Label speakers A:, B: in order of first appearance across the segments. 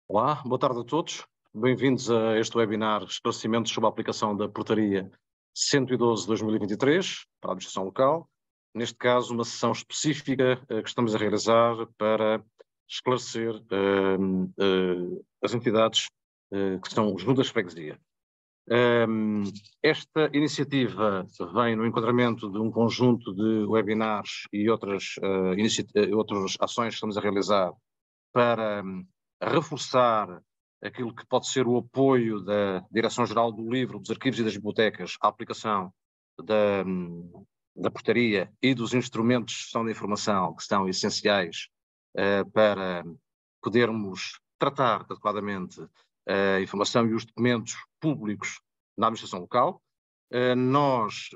A: Olá, boa tarde a todos. Bem-vindos a este webinar Esclarecimentos sobre a aplicação da Portaria 112/2023 para a administração local. Neste caso, uma sessão específica que estamos a realizar para esclarecer as entidades que são os juntas de freguesia. Esta iniciativa vem no enquadramento de um conjunto de webinars e outras ações que estamos a realizar para reforçar aquilo que pode ser o apoio da Direção-Geral do Livro, dos Arquivos e das Bibliotecas à aplicação da portaria e dos instrumentos de gestão da informação que são essenciais para podermos tratar adequadamente a informação e os documentos públicos na administração local. Nós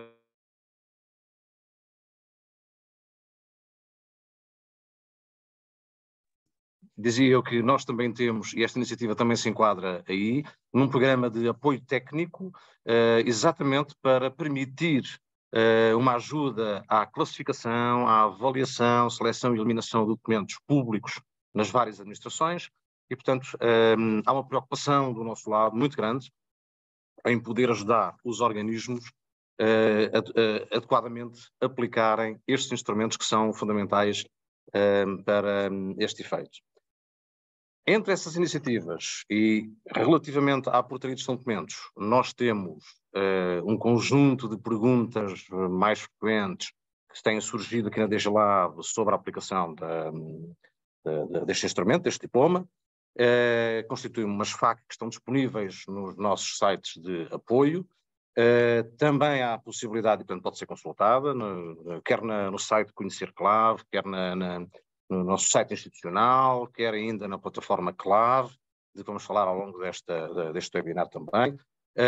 A: dizia eu que nós também temos, e esta iniciativa também se enquadra aí, num programa de apoio técnico, exatamente para permitir uma ajuda à classificação, à avaliação, seleção e eliminação de documentos públicos nas várias administrações, e, portanto, há uma preocupação do nosso lado muito grande em poder ajudar os organismos adequadamente aplicarem estes instrumentos que são fundamentais para este efeito. Entre essas iniciativas e relativamente à portaria de gestão de documentos, nós temos um conjunto de perguntas mais frequentes que têm surgido aqui na DGLab sobre a aplicação deste instrumento, deste diploma. Constitui umas FAQ que estão disponíveis nos nossos sites de apoio. Também há a possibilidade, e portanto pode ser consultada, quer no site Conhecer Clave, quer no nosso site institucional, quer ainda na plataforma Clave, de que vamos falar ao longo deste webinar também.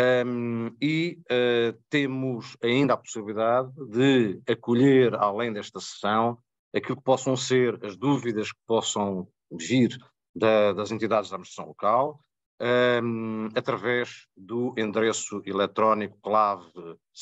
A: Temos ainda a possibilidade de acolher, além desta sessão, aquilo que possam ser as dúvidas que possam vir das entidades da administração local, através do endereço eletrónico clave,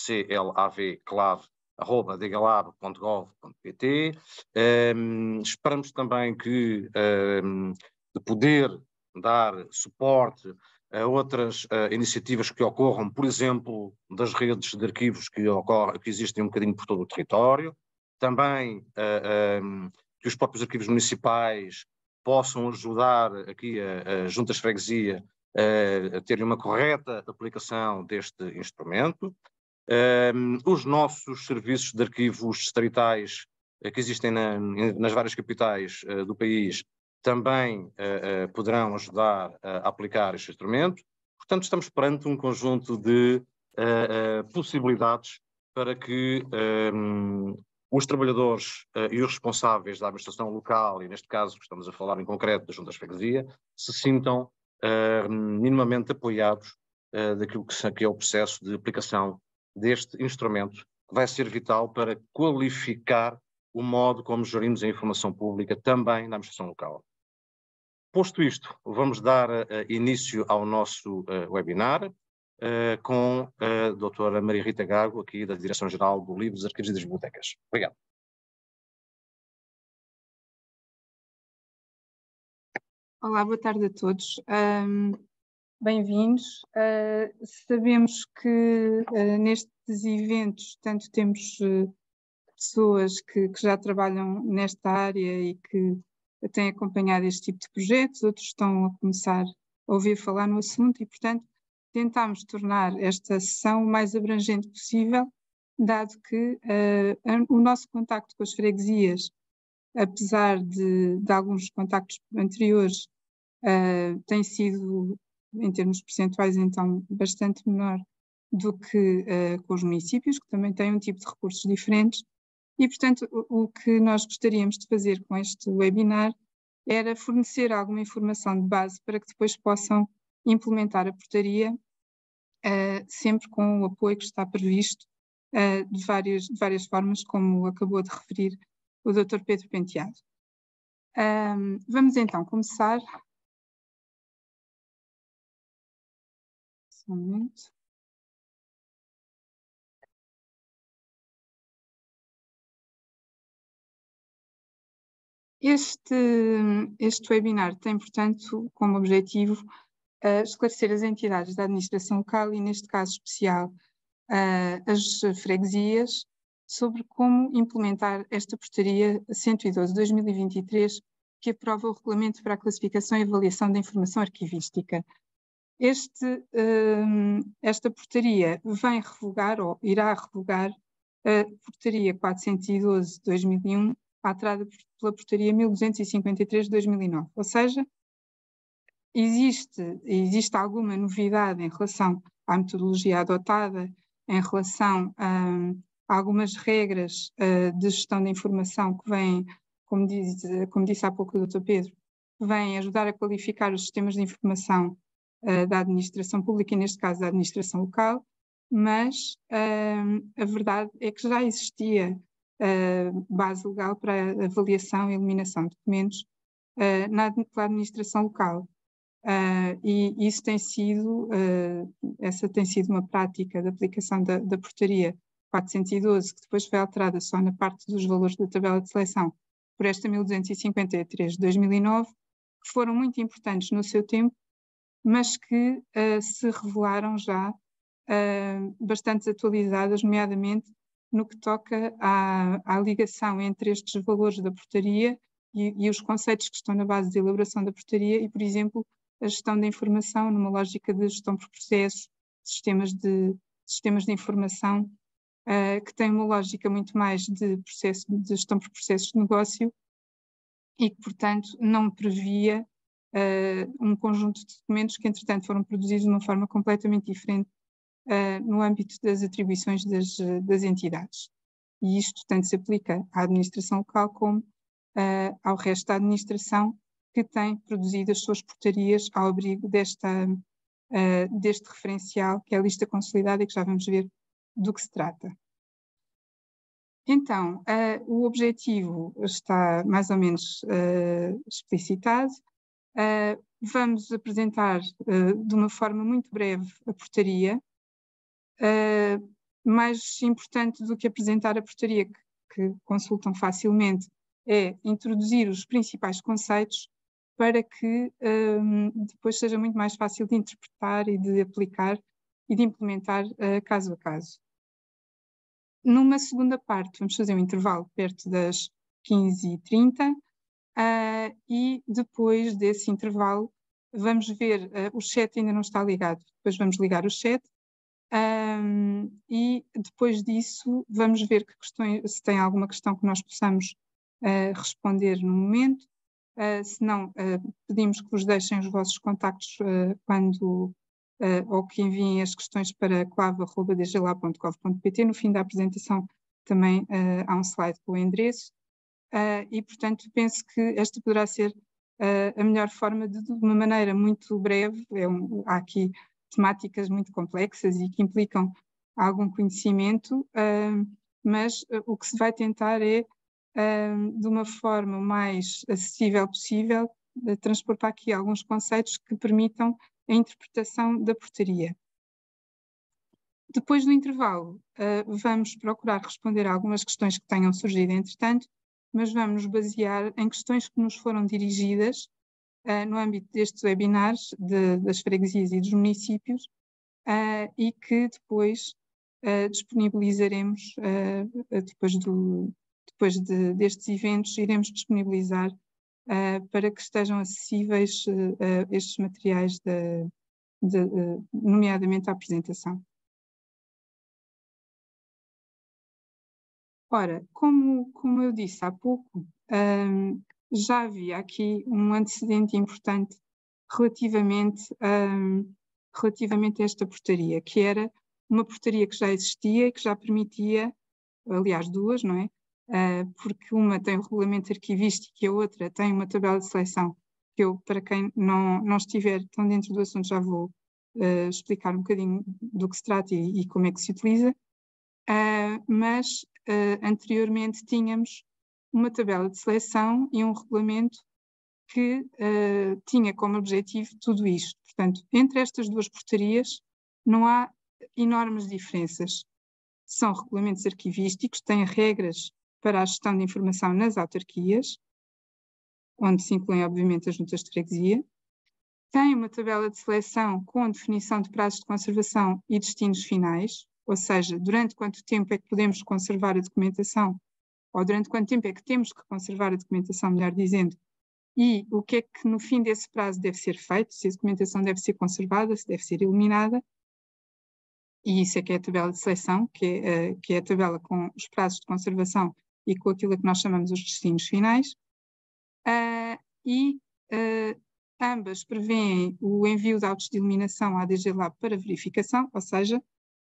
A: clave@dglab.gov.pt. Esperamos também de poder dar suporte a outras iniciativas que ocorram, por exemplo, das redes de arquivos que existem um bocadinho por todo o território. Também que os próprios arquivos municipais possam ajudar aqui a juntas de freguesia a terem uma correta aplicação deste instrumento. Os nossos serviços de arquivos distritais que existem nas várias capitais do país também poderão ajudar a aplicar este instrumento. Portanto, estamos perante um conjunto de possibilidades para que os trabalhadores e os responsáveis da administração local, e neste caso que estamos a falar em concreto das juntas de freguesia, se sintam minimamente apoiados daquilo que é o processo de aplicação deste instrumento, que vai ser vital para qualificar o modo como gerimos a informação pública também na administração local. Posto isto, vamos dar início ao nosso webinar com a doutora Maria Rita Gago, aqui da Direção-Geral do Livro, dos Arquivos e das Bibliotecas. Obrigado.
B: Olá, boa tarde a todos. Bem-vindos. Sabemos que nestes eventos, tanto temos pessoas que já trabalham nesta área e que têm acompanhado este tipo de projetos, outros estão a começar a ouvir falar no assunto e, portanto, tentámos tornar esta sessão o mais abrangente possível, dado que o nosso contacto com as freguesias, apesar de alguns contactos anteriores, tem sido, em termos percentuais, então, bastante menor do que com os municípios, que também têm um tipo de recursos diferentes. E, portanto, o que nós gostaríamos de fazer com este webinar era fornecer alguma informação de base para que depois possam implementar a portaria, sempre com o apoio que está previsto de várias formas, como acabou de referir o Dr. Pedro Penteado. Vamos então começar. Só um momento. Este webinar tem, portanto, como objetivo esclarecer as entidades da administração local e, neste caso especial, as freguesias, sobre como implementar esta portaria 112/2023, que aprova o regulamento para a classificação e avaliação da informação arquivística. Esta portaria vem revogar, ou irá revogar, a portaria 412/2001, alterada pela portaria 1253/2009. Ou seja, existe alguma novidade em relação à metodologia adotada, em relação a algumas regras de gestão da informação que vêm, como disse há pouco o Dr. Pedro, vêm ajudar a qualificar os sistemas de informação da administração pública e, neste caso, da administração local, mas a verdade é que já existia base legal para a avaliação e eliminação de documentos pela administração local. E isso essa tem sido uma prática de aplicação da portaria 412, que depois foi alterada só na parte dos valores da tabela de seleção por esta 1253 de 2009, que foram muito importantes no seu tempo, mas que se revelaram já bastante atualizadas, nomeadamente no que toca à ligação entre estes valores da portaria e os conceitos que estão na base de elaboração da portaria e, por exemplo, a gestão da informação numa lógica de gestão por processos, sistemas de informação, que tem uma lógica muito mais de gestão por processos de negócio e que, portanto, não previa um conjunto de documentos que, entretanto, foram produzidos de uma forma completamente diferente no âmbito das atribuições das entidades. E isto tanto se aplica à administração local como ao resto da administração, que tem produzido as suas portarias ao abrigo deste referencial, que é a lista consolidada, e que já vamos ver do que se trata. Então, o objetivo está mais ou menos explicitado. Vamos apresentar de uma forma muito breve a portaria. Mais importante do que apresentar a portaria, que consultam facilmente, é introduzir os principais conceitos para que depois seja muito mais fácil de interpretar e de aplicar e de implementar caso a caso. Numa segunda parte, vamos fazer um intervalo perto das 15h30 e depois desse intervalo vamos ver, o chat ainda não está ligado, depois vamos ligar o chat e depois disso vamos ver que questões, se tem alguma questão que nós possamos responder no momento. Se não, pedimos que vos deixem os vossos contactos ou que enviem as questões para clave@dgla.gov.pt. No fim da apresentação também há um slide com o endereço e, portanto, penso que esta poderá ser a melhor forma de uma maneira muito breve. Há aqui temáticas muito complexas e que implicam algum conhecimento, mas o que se vai tentar é de uma forma mais acessível possível, transportar aqui alguns conceitos que permitam a interpretação da portaria. Depois do intervalo, vamos procurar responder a algumas questões que tenham surgido entretanto, mas vamos nos basear em questões que nos foram dirigidas no âmbito destes webinars das freguesias e dos municípios e que depois disponibilizaremos depois destes eventos, iremos disponibilizar para que estejam acessíveis estes materiais, nomeadamente a apresentação. Ora, como eu disse há pouco, já havia aqui um antecedente importante relativamente a esta portaria, que era uma portaria que já existia e que já permitia, aliás, duas, não é? Porque uma tem o regulamento arquivístico e a outra tem uma tabela de seleção, que eu, para quem não estiver tão dentro do assunto, já vou explicar um bocadinho do que se trata e como é que se utiliza, mas anteriormente tínhamos uma tabela de seleção e um regulamento que tinha como objetivo tudo isto. Portanto, entre estas duas portarias não há enormes diferenças. São regulamentos arquivísticos, têm regras para a gestão de informação nas autarquias onde se incluem, obviamente, as juntas de freguesia. Tem uma tabela de seleção com definição de prazos de conservação e destinos finais, ou seja, durante quanto tempo é que podemos conservar a documentação, ou durante quanto tempo é que temos que conservar a documentação, melhor dizendo, e o que é que no fim desse prazo deve ser feito, se a documentação deve ser conservada, se deve ser eliminada. E isso é que é a tabela de seleção, que é a tabela com os prazos de conservação e com aquilo que nós chamamos os destinos finais. Ambas prevêem o envio de autos de eliminação à DG Lab para verificação, ou seja,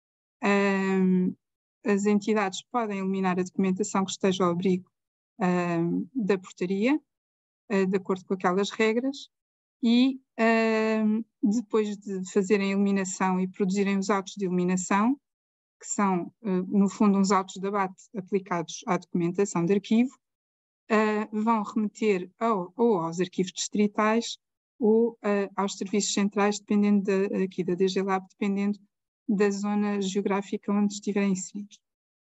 B: as entidades podem eliminar a documentação que esteja ao abrigo da portaria, de acordo com aquelas regras, e depois de fazerem a eliminação e produzirem os autos de eliminação, que são, no fundo, uns autos de abate aplicados à documentação de arquivo, vão remeter ou aos arquivos distritais ou aos serviços centrais, dependendo aqui da DG Lab, dependendo da zona geográfica onde estiverem inseridos.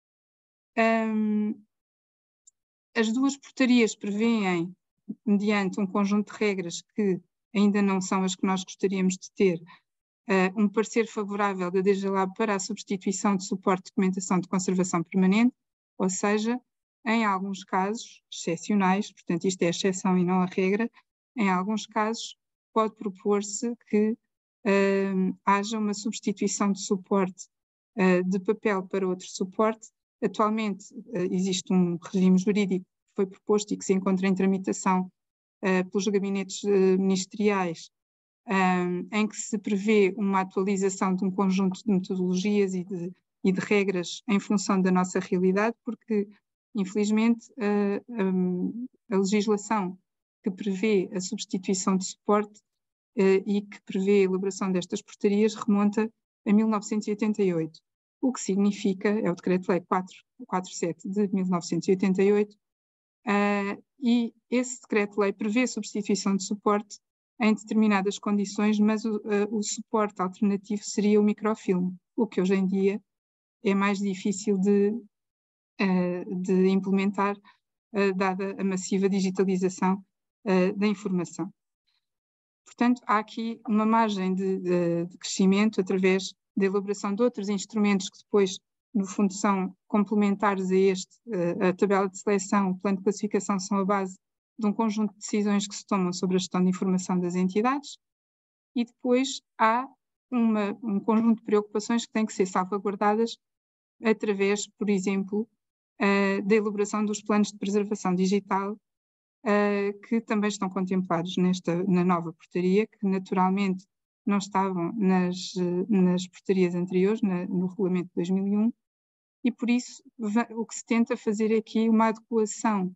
B: As duas portarias prevêem, mediante um conjunto de regras que ainda não são as que nós gostaríamos de ter, um parecer favorável da DG Lab para a substituição de suporte de documentação de conservação permanente, ou seja, em alguns casos excepcionais, portanto isto é a exceção e não a regra, em alguns casos pode propor-se que haja uma substituição de suporte de papel para outro suporte. Atualmente existe um regime jurídico que foi proposto e que se encontra em tramitação pelos gabinetes ministeriais, em que se prevê uma atualização de um conjunto de metodologias e de regras em função da nossa realidade, porque, infelizmente, a legislação que prevê a substituição de suporte e que prevê a elaboração destas portarias remonta a 1988, o que significa, é o Decreto-Lei 447 de 1988, e esse Decreto-Lei prevê a substituição de suporte em determinadas condições, mas o suporte alternativo seria o microfilme, o que hoje em dia é mais difícil de implementar, dada a massiva digitalização da informação. Portanto, há aqui uma margem de crescimento através da elaboração de outros instrumentos que depois, no fundo, são complementares a este. A tabela de seleção, o plano de classificação são a base de um conjunto de decisões que se tomam sobre a gestão de informação das entidades, e depois há um conjunto de preocupações que têm que ser salvaguardadas através, por exemplo, da elaboração dos planos de preservação digital, que também estão contemplados na nova portaria, que naturalmente não estavam nas portarias anteriores, no regulamento de 2001, e por isso o que se tenta fazer aqui uma adequação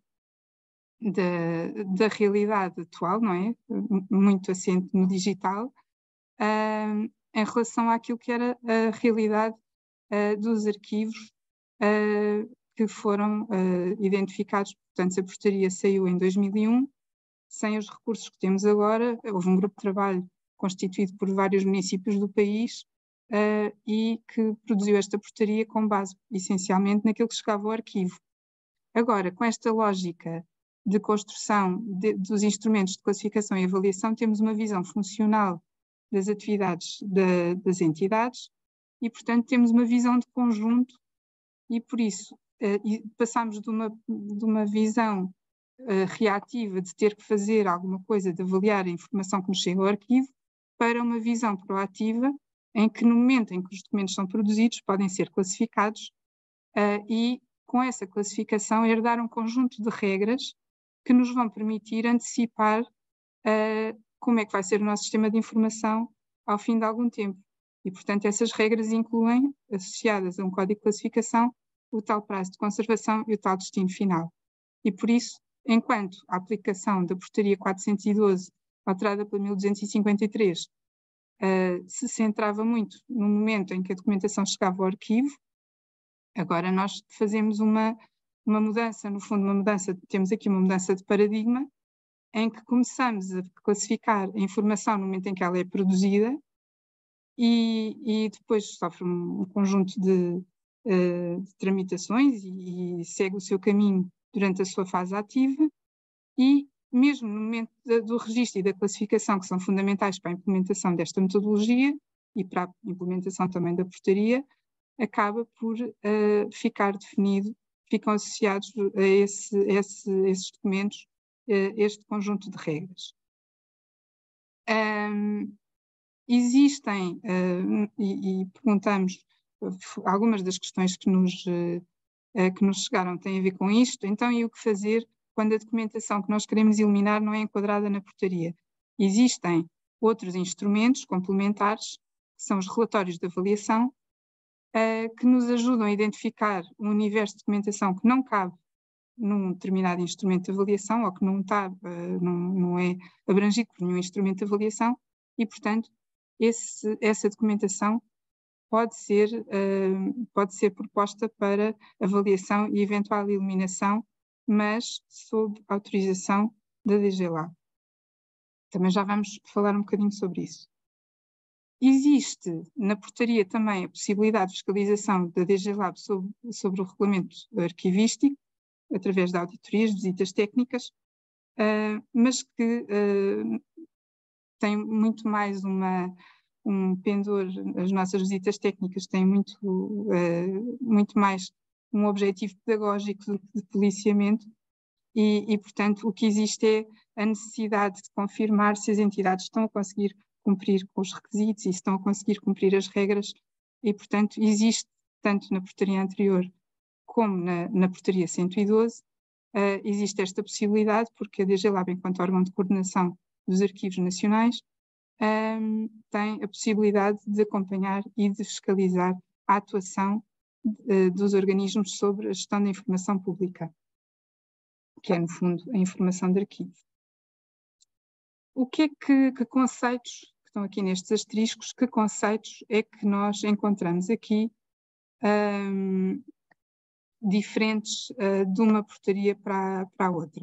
B: da realidade atual, não é? Muito assente no digital, em relação àquilo que era a realidade dos arquivos que foram identificados. Portanto, se a portaria saiu em 2001, sem os recursos que temos agora, houve um grupo de trabalho constituído por vários municípios do país e que produziu esta portaria com base, essencialmente, naquilo que chegava ao arquivo. Agora, com esta lógica de construção dos instrumentos de classificação e avaliação, temos uma visão funcional das atividades das entidades e, portanto, temos uma visão de conjunto e, por isso, passamos de uma visão reativa de ter que fazer alguma coisa, de avaliar a informação que nos chega ao arquivo, para uma visão proativa em que, no momento em que os documentos são produzidos, podem ser classificados e, com essa classificação, herdar um conjunto de regras que nos vão permitir antecipar como é que vai ser o nosso sistema de informação ao fim de algum tempo. E, portanto, essas regras incluem, associadas a um código de classificação, o tal prazo de conservação e o tal destino final. E, por isso, enquanto a aplicação da portaria 412, alterada pela 1253, se centrava muito no momento em que a documentação chegava ao arquivo, agora nós fazemos uma mudança, no fundo, temos aqui uma mudança de paradigma, em que começamos a classificar a informação no momento em que ela é produzida e depois sofre um conjunto de tramitações e segue o seu caminho durante a sua fase ativa, e mesmo no momento do registro e da classificação, que são fundamentais para a implementação desta metodologia e para a implementação também da portaria, acaba por ficar definido, ficam associados a esses documentos, este conjunto de regras. Existem, e perguntamos, algumas das questões que nos chegaram têm a ver com isto, então, e o que fazer quando a documentação que nós queremos eliminar não é enquadrada na portaria? Existem outros instrumentos complementares, que são os relatórios de avaliação, que nos ajudam a identificar um universo de documentação que não cabe num determinado instrumento de avaliação ou que não é abrangido por nenhum instrumento de avaliação e, portanto, essa documentação pode ser proposta para avaliação e eventual eliminação, mas sob autorização da DGLab. Também já vamos falar um bocadinho sobre isso. Existe na portaria também a possibilidade de fiscalização da DGLab sobre o regulamento arquivístico, através de auditorias, visitas técnicas, mas que tem muito mais um pendor. As nossas visitas técnicas têm muito mais um objetivo pedagógico do que de policiamento e, portanto, o que existe é a necessidade de confirmar se as entidades estão a conseguir cumprir com os requisitos e se estão a conseguir cumprir as regras e, portanto, existe tanto na portaria anterior como na portaria 112, existe esta possibilidade porque a DGLab, enquanto órgão de coordenação dos arquivos nacionais, tem a possibilidade de acompanhar e de fiscalizar a atuação dos organismos sobre a gestão da informação pública, que é, no fundo, a informação de arquivo. O que é que conceitos, que estão aqui nestes asteriscos, que conceitos é que nós encontramos aqui diferentes de uma portaria para a outra?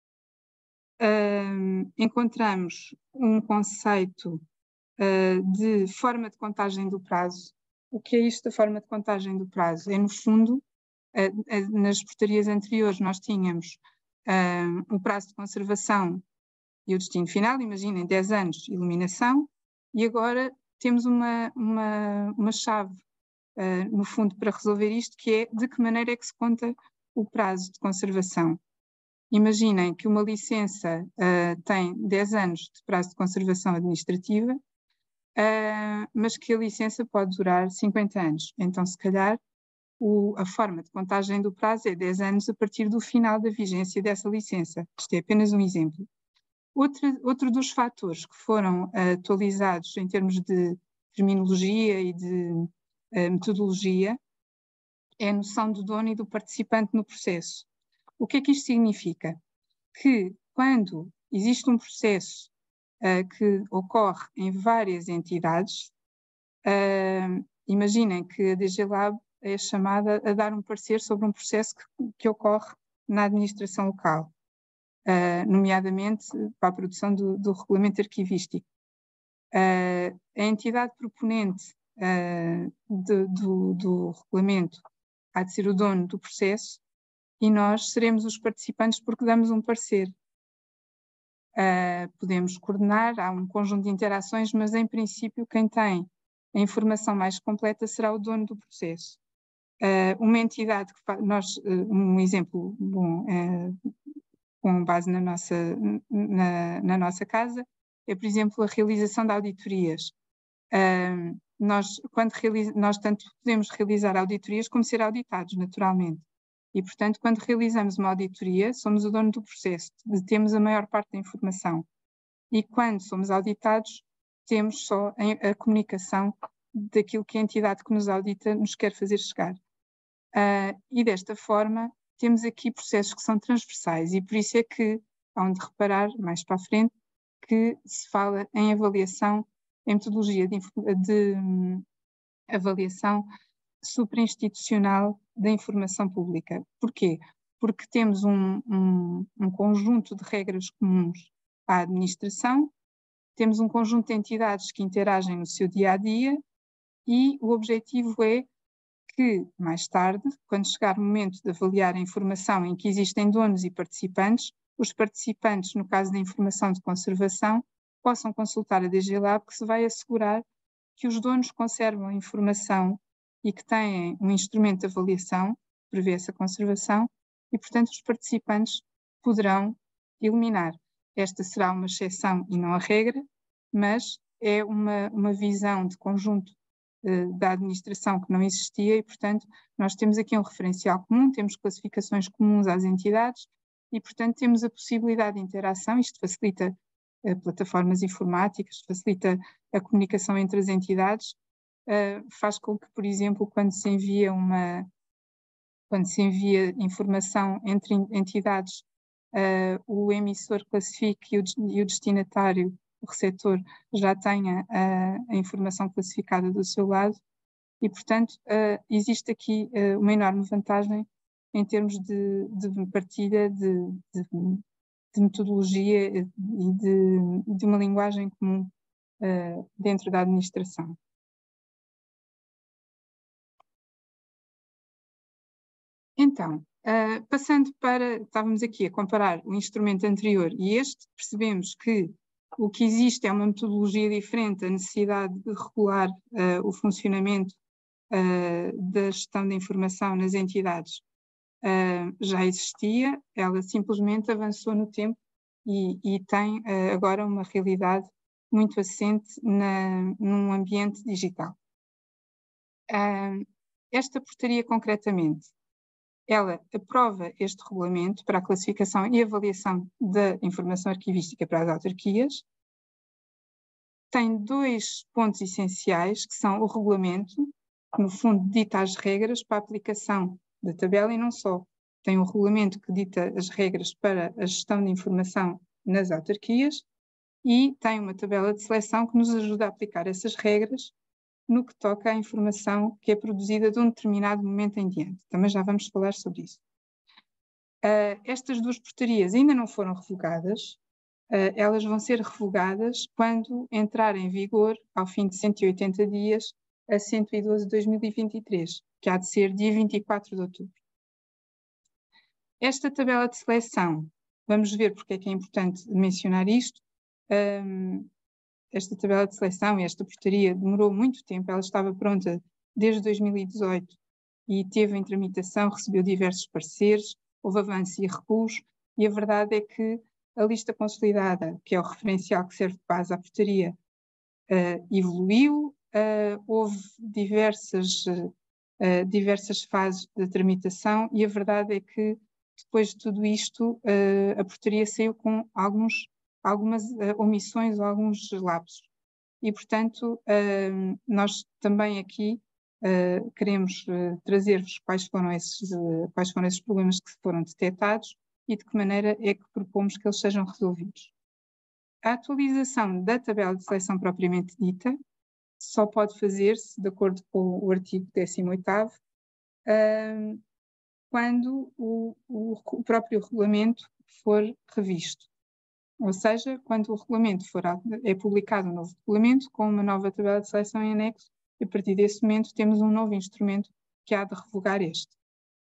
B: Encontramos um conceito de forma de contagem do prazo. O que é isto da forma de contagem do prazo? É, no fundo, nas portarias anteriores nós tínhamos o prazo de conservação e o destino final, imaginem, 10 anos de iluminação, e agora temos uma chave, no fundo, para resolver isto, que é de que maneira é que se conta o prazo de conservação. Imaginem que uma licença tem 10 anos de prazo de conservação administrativa, mas que a licença pode durar 50 anos. Então, se calhar, a forma de contagem do prazo é 10 anos a partir do final da vigência dessa licença. Isto é apenas um exemplo. Outro dos fatores que foram atualizados em termos de terminologia e de metodologia é a noção do dono e do participante no processo. O que é que isto significa? Que quando existe um processo que ocorre em várias entidades, imaginem que a DGLab é chamada a dar um parecer sobre um processo que ocorre na administração local, nomeadamente para a produção do regulamento arquivístico. A entidade proponente do regulamento há de ser o dono do processo e nós seremos os participantes porque damos um parecer. Podemos coordenar, há um conjunto de interações, mas em princípio quem tem a informação mais completa será o dono do processo. Uma entidade que um exemplo bom, com base na nossa casa, é, por exemplo, a realização de auditorias. Nós tanto podemos realizar auditorias como ser auditados, naturalmente. E, portanto, quando realizamos uma auditoria, somos o dono do processo, temos a maior parte da informação. E quando somos auditados, temos só a comunicação daquilo que a entidade que nos audita nos quer fazer chegar. E desta forma, temos aqui processos que são transversais e por isso é que hão de reparar, mais para a frente, que se fala em avaliação, em metodologia de avaliação suprainstitucional da informação pública. Porquê? Porque temos um conjunto de regras comuns à administração, temos um conjunto de entidades que interagem no seu dia-a-dia e o objetivo é que, mais tarde, quando chegar o momento de avaliar a informação em que existem donos e participantes, os participantes, no caso da informação de conservação, possam consultar a DG Lab, que se vai assegurar que os donos conservam a informação e que têm um instrumento de avaliação que prevê essa conservação e, portanto, os participantes poderão eliminar. Esta será uma exceção e não a regra, mas é uma visão de conjunto da administração que não existia e, portanto, nós temos aqui um referencial comum, temos classificações comuns às entidades e, portanto, temos a possibilidade de interação. Isto facilita plataformas informáticas, facilita a comunicação entre as entidades, faz com que, por exemplo, quando se envia informação entre entidades, o emissor classifique e o destinatário, o receptor, já tenha a informação classificada do seu lado e, portanto, existe aqui uma enorme vantagem em termos de partilha de metodologia e de uma linguagem comum dentro da administração. Então, passando estávamos aqui a comparar o instrumento anterior e este, percebemos que o que existe é uma metodologia diferente, a necessidade de regular o funcionamento da gestão da informação nas entidades já existia, ela simplesmente avançou no tempo e tem agora uma realidade muito assente num ambiente digital. Esta portaria, concretamente, ela aprova este regulamento para a classificação e avaliação da informação arquivística para as autarquias. Tem 2 pontos essenciais, que são o regulamento, que no fundo dita as regras para a aplicação da tabela e não só. Tem um regulamento que dita as regras para a gestão de informação nas autarquias e tem uma tabela de seleção que nos ajuda a aplicar essas regras no que toca à informação que é produzida de um determinado momento em diante. Também já vamos falar sobre isso. Estas 2 portarias ainda não foram revogadas, elas vão ser revogadas quando entrar em vigor, ao fim de 180 dias, a 112 de 2023, que há de ser dia 24 de outubro. Esta tabela de seleção, vamos ver porque é que é importante mencionar isto. Esta tabela de seleção e esta portaria demorou muito tempo, ela estava pronta desde 2018 e teve em tramitação, recebeu diversos pareceres, houve avanço e recuos, e a verdade é que a lista consolidada, que é o referencial que serve de base à portaria, evoluiu, houve diversas fases de tramitação e a verdade é que depois de tudo isto a portaria saiu com algumas omissões ou alguns lapsos. E, portanto, nós também aqui queremos trazer-vos quais foram esses problemas que foram detectados e de que maneira é que propomos que eles sejam resolvidos. A atualização da tabela de seleção propriamente dita só pode fazer-se, de acordo com o artigo 18º, quando o próprio regulamento for revisto. Ou seja, quando o regulamento é publicado um novo regulamento com uma nova tabela de seleção em anexo, e a partir desse momento temos um novo instrumento que há de revogar este.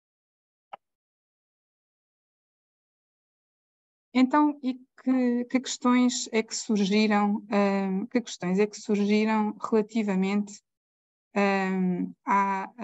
B: Então, e que questões é que surgiram, relativamente a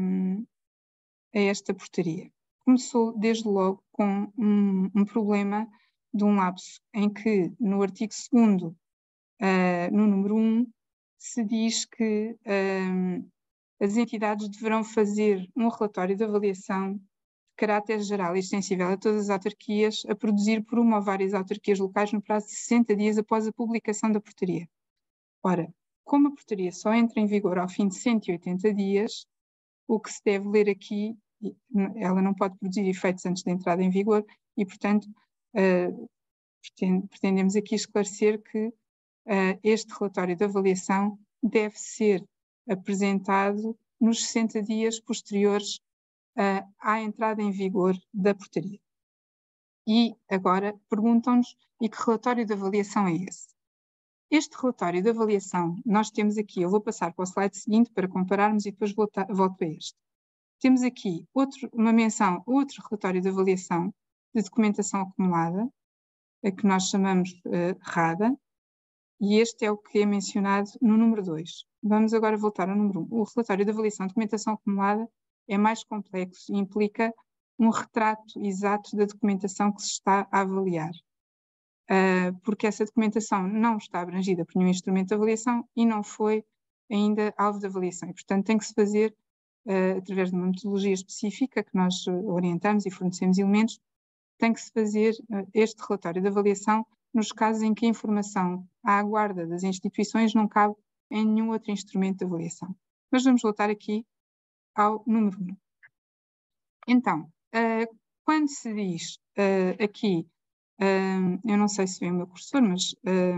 B: esta portaria? Começou desde logo com um problema de um lapso em que no artigo 2º, no número 1, se diz que as entidades deverão fazer um relatório de avaliação de caráter geral e extensível a todas as autarquias, a produzir por uma ou várias autarquias locais no prazo de 60 dias após a publicação da portaria. Ora, como a portaria só entra em vigor ao fim de 180 dias, o que se deve ler aqui, ela não pode produzir efeitos antes da entrada em vigor e, portanto, pretendemos aqui esclarecer que este relatório de avaliação deve ser apresentado nos 60 dias posteriores à entrada em vigor da portaria. E agora perguntam-nos, e que relatório de avaliação é esse? Este relatório de avaliação, nós temos aqui, eu vou passar para o slide seguinte para compararmos e depois volto a este. Temos aqui uma menção, outro relatório de avaliação de documentação acumulada, a que nós chamamos RADA, e este é o que é mencionado no número 2. Vamos agora voltar ao número 1. O relatório de avaliação de documentação acumulada é mais complexo e implica um retrato exato da documentação que se está a avaliar, porque essa documentação não está abrangida por nenhum instrumento de avaliação e não foi ainda alvo de avaliação. E, portanto, tem que se fazer através de uma metodologia específica que nós orientamos e fornecemos elementos, tem que se fazer este relatório de avaliação nos casos em que a informação à guarda das instituições não cabe em nenhum outro instrumento de avaliação. Mas vamos voltar aqui ao número 1. Então, quando se diz aqui, eu não sei se vem o meu cursor, mas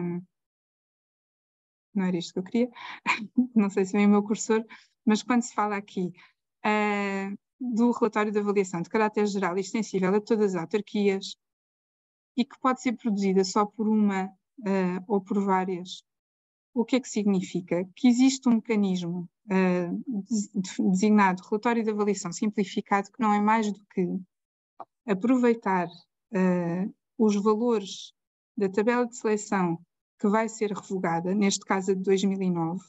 B: não era isto que eu queria, não sei se vem o meu cursor, mas quando se fala aqui do relatório de avaliação de caráter geral e extensível a todas as autarquias e que pode ser produzida só por uma ou por várias, o que é que significa? Que existe um mecanismo designado relatório de avaliação simplificado que não é mais do que aproveitar os valores da tabela de seleção que vai ser revogada, neste caso a de 2009,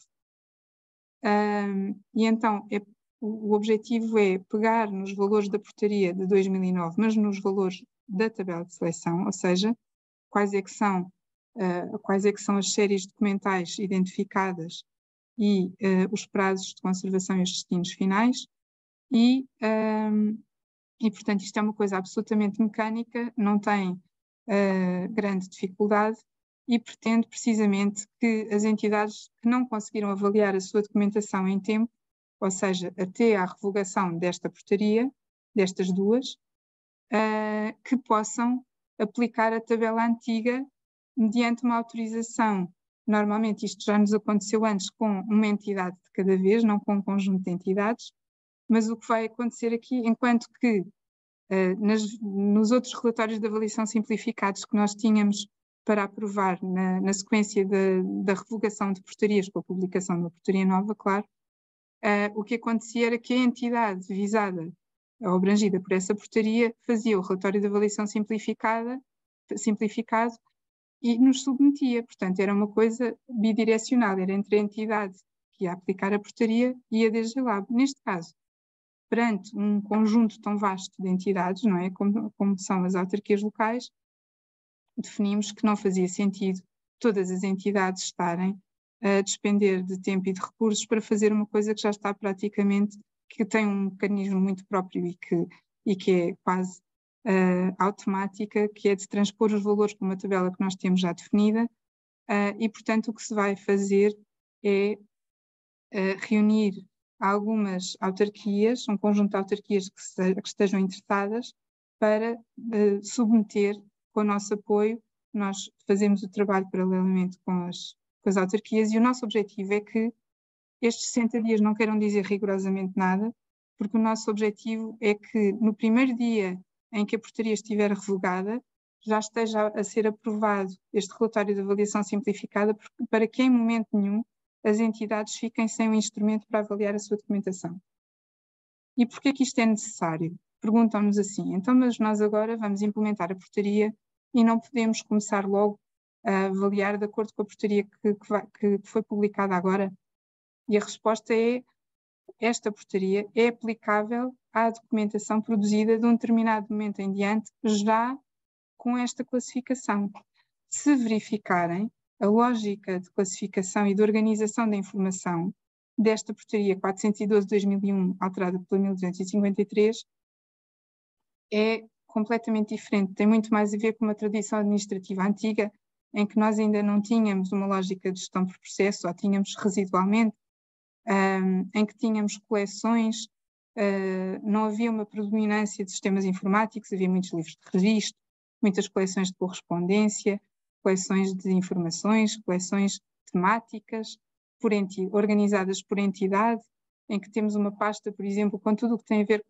B: e então o objetivo é pegar nos valores da portaria de 2009, mas nos valores da tabela de seleção, ou seja, quais é que são as séries documentais identificadas e os prazos de conservação e os destinos finais, e portanto isto é uma coisa absolutamente mecânica, não tem grande dificuldade e pretende precisamente que as entidades que não conseguiram avaliar a sua documentação em tempo, ou seja, até à revogação desta portaria, destas duas, que possam aplicar a tabela antiga mediante uma autorização. Normalmente isto já nos aconteceu antes com uma entidade de cada vez, não com um conjunto de entidades, mas o que vai acontecer aqui, enquanto que nos outros relatórios de avaliação simplificados que nós tínhamos para aprovar na sequência da revogação de portarias com a publicação de uma portaria nova, claro, o que acontecia era que a entidade visada ou abrangida por essa portaria fazia o relatório de avaliação simplificado e nos submetia. Portanto, era uma coisa bidirecional, era entre a entidade que ia aplicar a portaria e a DGLAB. Neste caso, perante um conjunto tão vasto de entidades, não é, como são as autarquias locais, definimos que não fazia sentido todas as entidades estarem a despender de tempo e de recursos para fazer uma coisa que já está praticamente, que tem um mecanismo muito próprio e que é quase automática, que é de transpor os valores para uma tabela que nós temos já definida, e portanto o que se vai fazer é reunir algumas autarquias, um conjunto de autarquias que estejam interessadas para submeter com o nosso apoio. Nós fazemos o trabalho paralelamente com as autarquias e o nosso objetivo é que estes 60 dias não queiram dizer rigorosamente nada, porque o nosso objetivo é que no primeiro dia em que a portaria estiver revogada, já esteja a ser aprovado este relatório de avaliação simplificada, para que em momento nenhum as entidades fiquem sem um instrumento para avaliar a sua documentação. E porquê que isto é necessário? Perguntam-nos assim, então mas nós agora vamos implementar a portaria e não podemos começar logo a avaliar de acordo com a portaria que foi publicada agora? E a resposta é, esta portaria é aplicável à documentação produzida de um determinado momento em diante, já com esta classificação. Se verificarem, a lógica de classificação e de organização da informação desta portaria 412/2001, alterada pela 1253, é completamente diferente. Tem muito mais a ver com uma tradição administrativa antiga, em que nós ainda não tínhamos uma lógica de gestão por processo, ou tínhamos residualmente, em que tínhamos coleções, não havia uma predominância de sistemas informáticos, havia muitos livros de registro, muitas coleções de correspondência, coleções de informações, coleções temáticas, organizadas por entidade, em que temos uma pasta, por exemplo, com tudo o que tem a ver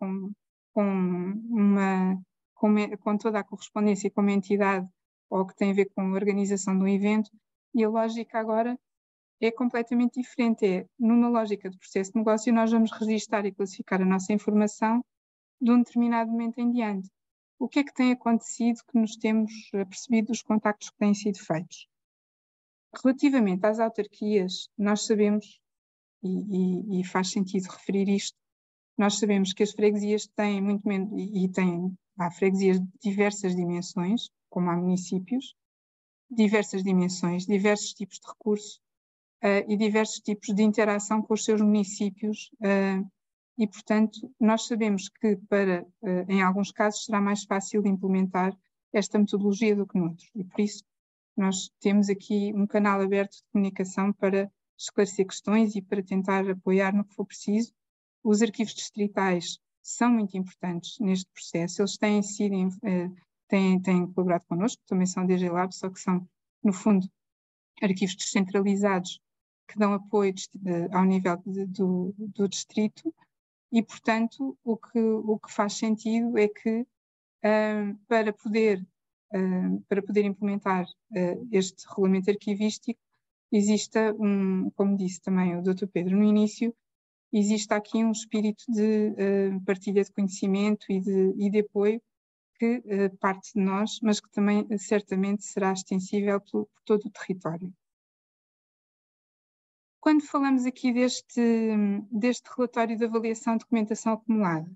B: com toda a correspondência com uma entidade, ou que tem a ver com a organização de um evento, e a lógica agora é completamente diferente. É, numa lógica de processo de negócio, nós vamos registar e classificar a nossa informação de um determinado momento em diante. o que é que tem acontecido que nos temos percebido dos contactos que têm sido feitos. Relativamente às autarquias, nós sabemos, e faz sentido referir isto, nós sabemos que as freguesias têm muito menos, há freguesias de diversas dimensões, como há municípios, diversas dimensões, diversos tipos de recursos e diversos tipos de interação com os seus municípios e, portanto, nós sabemos que em alguns casos será mais fácil de implementar esta metodologia do que noutros e, por isso, nós temos aqui um canal aberto de comunicação para esclarecer questões e para tentar apoiar no que for preciso. Os arquivos distritais são muito importantes neste processo, eles têm colaborado connosco, também são DG Lab, só que são, no fundo, arquivos descentralizados que dão apoio ao nível do distrito e, portanto, o que faz sentido é que para poder implementar este regulamento arquivístico, exista como disse também o Dr. Pedro no início, existe aqui um espírito de partilha de conhecimento e de apoio que parte de nós, mas que também certamente será extensível por todo o território. Quando falamos aqui deste relatório de avaliação de documentação acumulada,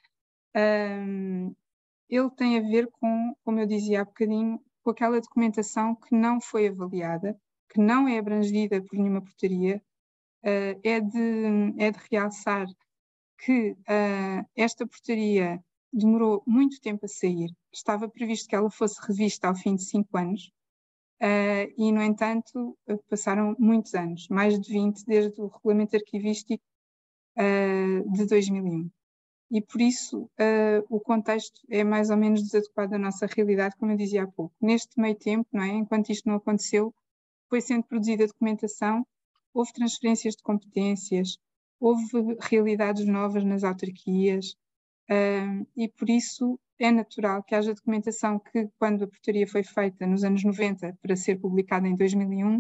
B: ele tem a ver com, como eu dizia há bocadinho, com aquela documentação que não foi avaliada, que não é abrangida por nenhuma portaria. É de realçar que esta portaria demorou muito tempo a sair. Estava previsto que ela fosse revista ao fim de 5 anos e, no entanto, passaram muitos anos, mais de 20, desde o regulamento arquivístico de 2001. E, por isso, o contexto é mais ou menos desadequado à nossa realidade, como eu dizia há pouco. Neste meio tempo, não é? Enquanto isto não aconteceu, foi sendo produzida a documentação, houve transferências de competências, houve realidades novas nas autarquias e, por isso, é natural que haja documentação que, quando a portaria foi feita nos anos 90 para ser publicada em 2001,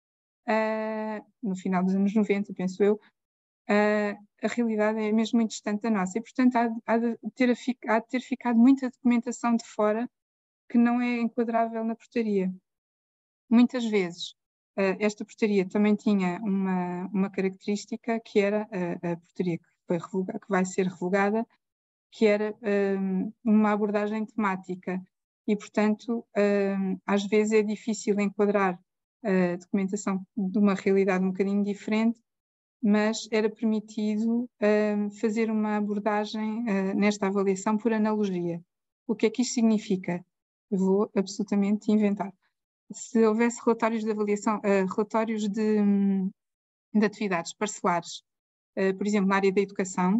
B: no final dos anos 90, penso eu, a realidade é mesmo muito distante da nossa e, portanto, há de ter ficado muita documentação de fora que não é enquadrável na portaria. Muitas vezes, esta portaria também tinha uma característica que era a portaria que vai ser revogada, que era uma abordagem temática e, portanto, às vezes é difícil enquadrar a documentação de uma realidade um bocadinho diferente, mas era permitido fazer uma abordagem nesta avaliação por analogia. O que é que isto significa? Eu vou absolutamente inventar. Se houvesse relatórios de avaliação, relatórios de atividades parcelares, por exemplo, na área da educação,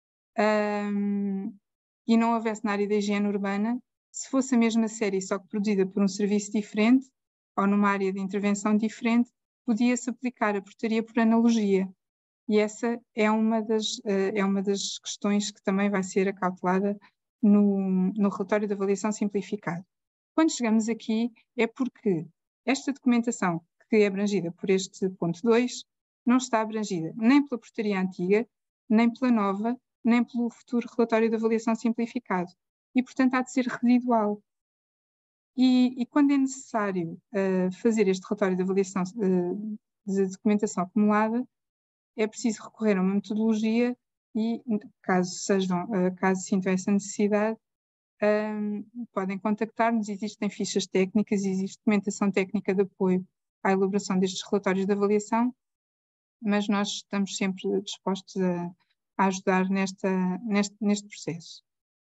B: e não houvesse na área da higiene urbana, se fosse a mesma série, só que produzida por um serviço diferente, ou numa área de intervenção diferente, podia-se aplicar a portaria por analogia. E essa é uma das questões que também vai ser acautelada no relatório de avaliação simplificado. Quando chegamos aqui é porque esta documentação que é abrangida por este ponto 2 não está abrangida nem pela portaria antiga, nem pela nova, nem pelo futuro relatório de avaliação simplificado. E, portanto, há de ser residual. E quando é necessário fazer este relatório de avaliação de documentação acumulada, é preciso recorrer a uma metodologia e, caso sintam essa necessidade, podem contactar-nos. Existem fichas técnicas, existe documentação técnica de apoio à elaboração destes relatórios de avaliação, mas nós estamos sempre dispostos a ajudar neste processo.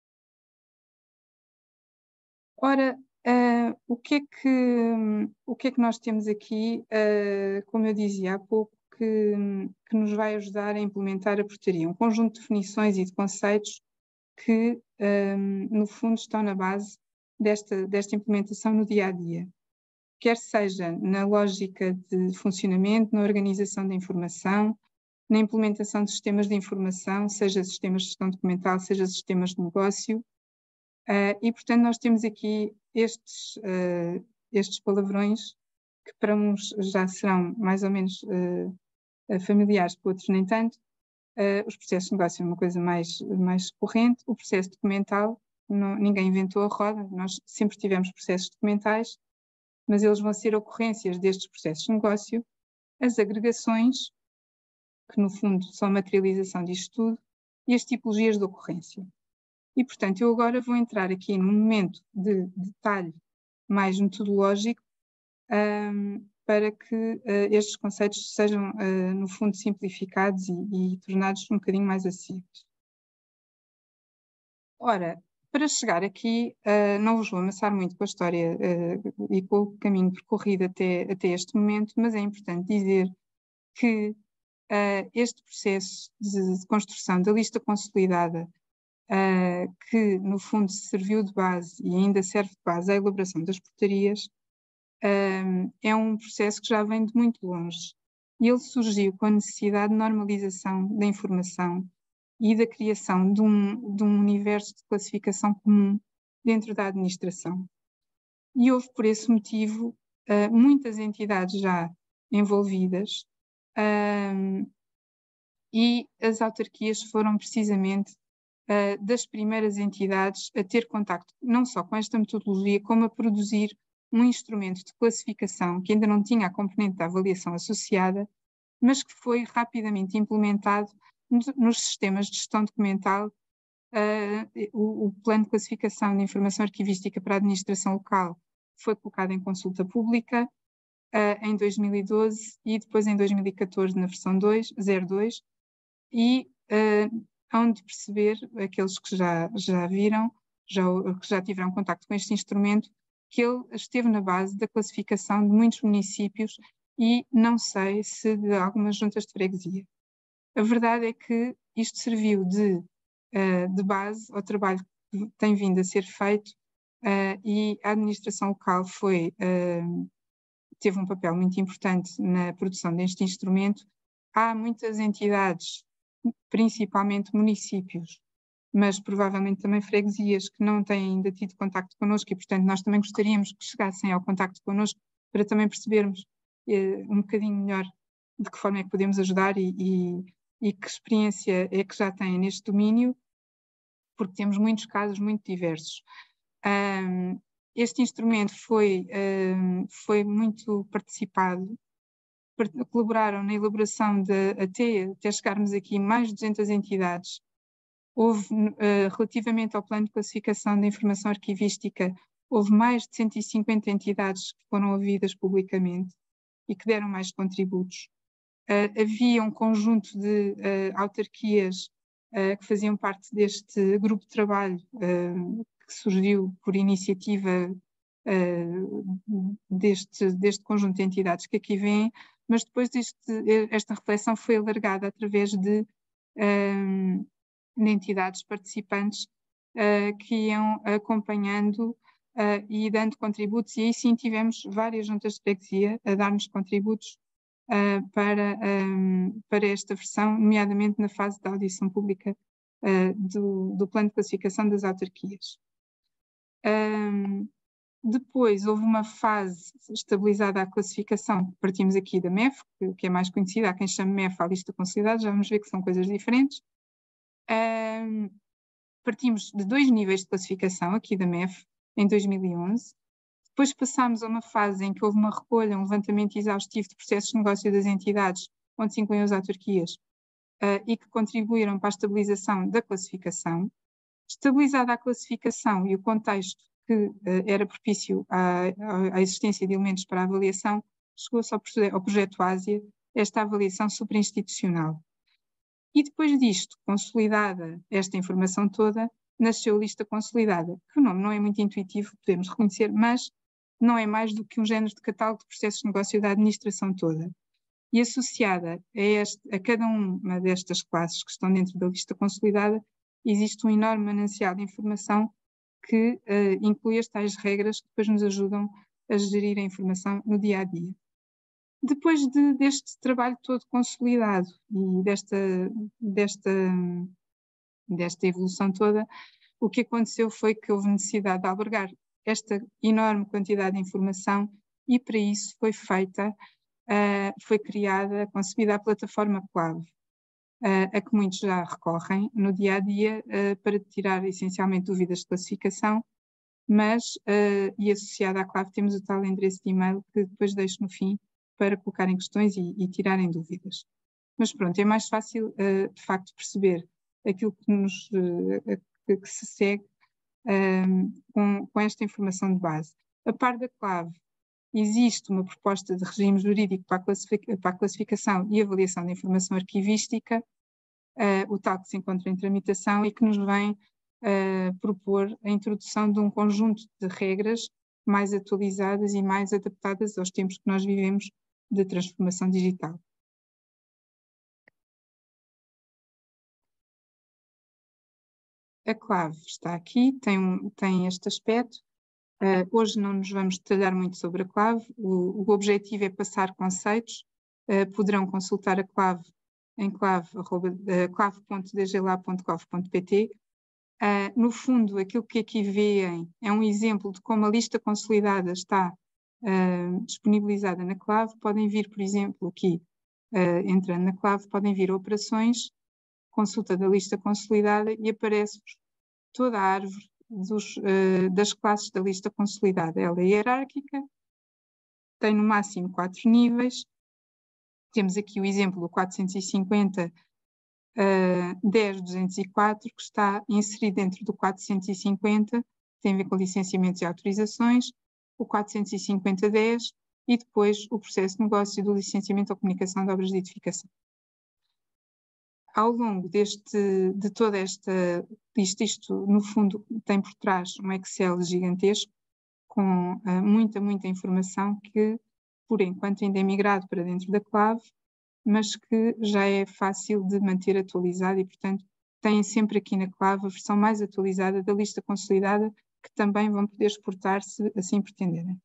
B: Ora, o que é que nós temos aqui, como eu dizia há pouco, que nos vai ajudar a implementar a portaria? Um conjunto de definições e de conceitos que, no fundo, estão na base desta implementação no dia-a-dia. Quer seja na lógica de funcionamento, na organização da informação, na implementação de sistemas de informação, seja sistemas de gestão documental, seja sistemas de negócio. E, portanto, nós temos aqui estes palavrões que para uns já serão mais ou menos familiares, para outros nem tanto. Os processos de negócio é uma coisa mais corrente, o processo documental ninguém inventou a roda, nós sempre tivemos processos documentais, mas eles vão ser ocorrências destes processos de negócio, as agregações, que no fundo são a materialização disto tudo, e as tipologias de ocorrência. E, portanto, eu agora vou entrar aqui num momento de detalhe mais metodológico, para que estes conceitos sejam, no fundo, simplificados e tornados um bocadinho mais acessíveis. Ora, para chegar aqui, não vos vou amassar muito com a história e com o caminho percorrido até este momento, mas é importante dizer que este processo de construção da lista consolidada, que no fundo serviu de base e ainda serve de base à elaboração das portarias, é um processo que já vem de muito longe. E ele surgiu com a necessidade de normalização da informação e da criação de um universo de classificação comum dentro da administração. E houve, por esse motivo, muitas entidades já envolvidas, e as autarquias foram precisamente das primeiras entidades a ter contacto não só com esta metodologia, como a produzir um instrumento de classificação que ainda não tinha a componente da avaliação associada, mas que foi rapidamente implementado nos sistemas de gestão documental. O plano de classificação de informação arquivística para a administração local foi colocado em consulta pública em 2012 e depois em 2014 na versão 02, e hão de perceber, aqueles que já viram, que já tiveram contacto com este instrumento, que ele esteve na base da classificação de muitos municípios e não sei se de algumas juntas de freguesia. A verdade é que isto serviu de base ao trabalho que tem vindo a ser feito, e a administração local teve um papel muito importante na produção deste instrumento. Há muitas entidades, principalmente municípios, mas provavelmente também freguesias, que não têm ainda tido contacto connosco, e portanto nós também gostaríamos que chegassem ao contacto connosco para também percebermos um bocadinho melhor de que forma é que podemos ajudar e que experiência é que já têm neste domínio, porque temos muitos casos muito diversos. Este instrumento foi muito participado, colaboraram na elaboração até chegarmos aqui mais de 200 entidades. Houve, relativamente ao plano de classificação da informação arquivística, houve mais de 150 entidades que foram ouvidas publicamente e que deram mais contributos. Havia um conjunto de autarquias que faziam parte deste grupo de trabalho, que surgiu por iniciativa deste conjunto de entidades que aqui vêm, mas depois esta reflexão foi alargada através de entidades participantes que iam acompanhando e dando contributos, e aí sim tivemos várias juntas de freguesia a dar-nos contributos para esta versão, nomeadamente na fase da audição pública do plano de classificação das autarquias. Depois houve uma fase estabilizada à classificação, partimos aqui da MEF, que é mais conhecida, há quem chame MEF à lista consolidada, já vamos ver que são coisas diferentes. Partimos de 2 níveis de classificação aqui da MEF em 2011, depois passámos a uma fase em que houve uma recolha, um levantamento exaustivo de processos de negócio das entidades, onde se incluíam as autarquias, e que contribuíram para a estabilização da classificação. Estabilizada a classificação e o contexto que era propício à existência de elementos para a avaliação, chegou-se ao projeto Ásia, esta avaliação superinstitucional. E depois disto, consolidada esta informação toda, nasceu a lista consolidada, que o nome não é muito intuitivo, podemos reconhecer, mas não é mais do que um género de catálogo de processos de negócio da administração toda. E associada a cada uma destas classes que estão dentro da lista consolidada, existe um enorme manancial de informação que inclui as tais regras que depois nos ajudam a gerir a informação no dia a dia. Depois deste trabalho todo consolidado e desta evolução toda, o que aconteceu foi que houve necessidade de albergar esta enorme quantidade de informação, e para isso foi criada, concebida a plataforma Clave. a que muitos já recorrem no dia-a-dia para tirar essencialmente dúvidas de classificação, mas, e associado à clave, temos o tal endereço de e-mail que depois deixo no fim para colocarem questões e tirarem dúvidas. Mas pronto, é mais fácil, de facto, perceber aquilo que se segue com esta informação de base. A par da clave, existe uma proposta de regime jurídico para a classificação e avaliação da informação arquivística, o tal que se encontra em tramitação e que nos vem propor a introdução de um conjunto de regras mais atualizadas e mais adaptadas aos tempos que nós vivemos de transformação digital. A clave está aqui, tem este aspecto. Hoje não nos vamos detalhar muito sobre a clave. O objetivo é passar conceitos. Poderão consultar a clave em clave.dglab.gov.pt. No fundo, aquilo que aqui veem é um exemplo de como a lista consolidada está disponibilizada na clave. Podem vir, por exemplo, aqui, entrando na clave, podem vir operações, consulta da lista consolidada e aparece-vos toda a árvore das classes da lista consolidada. Ela é hierárquica, tem no máximo 4 níveis. Temos aqui o exemplo do 450 10.204, que está inserido dentro do 450, tem a ver com licenciamentos e autorizações, o 450.10 e depois o processo de negócio do licenciamento ou comunicação de obras de edificação. Ao longo de toda esta lista, isto no fundo tem por trás um Excel gigantesco com muita informação que, por enquanto, ainda é migrado para dentro da clave, mas que já é fácil de manter atualizado e, portanto, têm sempre aqui na clave a versão mais atualizada da lista consolidada, que também vão poder exportar se assim pretenderem.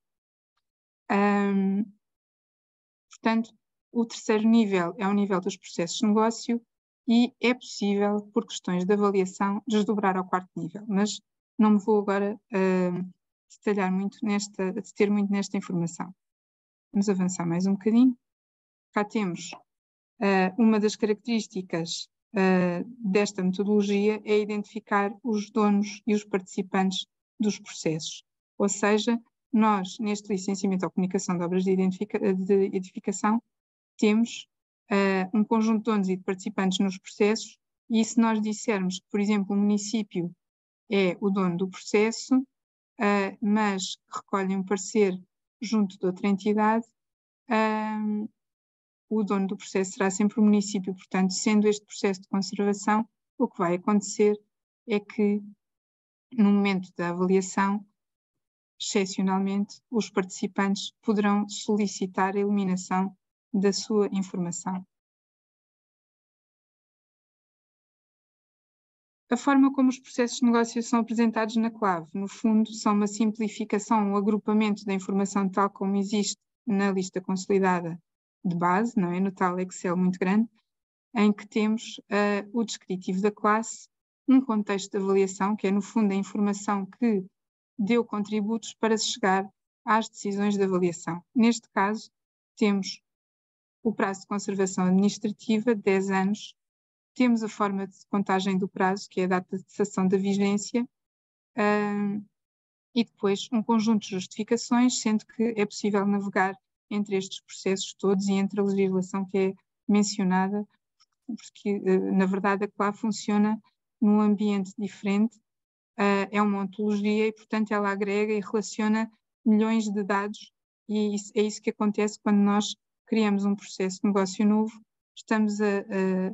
B: Portanto, o terceiro nível é o nível dos processos de negócio e é possível, por questões de avaliação, desdobrar ao quarto nível, mas não me vou agora detalhar muito deter muito nesta informação. Vamos avançar mais um bocadinho. Cá temos uma das características desta metodologia é identificar os donos e os participantes dos processos. Ou seja, nós, neste licenciamento ou comunicação de obras de edificação, temos um conjunto de donos e de participantes nos processos, e se nós dissermos que, por exemplo, o município é o dono do processo, mas recolhe um parecer junto de outra entidade, o dono do processo será sempre o município. Portanto, sendo este processo de conservação, o que vai acontecer é que, no momento da avaliação, excepcionalmente, os participantes poderão solicitar a eliminação da sua informação. A forma como os processos de negócio são apresentados na clave, no fundo, são uma simplificação, um agrupamento da informação tal como existe na lista consolidada de base, não é? No tal Excel muito grande, em que temos o descritivo da classe, um contexto de avaliação, que é, no fundo, a informação que deu contributos para se chegar às decisões de avaliação. Neste caso, temos o prazo de conservação administrativa, 10 anos, temos a forma de contagem do prazo, que é a data de cessação da vigência, e depois um conjunto de justificações, sendo que é possível navegar entre estes processos todos e entre a legislação que é mencionada, porque, na verdade, a clave funciona num ambiente diferente, é uma ontologia e, portanto, ela agrega e relaciona milhões de dados, e é isso que acontece quando nós criamos um processo de negócio novo. Estamos a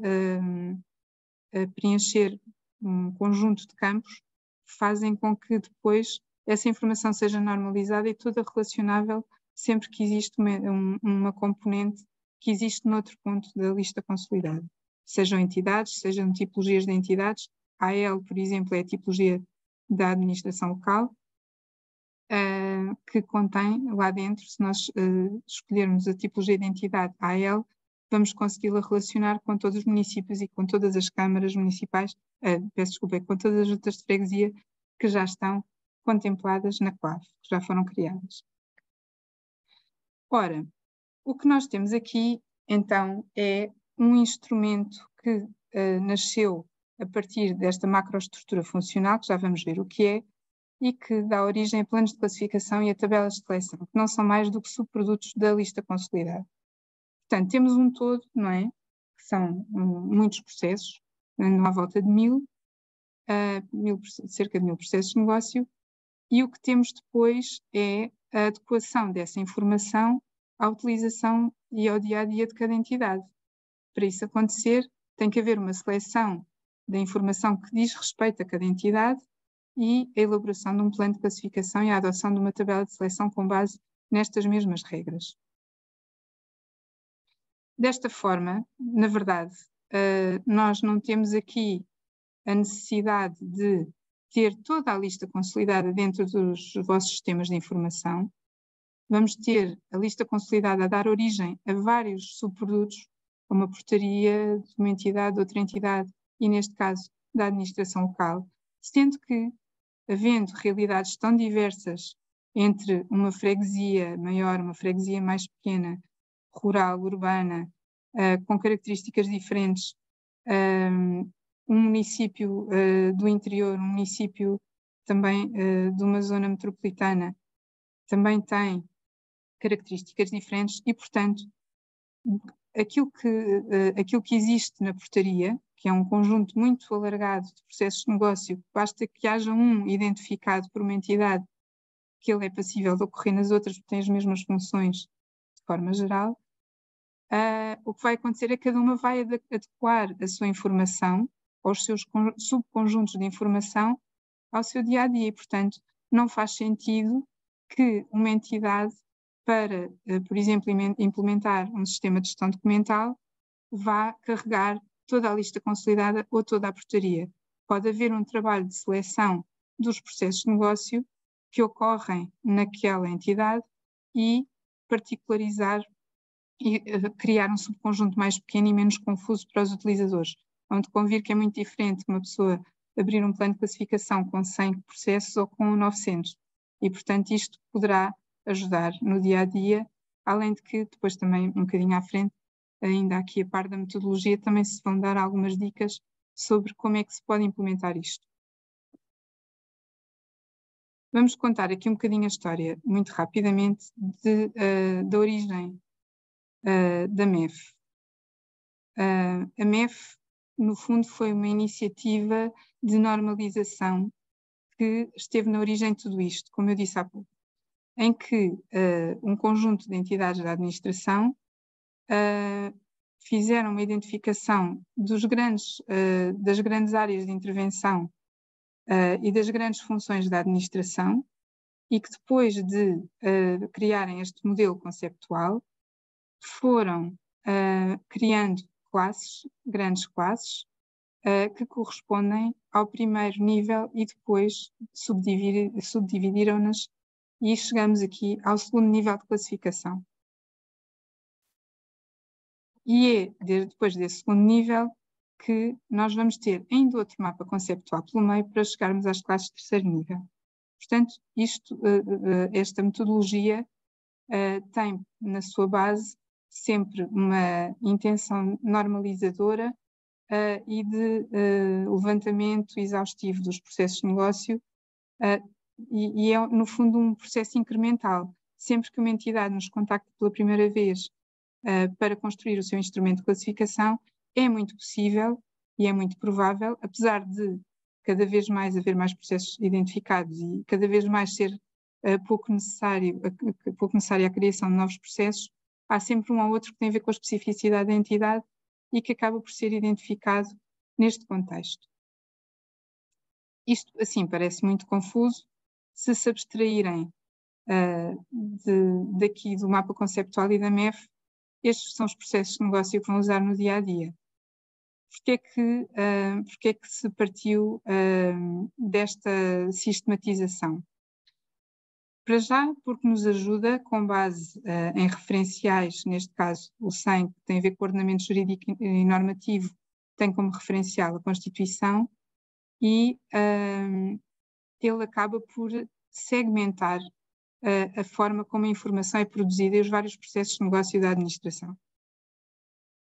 B: preencher um conjunto de campos que fazem com que depois essa informação seja normalizada e toda relacionável sempre que existe uma componente que existe noutro ponto da lista consolidada. Sejam entidades, sejam tipologias de entidades. A AL, por exemplo, é a tipologia da administração local, que contém lá dentro, se nós escolhermos a tipologia de entidade AL, vamos consegui-la relacionar com todos os municípios e com todas as câmaras municipais, com todas as juntas de freguesia que já estão contempladas na clave, que já foram criadas. Ora, o que nós temos aqui, então, é um instrumento que nasceu a partir desta macroestrutura funcional, que já vamos ver o que é, e que dá origem a planos de classificação e a tabelas de seleção, que não são mais do que subprodutos da lista consolidada. Portanto, temos um todo, não é? Que são muitos processos, à volta de 1000, cerca de 1000 processos de negócio, e o que temos depois é a adequação dessa informação à utilização e ao dia-a-dia de cada entidade. Para isso acontecer, tem que haver uma seleção da informação que diz respeito a cada entidade e a elaboração de um plano de classificação e a adoção de uma tabela de seleção com base nestas mesmas regras. Desta forma, na verdade, nós não temos aqui a necessidade de ter toda a lista consolidada dentro dos vossos sistemas de informação. Vamos ter a lista consolidada a dar origem a vários subprodutos, como a portaria de uma entidade, de outra entidade, e neste caso da administração local, sendo que, havendo realidades tão diversas entre uma freguesia maior, uma freguesia mais pequena, rural, urbana, com características diferentes, um município do interior, um município também de uma zona metropolitana, também tem características diferentes e, portanto, aquilo que existe na portaria, que é um conjunto muito alargado de processos de negócio, basta que haja um identificado por uma entidade que ele é passível de ocorrer nas outras, porque tem as mesmas funções de forma geral, o que vai acontecer é que cada uma vai adequar a sua informação, aos seus subconjuntos de informação, ao seu dia-a-dia. E, portanto, não faz sentido que uma entidade, para, por exemplo, implementar um sistema de gestão documental, vá carregar toda a lista consolidada ou toda a portaria. Pode haver um trabalho de seleção dos processos de negócio que ocorrem naquela entidade e particularizar e criar um subconjunto mais pequeno e menos confuso para os utilizadores. Onde convir que é muito diferente uma pessoa abrir um plano de classificação com 100 processos ou com 900. E, portanto, isto poderá ajudar no dia-a-dia, além de que depois também, um bocadinho à frente, ainda aqui a par da metodologia, também se vão dar algumas dicas sobre como é que se pode implementar isto. Vamos contar aqui um bocadinho a história, muito rapidamente, da origem da MEF. A MEF, no fundo, foi uma iniciativa de normalização que esteve na origem de tudo isto, como eu disse há pouco, em que um conjunto de entidades da administração fizeram uma identificação das grandes áreas de intervenção e das grandes funções da administração e que depois de criarem este modelo conceptual foram criando grandes classes, que correspondem ao primeiro nível e depois subdividiram-nas e chegamos aqui ao segundo nível de classificação. E é depois desse segundo nível que nós vamos ter ainda outro mapa conceptual pelo meio para chegarmos às classes de terceiro nível. Portanto, esta metodologia tem na sua base sempre uma intenção normalizadora e de levantamento exaustivo dos processos de negócio e é, no fundo, um processo incremental. Sempre que uma entidade nos contacta pela primeira vez para construir o seu instrumento de classificação, é muito possível e é muito provável, apesar de cada vez mais haver mais processos identificados e cada vez mais ser pouco necessária a criação de novos processos, há sempre um ou outro que tem a ver com a especificidade da entidade e que acaba por ser identificado neste contexto. Isto, assim, parece muito confuso. Se abstraírem daqui do mapa conceptual e da MEF, estes são os processos de negócio que vão usar no dia-a-dia. Porquê é que se partiu desta sistematização? Para já, porque nos ajuda, com base em referenciais, neste caso o 100, que tem a ver com o ordenamento jurídico e normativo, tem como referencial a Constituição, e ele acaba por segmentar a forma como a informação é produzida e os vários processos de negócio da administração.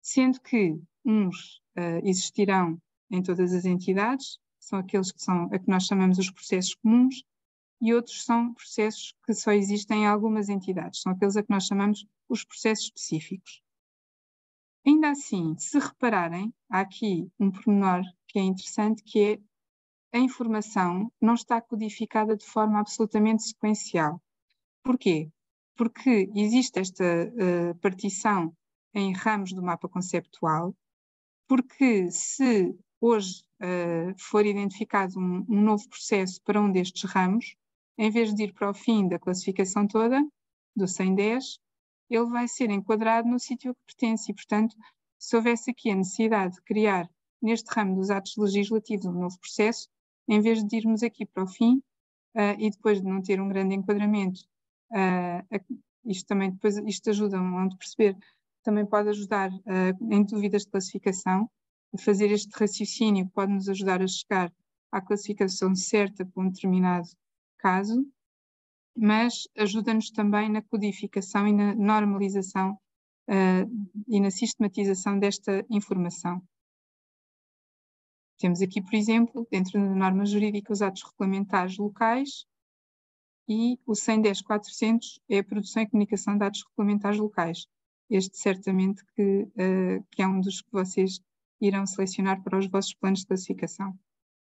B: sendo que uns existirão em todas as entidades, são aqueles que são a que nós chamamos os processos comuns, e outros são processos que só existem em algumas entidades, são aqueles a que nós chamamos os processos específicos. Ainda assim, se repararem, há aqui um pormenor que é interessante, que é a informação não está codificada de forma absolutamente sequencial. Porquê? Porque existe esta partição em ramos do mapa conceptual, porque se hoje for identificado um novo processo para um destes ramos, em vez de ir para o fim da classificação toda, do 110, ele vai ser enquadrado no sítio a que pertence. E, portanto, se houvesse aqui a necessidade de criar, neste ramo dos atos legislativos, um novo processo, em vez de irmos aqui para o fim, e depois de não ter um grande enquadramento, isto também depois, isto ajuda a perceber, também pode ajudar em dúvidas de classificação, a fazer este raciocínio pode nos ajudar a chegar à classificação certa para um determinado caso, mas ajuda-nos também na codificação e na normalização e na sistematização desta informação. Temos aqui, por exemplo, dentro da norma jurídica, os atos regulamentares locais, e o 110.400 é a produção e comunicação de dados regulamentares locais. Este certamente que é um dos que vocês irão selecionar para os vossos planos de classificação.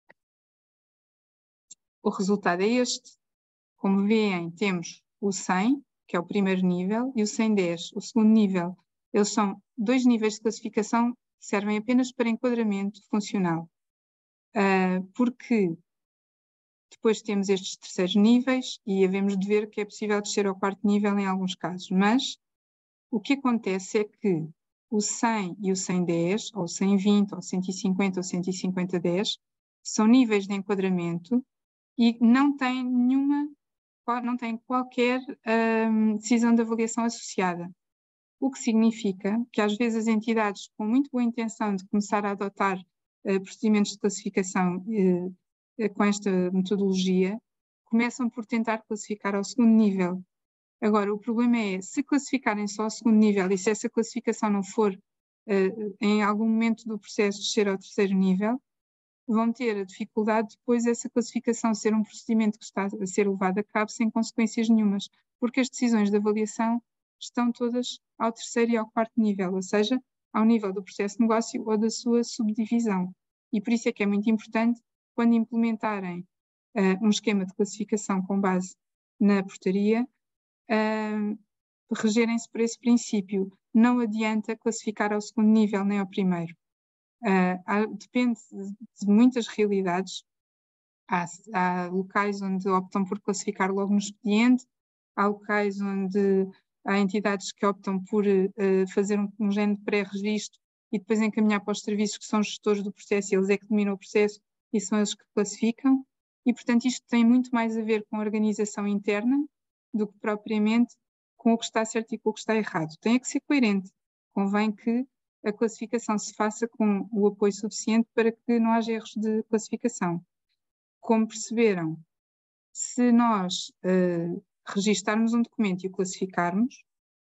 B: O resultado é este. Como veem, temos o 100, que é o primeiro nível, e o 110, o segundo nível. Eles são dois níveis de classificação que servem apenas para enquadramento funcional. Porque depois temos estes terceiros níveis e havemos de ver que é possível descer ao quarto nível em alguns casos. Mas o que acontece é que o 100 e o 110, ou 120, ou 150, ou 150-10, são níveis de enquadramento e não têm qualquer decisão de avaliação associada. O que significa que às vezes as entidades com muito boa intenção de começar a adotar procedimentos de classificação com esta metodologia, começam por tentar classificar ao segundo nível. Agora, o problema é, se classificarem só ao segundo nível e se essa classificação não for, em algum momento do processo, descer ao terceiro nível, vão ter a dificuldade de depois essa classificação ser um procedimento que está a ser levado a cabo sem consequências nenhumas, porque as decisões de avaliação estão todas ao terceiro e ao quarto nível, ou seja, ao nível do processo de negócio ou da sua subdivisão. E por isso é que é muito importante, quando implementarem um esquema de classificação com base na portaria, regerem-se por esse princípio. Não adianta classificar ao segundo nível nem ao primeiro. Depende de muitas realidades. Há locais onde optam por classificar logo no expediente, há locais onde há entidades que optam por fazer um género de pré-registro e depois encaminhar para os serviços que são gestores do processo, e eles é que dominam o processo e são eles que classificam. E, portanto, isto tem muito mais a ver com a organização interna do que propriamente com o que está certo e com o que está errado. Tem que ser coerente. Convém que a classificação se faça com o apoio suficiente para que não haja erros de classificação. Como perceberam, se nós registarmos um documento e o classificarmos,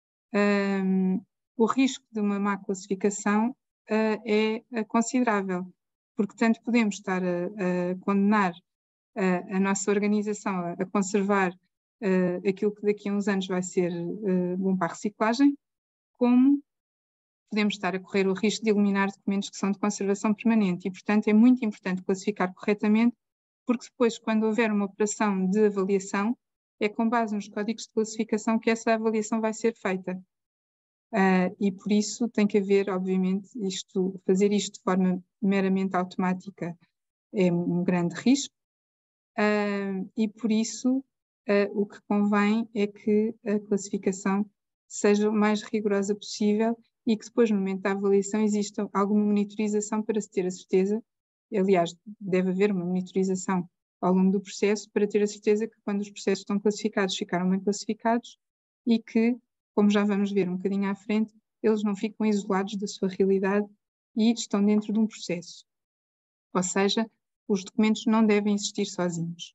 B: o risco de uma má classificação é considerável, porque tanto podemos estar a condenar a nossa organização a conservar aquilo que daqui a uns anos vai ser bom para a reciclagem, como podemos estar a correr o risco de eliminar documentos que são de conservação permanente. E, portanto, é muito importante classificar corretamente, porque depois, quando houver uma operação de avaliação, é com base nos códigos de classificação que essa avaliação vai ser feita. E por isso tem que haver, obviamente, fazer isto de forma meramente automática é um grande risco, e por isso o que convém é que a classificação seja o mais rigorosa possível e que depois, no momento da avaliação, exista alguma monitorização para se ter a certeza, aliás, deve haver uma monitorização ao longo do processo para ter a certeza que quando os processos estão classificados, ficaram bem classificados e que, como já vamos ver um bocadinho à frente, eles não ficam isolados da sua realidade e estão dentro de um processo. Ou seja, os documentos não devem existir sozinhos.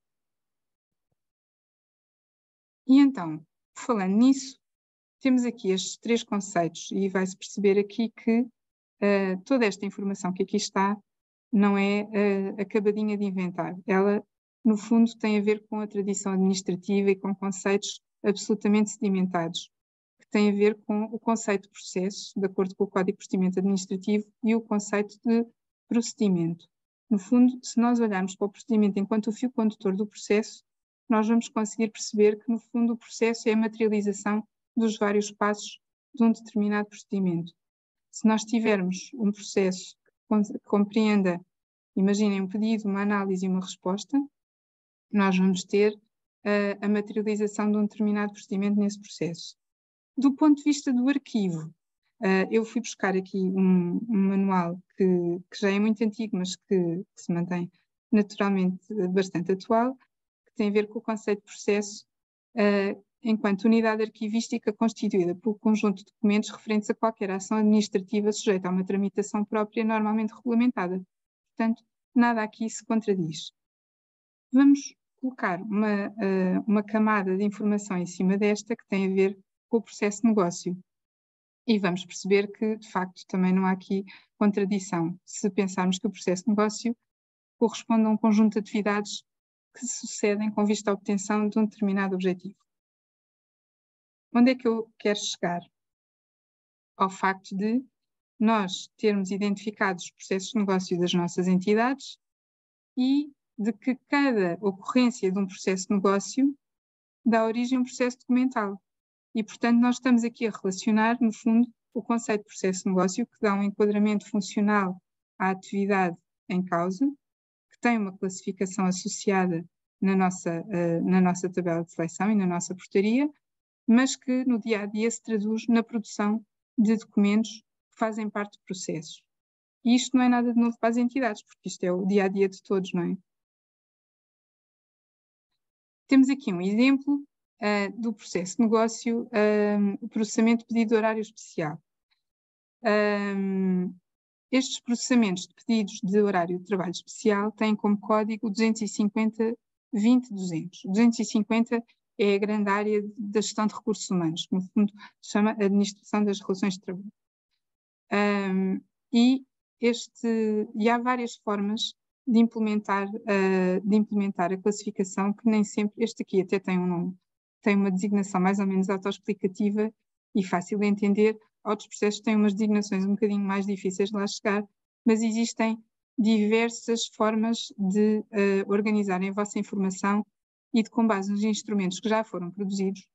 B: E então, falando nisso, temos aqui estes três conceitos e vai-se perceber aqui que toda esta informação que aqui está não é acabadinha de inventar. Ela, no fundo, tem a ver com a tradição administrativa e com conceitos absolutamente sedimentados, que têm a ver com o conceito de processo, de acordo com o Código de Procedimento Administrativo, e o conceito de procedimento. No fundo, se nós olharmos para o procedimento enquanto o fio condutor do processo, nós vamos conseguir perceber que, no fundo, o processo é a materialização dos vários passos de um determinado procedimento. Se nós tivermos um processo que compreenda, imaginem, um pedido, uma análise e uma resposta, nós vamos ter a materialização de um determinado procedimento nesse processo. Do ponto de vista do arquivo, eu fui buscar aqui um manual que já é muito antigo, mas que se mantém naturalmente bastante atual, que tem a ver com o conceito de processo enquanto unidade arquivística constituída por conjunto de documentos referentes a qualquer ação administrativa sujeita a uma tramitação própria normalmente regulamentada. Portanto, nada aqui se contradiz. Vamos colocar uma camada de informação em cima desta que tem a ver com o processo de negócio. E vamos perceber que, de facto, também não há aqui contradição, se pensarmos que o processo de negócio corresponde a um conjunto de atividades que se sucedem com vista à obtenção de um determinado objetivo. Onde é que eu quero chegar? Ao facto de nós termos identificado os processos de negócio das nossas entidades e de que cada ocorrência de um processo de negócio dá origem a um processo documental. E, portanto, nós estamos aqui a relacionar, no fundo, o conceito de processo de negócio, que dá um enquadramento funcional à atividade em causa, que tem uma classificação associada na nossa tabela de seleção e na nossa portaria, mas que no dia-a-dia se traduz na produção de documentos que fazem parte do processo. E isto não é nada de novo para as entidades, porque isto é o dia-a-dia de todos, não é? Temos aqui um exemplo do processo de negócio, o processamento de pedido de horário especial. Estes processamentos de pedidos de horário de trabalho especial têm como código 250-20-200. 250 é a grande área da gestão de recursos humanos, que no fundo se chama Administração das Relações de Trabalho. E há várias formas de implementar a classificação, que nem sempre, este aqui até tem um nome, tem uma designação mais ou menos autoexplicativa e fácil de entender. Outros processos têm umas designações um bocadinho mais difíceis de lá chegar, mas existem diversas formas de organizarem a vossa informação e de, com base nos instrumentos que já foram produzidos,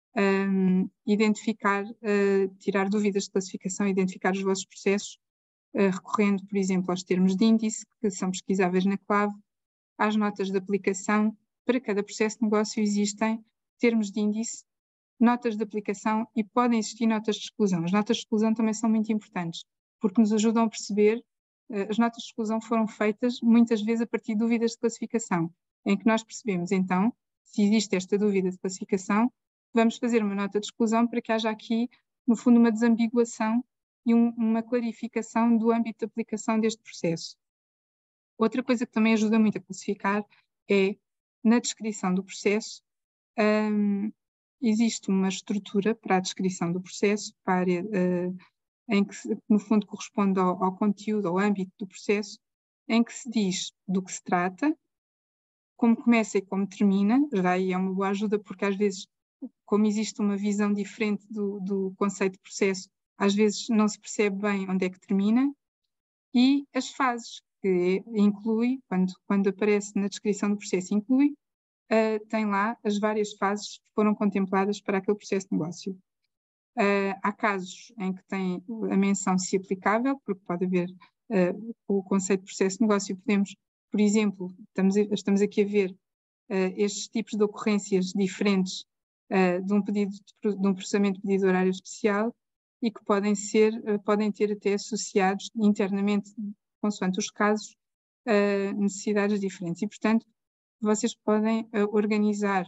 B: identificar, tirar dúvidas de classificação, identificar os vossos processos, recorrendo, por exemplo, aos termos de índice, que são pesquisáveis na CLAV, às notas de aplicação. Para cada processo de negócio existem termos de índice, notas de aplicação e podem existir notas de exclusão. As notas de exclusão também são muito importantes, porque nos ajudam a perceber, as notas de exclusão foram feitas muitas vezes a partir de dúvidas de classificação, em que nós percebemos, então, se existe esta dúvida de classificação, vamos fazer uma nota de exclusão para que haja aqui, no fundo, uma desambiguação e uma clarificação do âmbito de aplicação deste processo. Outra coisa que também ajuda muito a classificar é, na descrição do processo, existe uma estrutura para a descrição do processo, para a área em que, no fundo, corresponde ao conteúdo, ao âmbito do processo, em que se diz do que se trata, como começa e como termina. Já aí é uma boa ajuda, porque às vezes, como existe uma visão diferente do conceito de processo, às vezes não se percebe bem onde é que termina, e as fases, que inclui, quando aparece na descrição do processo, inclui, tem lá as várias fases que foram contempladas para aquele processo de negócio. Há casos em que tem a menção se aplicável, porque pode haver o conceito de processo de negócio. Podemos, por exemplo, estamos aqui a ver estes tipos de ocorrências diferentes de um processamento de pedido de horário especial e que podem ter até associados internamente, consoante os casos, necessidades diferentes. E, portanto, vocês podem organizar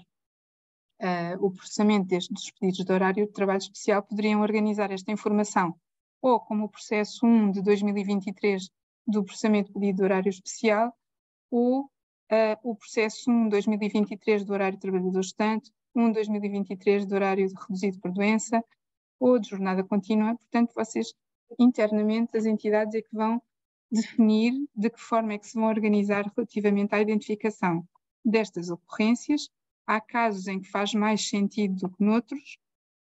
B: o processamento dos pedidos de horário de trabalho especial, poderiam organizar esta informação ou como o processo 1 de 2023 do processamento de pedido de horário especial, ou o processo 1 de 2023 do horário de trabalhador gestante, 1 de 2023 do horário reduzido por doença, ou de jornada contínua. Portanto, vocês internamente as entidades é que vão definir de que forma é que se vão organizar relativamente à identificação destas ocorrências. Há casos em que faz mais sentido do que noutros.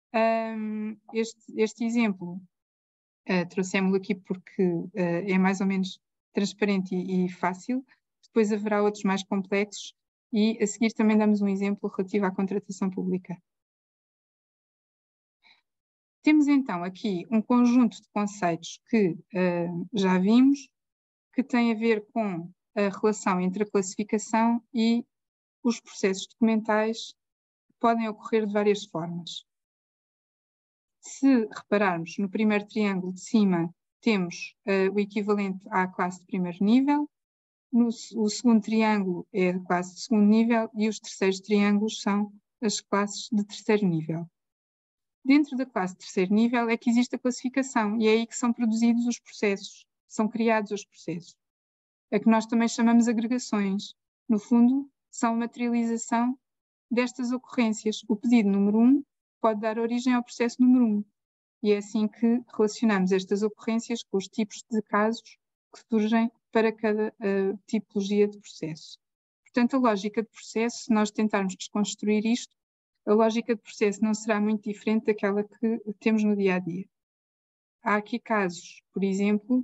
B: Este exemplo trouxemos-lo aqui porque é mais ou menos transparente e fácil. Depois haverá outros mais complexos e a seguir também damos um exemplo relativo à contratação pública. Temos então aqui um conjunto de conceitos que já vimos, que tem a ver com a relação entre a classificação e os processos documentais, que podem ocorrer de várias formas. Se repararmos no primeiro triângulo de cima, temos o equivalente à classe de primeiro nível, o segundo triângulo é a classe de segundo nível e os terceiros triângulos são as classes de terceiro nível. Dentro da classe de terceiro nível é que existe a classificação e é aí que são produzidos os processos, são criados os processos. É que nós também chamamos agregações. No fundo, são a materialização destas ocorrências. O pedido número 1 pode dar origem ao processo número 1. E é assim que relacionamos estas ocorrências com os tipos de casos que surgem para cada tipologia de processo. Portanto, a lógica de processo, se nós tentarmos desconstruir isto, a lógica de processo não será muito diferente daquela que temos no dia a dia. Há aqui casos, por exemplo,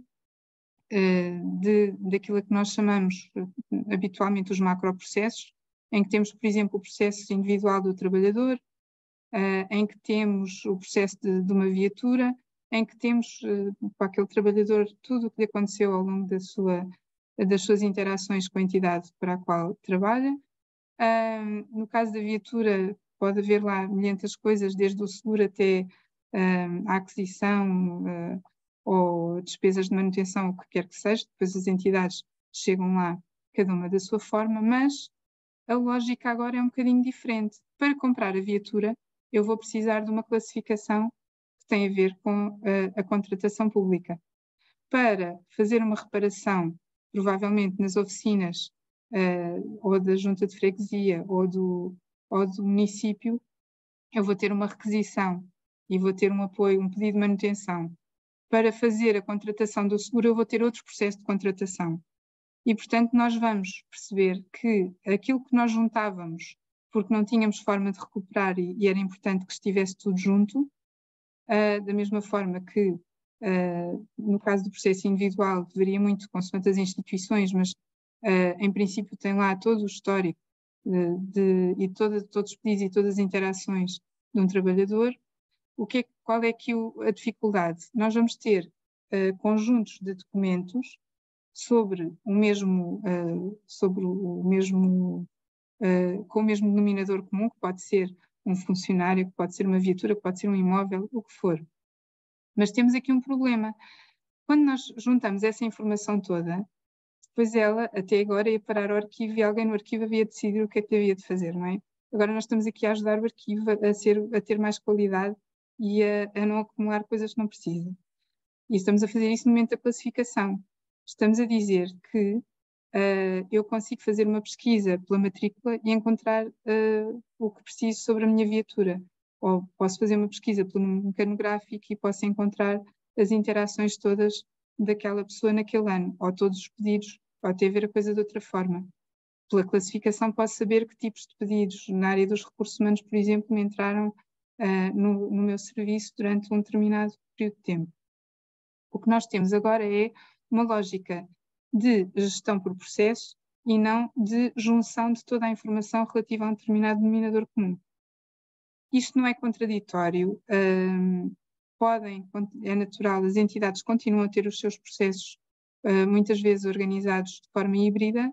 B: daquilo que nós chamamos habitualmente os macroprocessos, em que temos, por exemplo, o processo individual do trabalhador, em que temos o processo de uma viatura, em que temos para aquele trabalhador tudo o que lhe aconteceu ao longo das suas interações com a entidade para a qual trabalha. No caso da viatura, pode haver lá milhentas coisas, desde o seguro até a aquisição ou despesas de manutenção, o que quer que seja. Depois as entidades chegam lá, cada uma da sua forma, mas a lógica agora é um bocadinho diferente. Para comprar a viatura, eu vou precisar de uma classificação que tem a ver com a contratação pública. Para fazer uma reparação, provavelmente nas oficinas ou da junta de freguesia ou do município, eu vou ter uma requisição e vou ter um apoio, um pedido de manutenção. Para fazer a contratação do seguro, eu vou ter outro processo de contratação. E, portanto, nós vamos perceber que aquilo que nós juntávamos, porque não tínhamos forma de recuperar e era importante que estivesse tudo junto, da mesma forma que, no caso do processo individual, deveria muito consoante as instituições, mas, em princípio, tem lá todo o histórico e todos os pedidos e todas as interações de um trabalhador. Qual é aqui a dificuldade? Nós vamos ter conjuntos de documentos sobre o mesmo, com o mesmo denominador comum, que pode ser um funcionário, que pode ser uma viatura, que pode ser um imóvel, o que for. Mas temos aqui um problema. Quando nós juntamos essa informação toda, depois ela, até agora, ia parar ao arquivo e alguém no arquivo havia de decidir o que é que havia de fazer, não é? Agora nós estamos aqui a ajudar o arquivo a ter mais qualidade e a não acumular coisas que não precisa. E estamos a fazer isso no momento da classificação. Estamos a dizer que eu consigo fazer uma pesquisa pela matrícula e encontrar o que preciso sobre a minha viatura. Ou posso fazer uma pesquisa pelo mecanográfico e posso encontrar as interações todas daquela pessoa naquele ano, ou todos os pedidos, pode ter a ver a coisa de outra forma. Pela classificação posso saber que tipos de pedidos na área dos recursos humanos, por exemplo, me entraram no meu serviço durante um determinado período de tempo. O que nós temos agora é uma lógica de gestão por processo e não de junção de toda a informação relativa a um determinado denominador comum. Isto não é contraditório, é natural, as entidades continuam a ter os seus processos muitas vezes organizados de forma híbrida,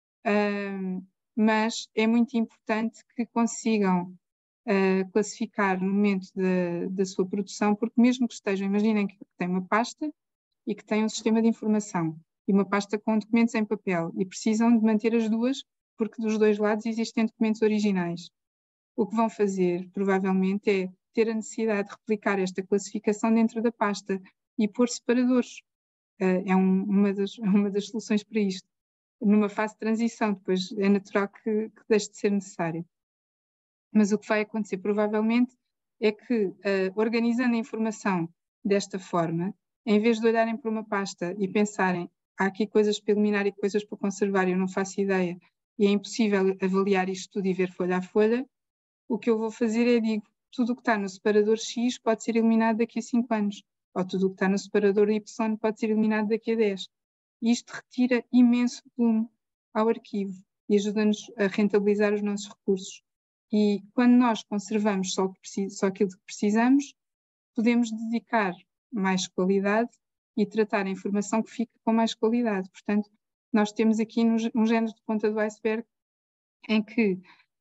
B: mas é muito importante que consigam classificar no momento da sua produção, porque mesmo que estejam, imaginem que tem uma pasta e que tem um sistema de informação e uma pasta com documentos em papel e precisam de manter as duas porque dos dois lados existem documentos originais. O que vão fazer, provavelmente, é ter a necessidade de replicar esta classificação dentro da pasta e pôr separadores. É uma das soluções para isto. Numa fase de transição, depois é natural que deixe de ser necessário. Mas o que vai acontecer, provavelmente, é que, organizando a informação desta forma, em vez de olharem para uma pasta e pensarem há aqui coisas para eliminar e coisas para conservar, eu não faço ideia, e é impossível avaliar isto tudo e ver folha a folha, o que eu vou fazer é digo, tudo o que está no separador X pode ser eliminado daqui a 5 anos, ou tudo o que está no separador Y pode ser eliminado daqui a 10. E isto retira imenso volume ao arquivo e ajuda-nos a rentabilizar os nossos recursos. E quando nós conservamos só aquilo que precisamos, podemos dedicar mais qualidade e tratar a informação que fica com mais qualidade. Portanto, nós temos aqui um género de ponta do iceberg em que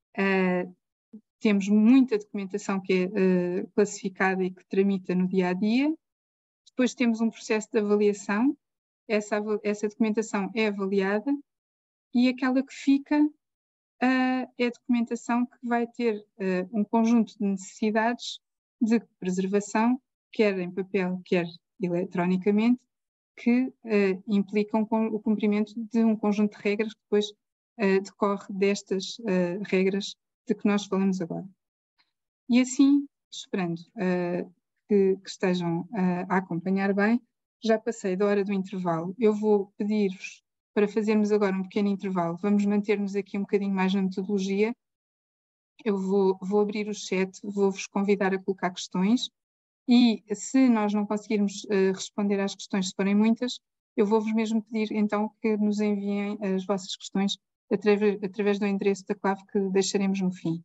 B: temos muita documentação que é classificada e que tramita no dia a dia. Depois temos um processo de avaliação. Essa documentação é avaliada e aquela que fica é a documentação que vai ter um conjunto de necessidades de preservação, quer em papel, quer eletronicamente, que implicam o cumprimento de um conjunto de regras que depois decorre destas regras de que nós falamos agora. E assim, esperando que estejam a acompanhar bem, já passei da hora do intervalo. Eu vou pedir-vos para fazermos agora um pequeno intervalo. Vamos manter-nos aqui um bocadinho mais na metodologia. Eu vou abrir o chat, vou-vos convidar a colocar questões e se nós não conseguirmos responder às questões, se forem muitas, eu vou-vos mesmo pedir então que nos enviem as vossas questões através do endereço da clave que deixaremos no fim.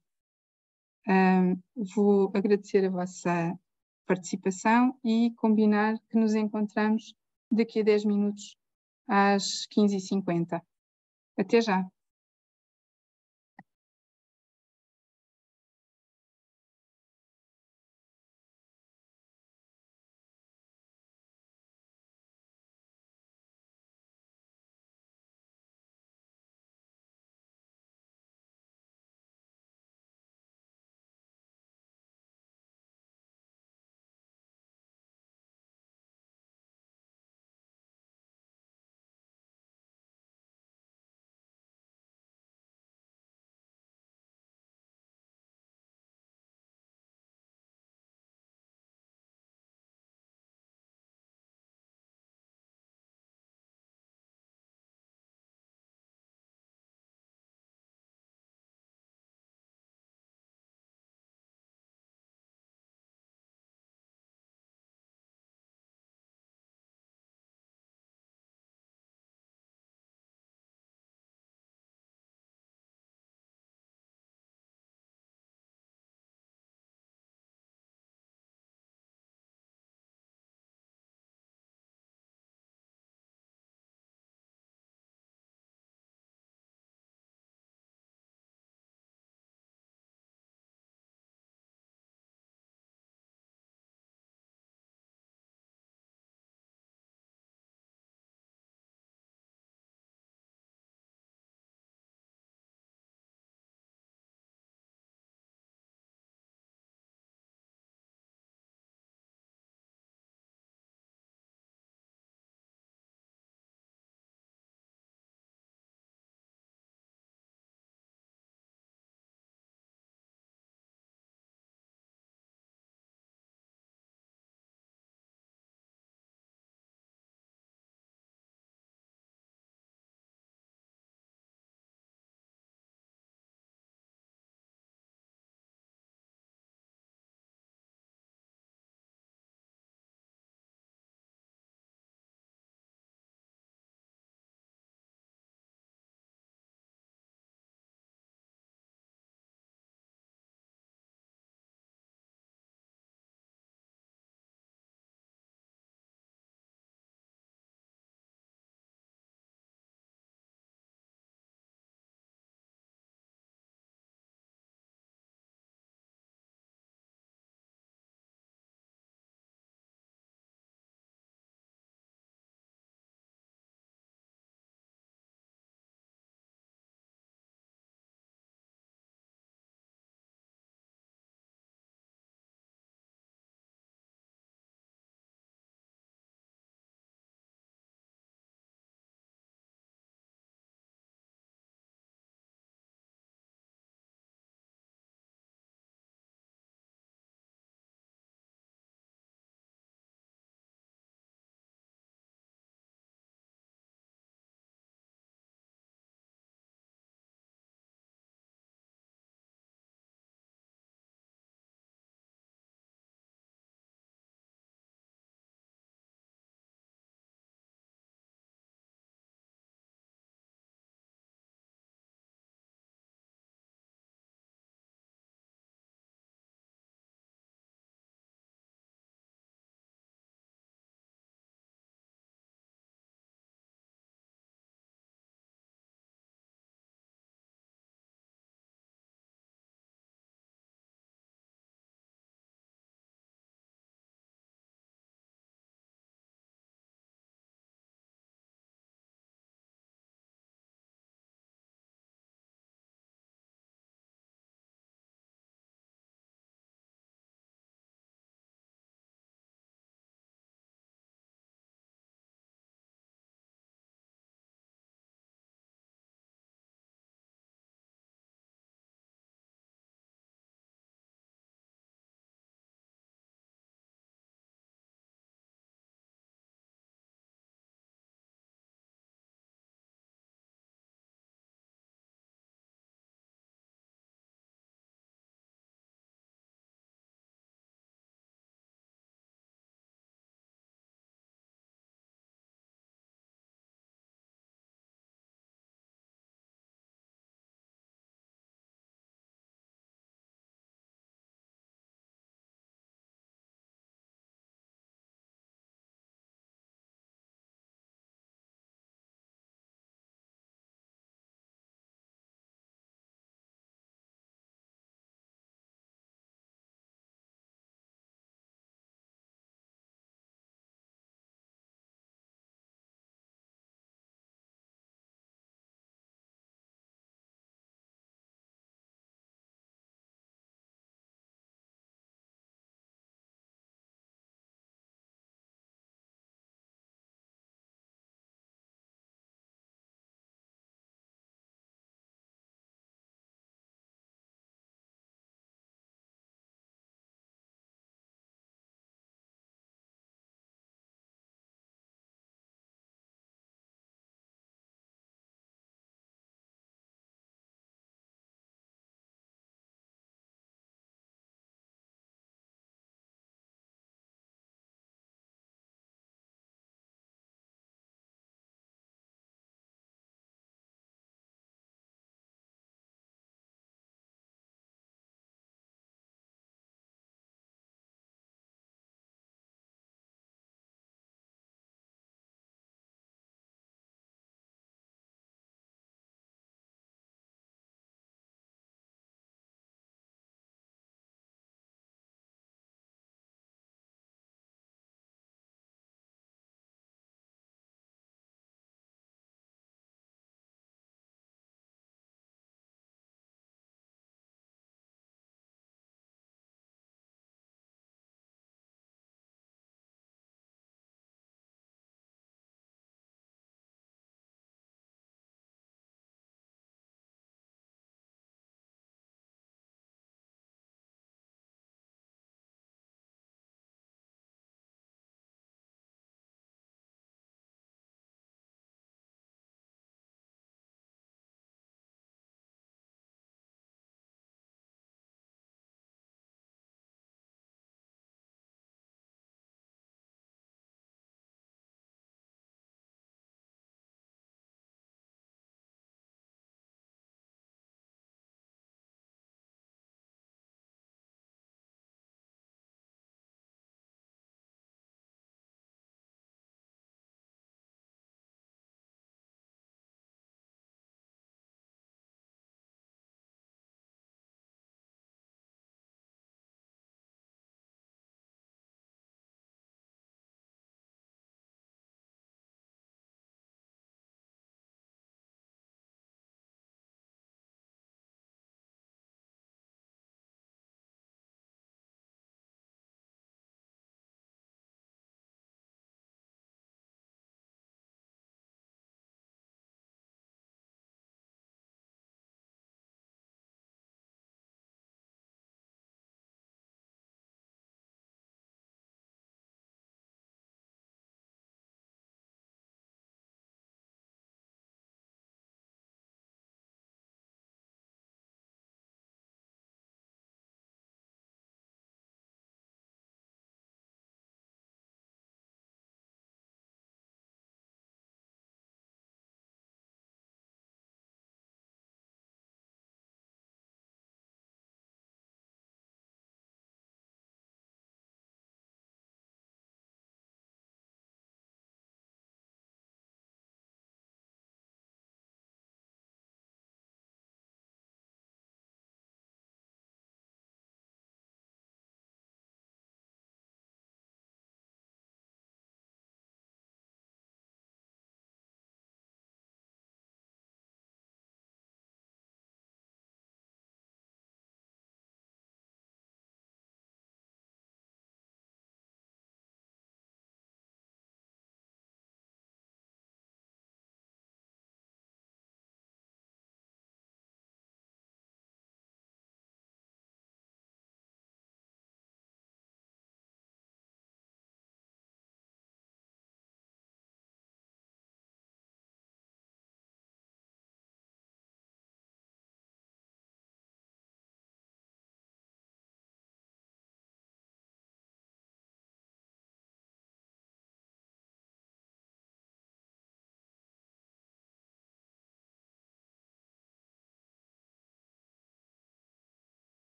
B: Vou agradecer a vossa participação e combinar que nos encontramos daqui a 10 minutos às 15h50. Até já!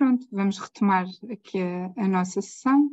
B: Pronto, vamos retomar aqui a nossa sessão.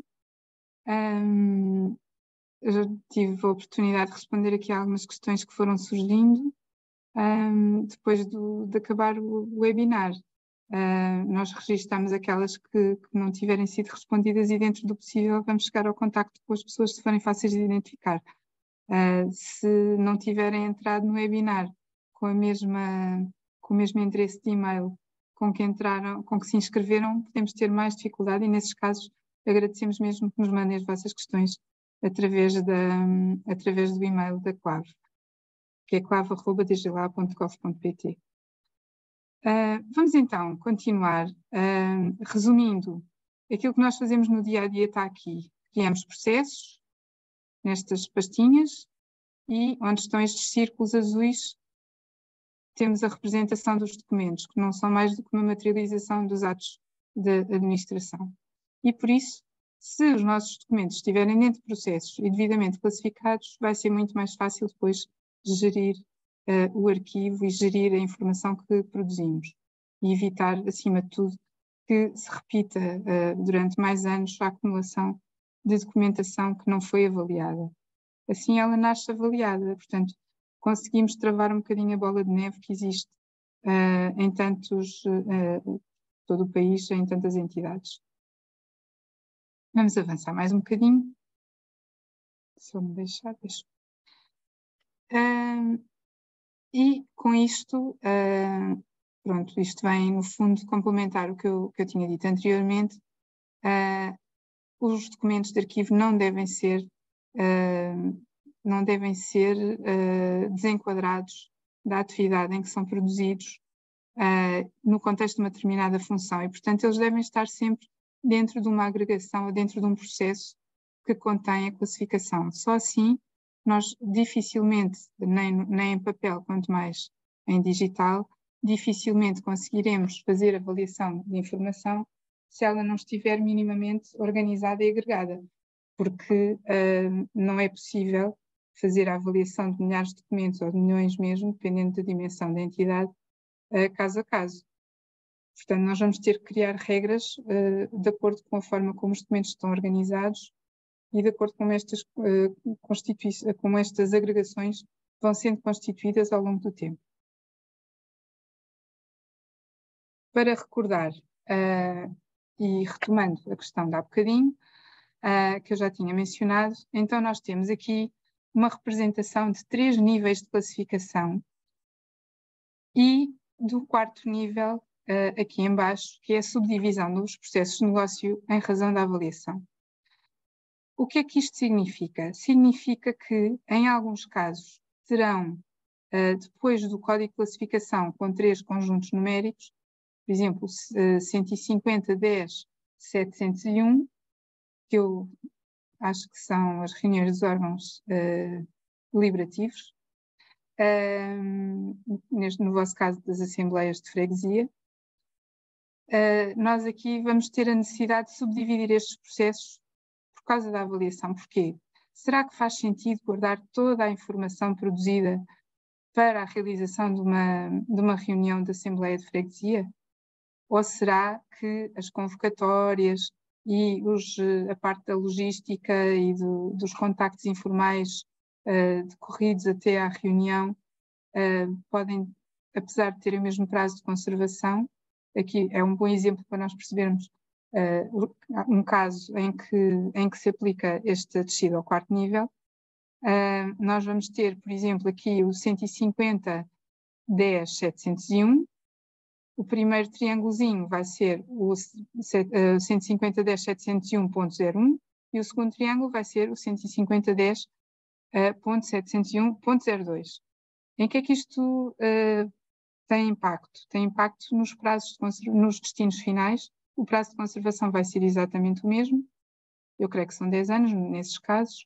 B: Eu já tive a oportunidade de responder aqui a algumas questões que foram surgindo depois de acabar o webinar. Nós registamos aquelas que não tiverem sido respondidas e, dentro do possível, vamos chegar ao contacto com as pessoas se forem fáceis de identificar. Se não tiverem entrado no webinar com o mesmo endereço de e-mail com que entraram, com que se inscreveram, podemos ter mais dificuldade, e nesses casos agradecemos mesmo que nos mandem as vossas questões através do e-mail da CLAV, que é clav@dgla.gov.pt. Vamos então continuar. Resumindo, aquilo que nós fazemos no dia a dia está aqui. Criamos processos nestas pastinhas, e onde estão estes círculos azuis temos a representação dos documentos, que não são mais do que uma materialização dos atos de administração. E por isso, se os nossos documentos estiverem dentro de processos e devidamente classificados, vai ser muito mais fácil depois gerir o arquivo e gerir a informação que produzimos, e evitar, acima de tudo, que se repita durante mais anos a acumulação de documentação que não foi avaliada. Assim ela nasce avaliada, portanto, conseguimos travar um bocadinho a bola de neve que existe em todo o país, em tantas entidades. Vamos avançar mais um bocadinho. Só me deixar. E com isto, pronto, isto vem no fundo complementar o que eu tinha dito anteriormente. Os documentos de arquivo não devem ser desenquadrados da atividade em que são produzidos no contexto de uma determinada função, e portanto eles devem estar sempre dentro de uma agregação ou dentro de um processo que contém a classificação. Só assim nós dificilmente, nem em papel, quanto mais em digital, dificilmente conseguiremos fazer avaliação de informação se ela não estiver minimamente organizada e agregada, porque não é possível fazer a avaliação de milhares de documentos, ou de milhões mesmo, dependendo da dimensão da entidade, caso a caso. Portanto, nós vamos ter que criar regras de acordo com a forma como os documentos estão organizados e de acordo com como estas agregações vão sendo constituídas ao longo do tempo. Para recordar, e retomando a questão de há bocadinho, que eu já tinha mencionado, então nós temos aqui uma representação de 3 níveis de classificação e do 4º nível aqui em baixo, que é a subdivisão dos processos de negócio em razão da avaliação. O que é que isto significa? Significa que, em alguns casos, terão, depois do código de classificação com 3 conjuntos numéricos, por exemplo, 150.10.701, que eu acho que são as reuniões dos órgãos deliberativos, no vosso caso das assembleias de freguesia. Nós aqui vamos ter a necessidade de subdividir estes processos por causa da avaliação. Porquê? Será que faz sentido guardar toda a informação produzida para a realização de uma reunião de assembleia de freguesia? Ou será que as convocatórias e a parte da logística e dos contactos informais decorridos até à reunião podem, apesar de terem o mesmo prazo de conservação, aqui é um bom exemplo para nós percebermos um caso em que se aplica esta descida ao 4º nível. Nós vamos ter, por exemplo, aqui o 150.10.701. O primeiro triângulozinho vai ser o 150.10.701.01 e o segundo triângulo vai ser o 150.10.701.02. Em que é que isto tem impacto? Tem impacto nos prazos nos destinos finais. O prazo de conservação vai ser exatamente o mesmo. Eu creio que são 10 anos nesses casos.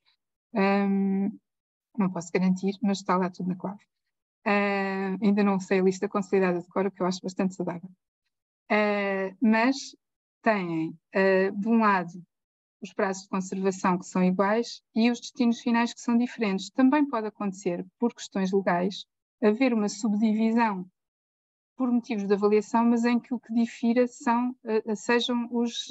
B: Não posso garantir, mas está lá tudo na CLAV. Ainda não sei a lista consolidada de cor, o que eu acho bastante saudável. Mas têm, de um lado, os prazos de conservação que são iguais e os destinos finais que são diferentes. Também pode acontecer, por questões legais, haver uma subdivisão por motivos de avaliação, mas em que o que difira sejam os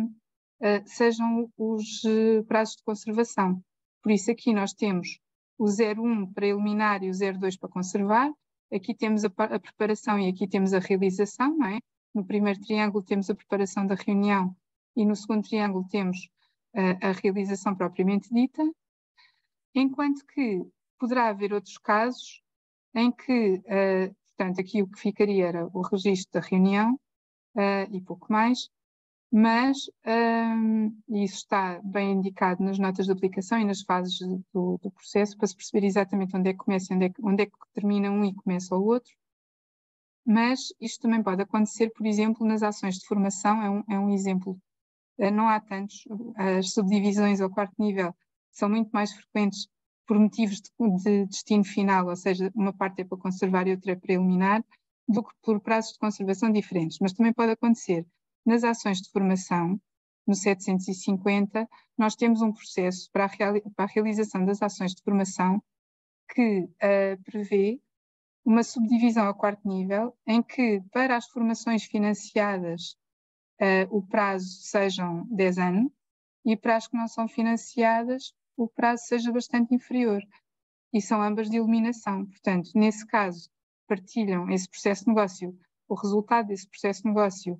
B: prazos de conservação. Por isso aqui nós temos o 01 para eliminar e o 02 para conservar. Aqui temos a preparação e aqui temos a realização, não é? No primeiro triângulo temos a preparação da reunião e no segundo triângulo temos a realização propriamente dita, enquanto que poderá haver outros casos em que, portanto, aqui o que ficaria era o registro da reunião e pouco mais, mas isso está bem indicado nas notas de aplicação e nas fases do processo para se perceber exatamente onde é que começa, onde é que termina um e começa o outro. Mas isto também pode acontecer, por exemplo, nas ações de formação, é um exemplo. Não há tantos, as subdivisões ao quarto nível são muito mais frequentes por motivos de destino final, ou seja, uma parte é para conservar e outra é para eliminar, do que por prazos de conservação diferentes. Mas também pode acontecer nas ações de formação, no 750, nós temos um processo para a realização das ações de formação que prevê uma subdivisão ao quarto nível, em que para as formações financiadas o prazo sejam 10 anos e para as que não são financiadas o prazo seja bastante inferior. E são ambas de eliminação. Portanto, nesse caso, partilham esse processo de negócio. O resultado desse processo de negócio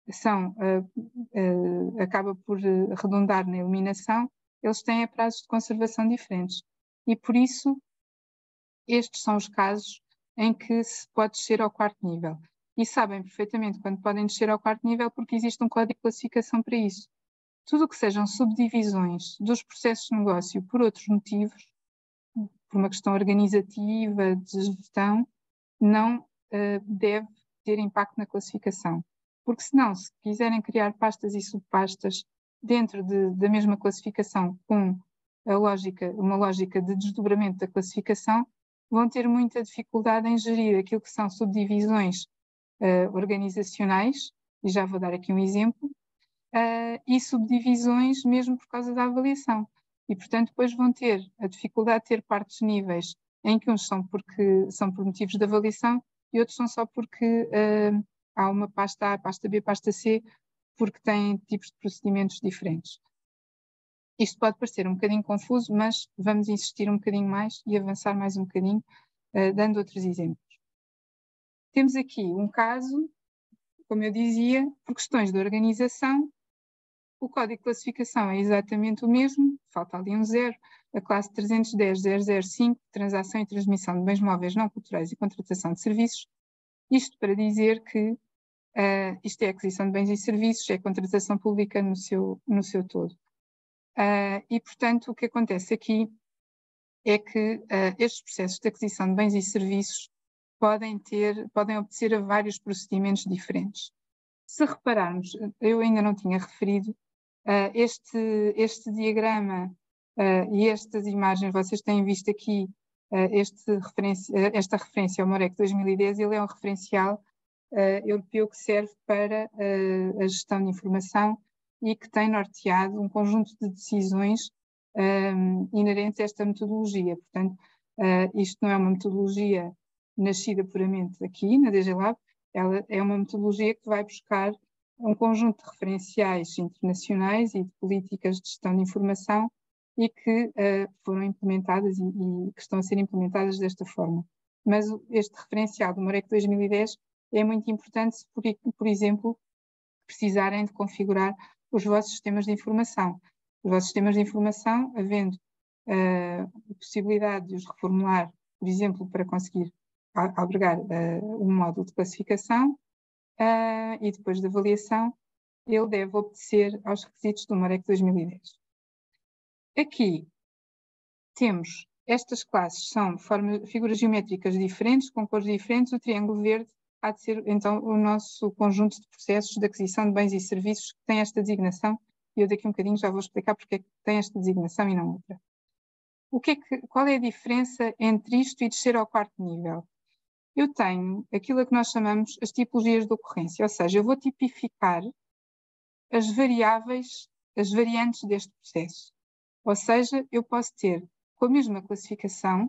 B: acaba por redundar na eliminação. Eles têm prazos de conservação diferentes. E, por isso, estes são os casos em que se pode descer ao quarto nível. E sabem perfeitamente quando podem descer ao quarto nível porque existe um código de classificação para isso. Tudo o que sejam subdivisões dos processos de negócio por outros motivos, por uma questão organizativa, de gestão, não deve ter impacto na classificação. Porque senão, se quiserem criar pastas e subpastas dentro da mesma classificação com uma lógica de desdobramento da classificação, vão ter muita dificuldade em gerir aquilo que são subdivisões organizacionais, e já vou dar aqui um exemplo, e subdivisões mesmo por causa da avaliação. E, portanto, depois vão ter a dificuldade de ter partes níveis em que uns são por motivos de avaliação e outros são só porque há uma pasta A, pasta B, pasta C, porque têm tipos de procedimentos diferentes. Isto pode parecer um bocadinho confuso, mas vamos insistir um bocadinho mais e avançar mais um bocadinho, dando outros exemplos. Temos aqui um caso, como eu dizia, por questões de organização, o código de classificação é exatamente o mesmo, falta ali um 0, a classe 310.005, transação e transmissão de bens móveis não culturais e contratação de serviços. Isto para dizer que isto é aquisição de bens e serviços, é contratação pública no seu todo. E, portanto, o que acontece aqui é que estes processos de aquisição de bens e serviços podem obedecer a vários procedimentos diferentes. Se repararmos, eu ainda não tinha referido, este diagrama e estas imagens, vocês têm visto aqui esta referência ao MOREC 2010, ele é um referencial europeu que serve para a gestão de informação e que tem norteado um conjunto de decisões inerentes a esta metodologia. Portanto, isto não é uma metodologia nascida puramente aqui na DG Lab, ela é uma metodologia que vai buscar um conjunto de referenciais internacionais e de políticas de gestão de informação e que foram implementadas e que estão a ser implementadas desta forma. Mas este referencial do MOREC 2010 é muito importante se, por exemplo, precisarem de configurar os vossos sistemas de informação. Os vossos sistemas de informação, havendo a possibilidade de os reformular, por exemplo, para conseguir albergar um módulo de classificação e depois de avaliação, ele deve obedecer aos requisitos do MOREC 2010. Aqui temos estas classes, são figuras geométricas diferentes, com cores diferentes. O triângulo verde há de ser, então, o nosso conjunto de processos de aquisição de bens e serviços que tem esta designação, e eu daqui um bocadinho já vou explicar porque é que tem esta designação e não outra. Qual é a diferença entre isto e descer ao quarto nível? Eu tenho aquilo a que nós chamamos as tipologias de ocorrência, ou seja, eu vou tipificar as variantes deste processo. Ou seja, eu posso ter com a mesma classificação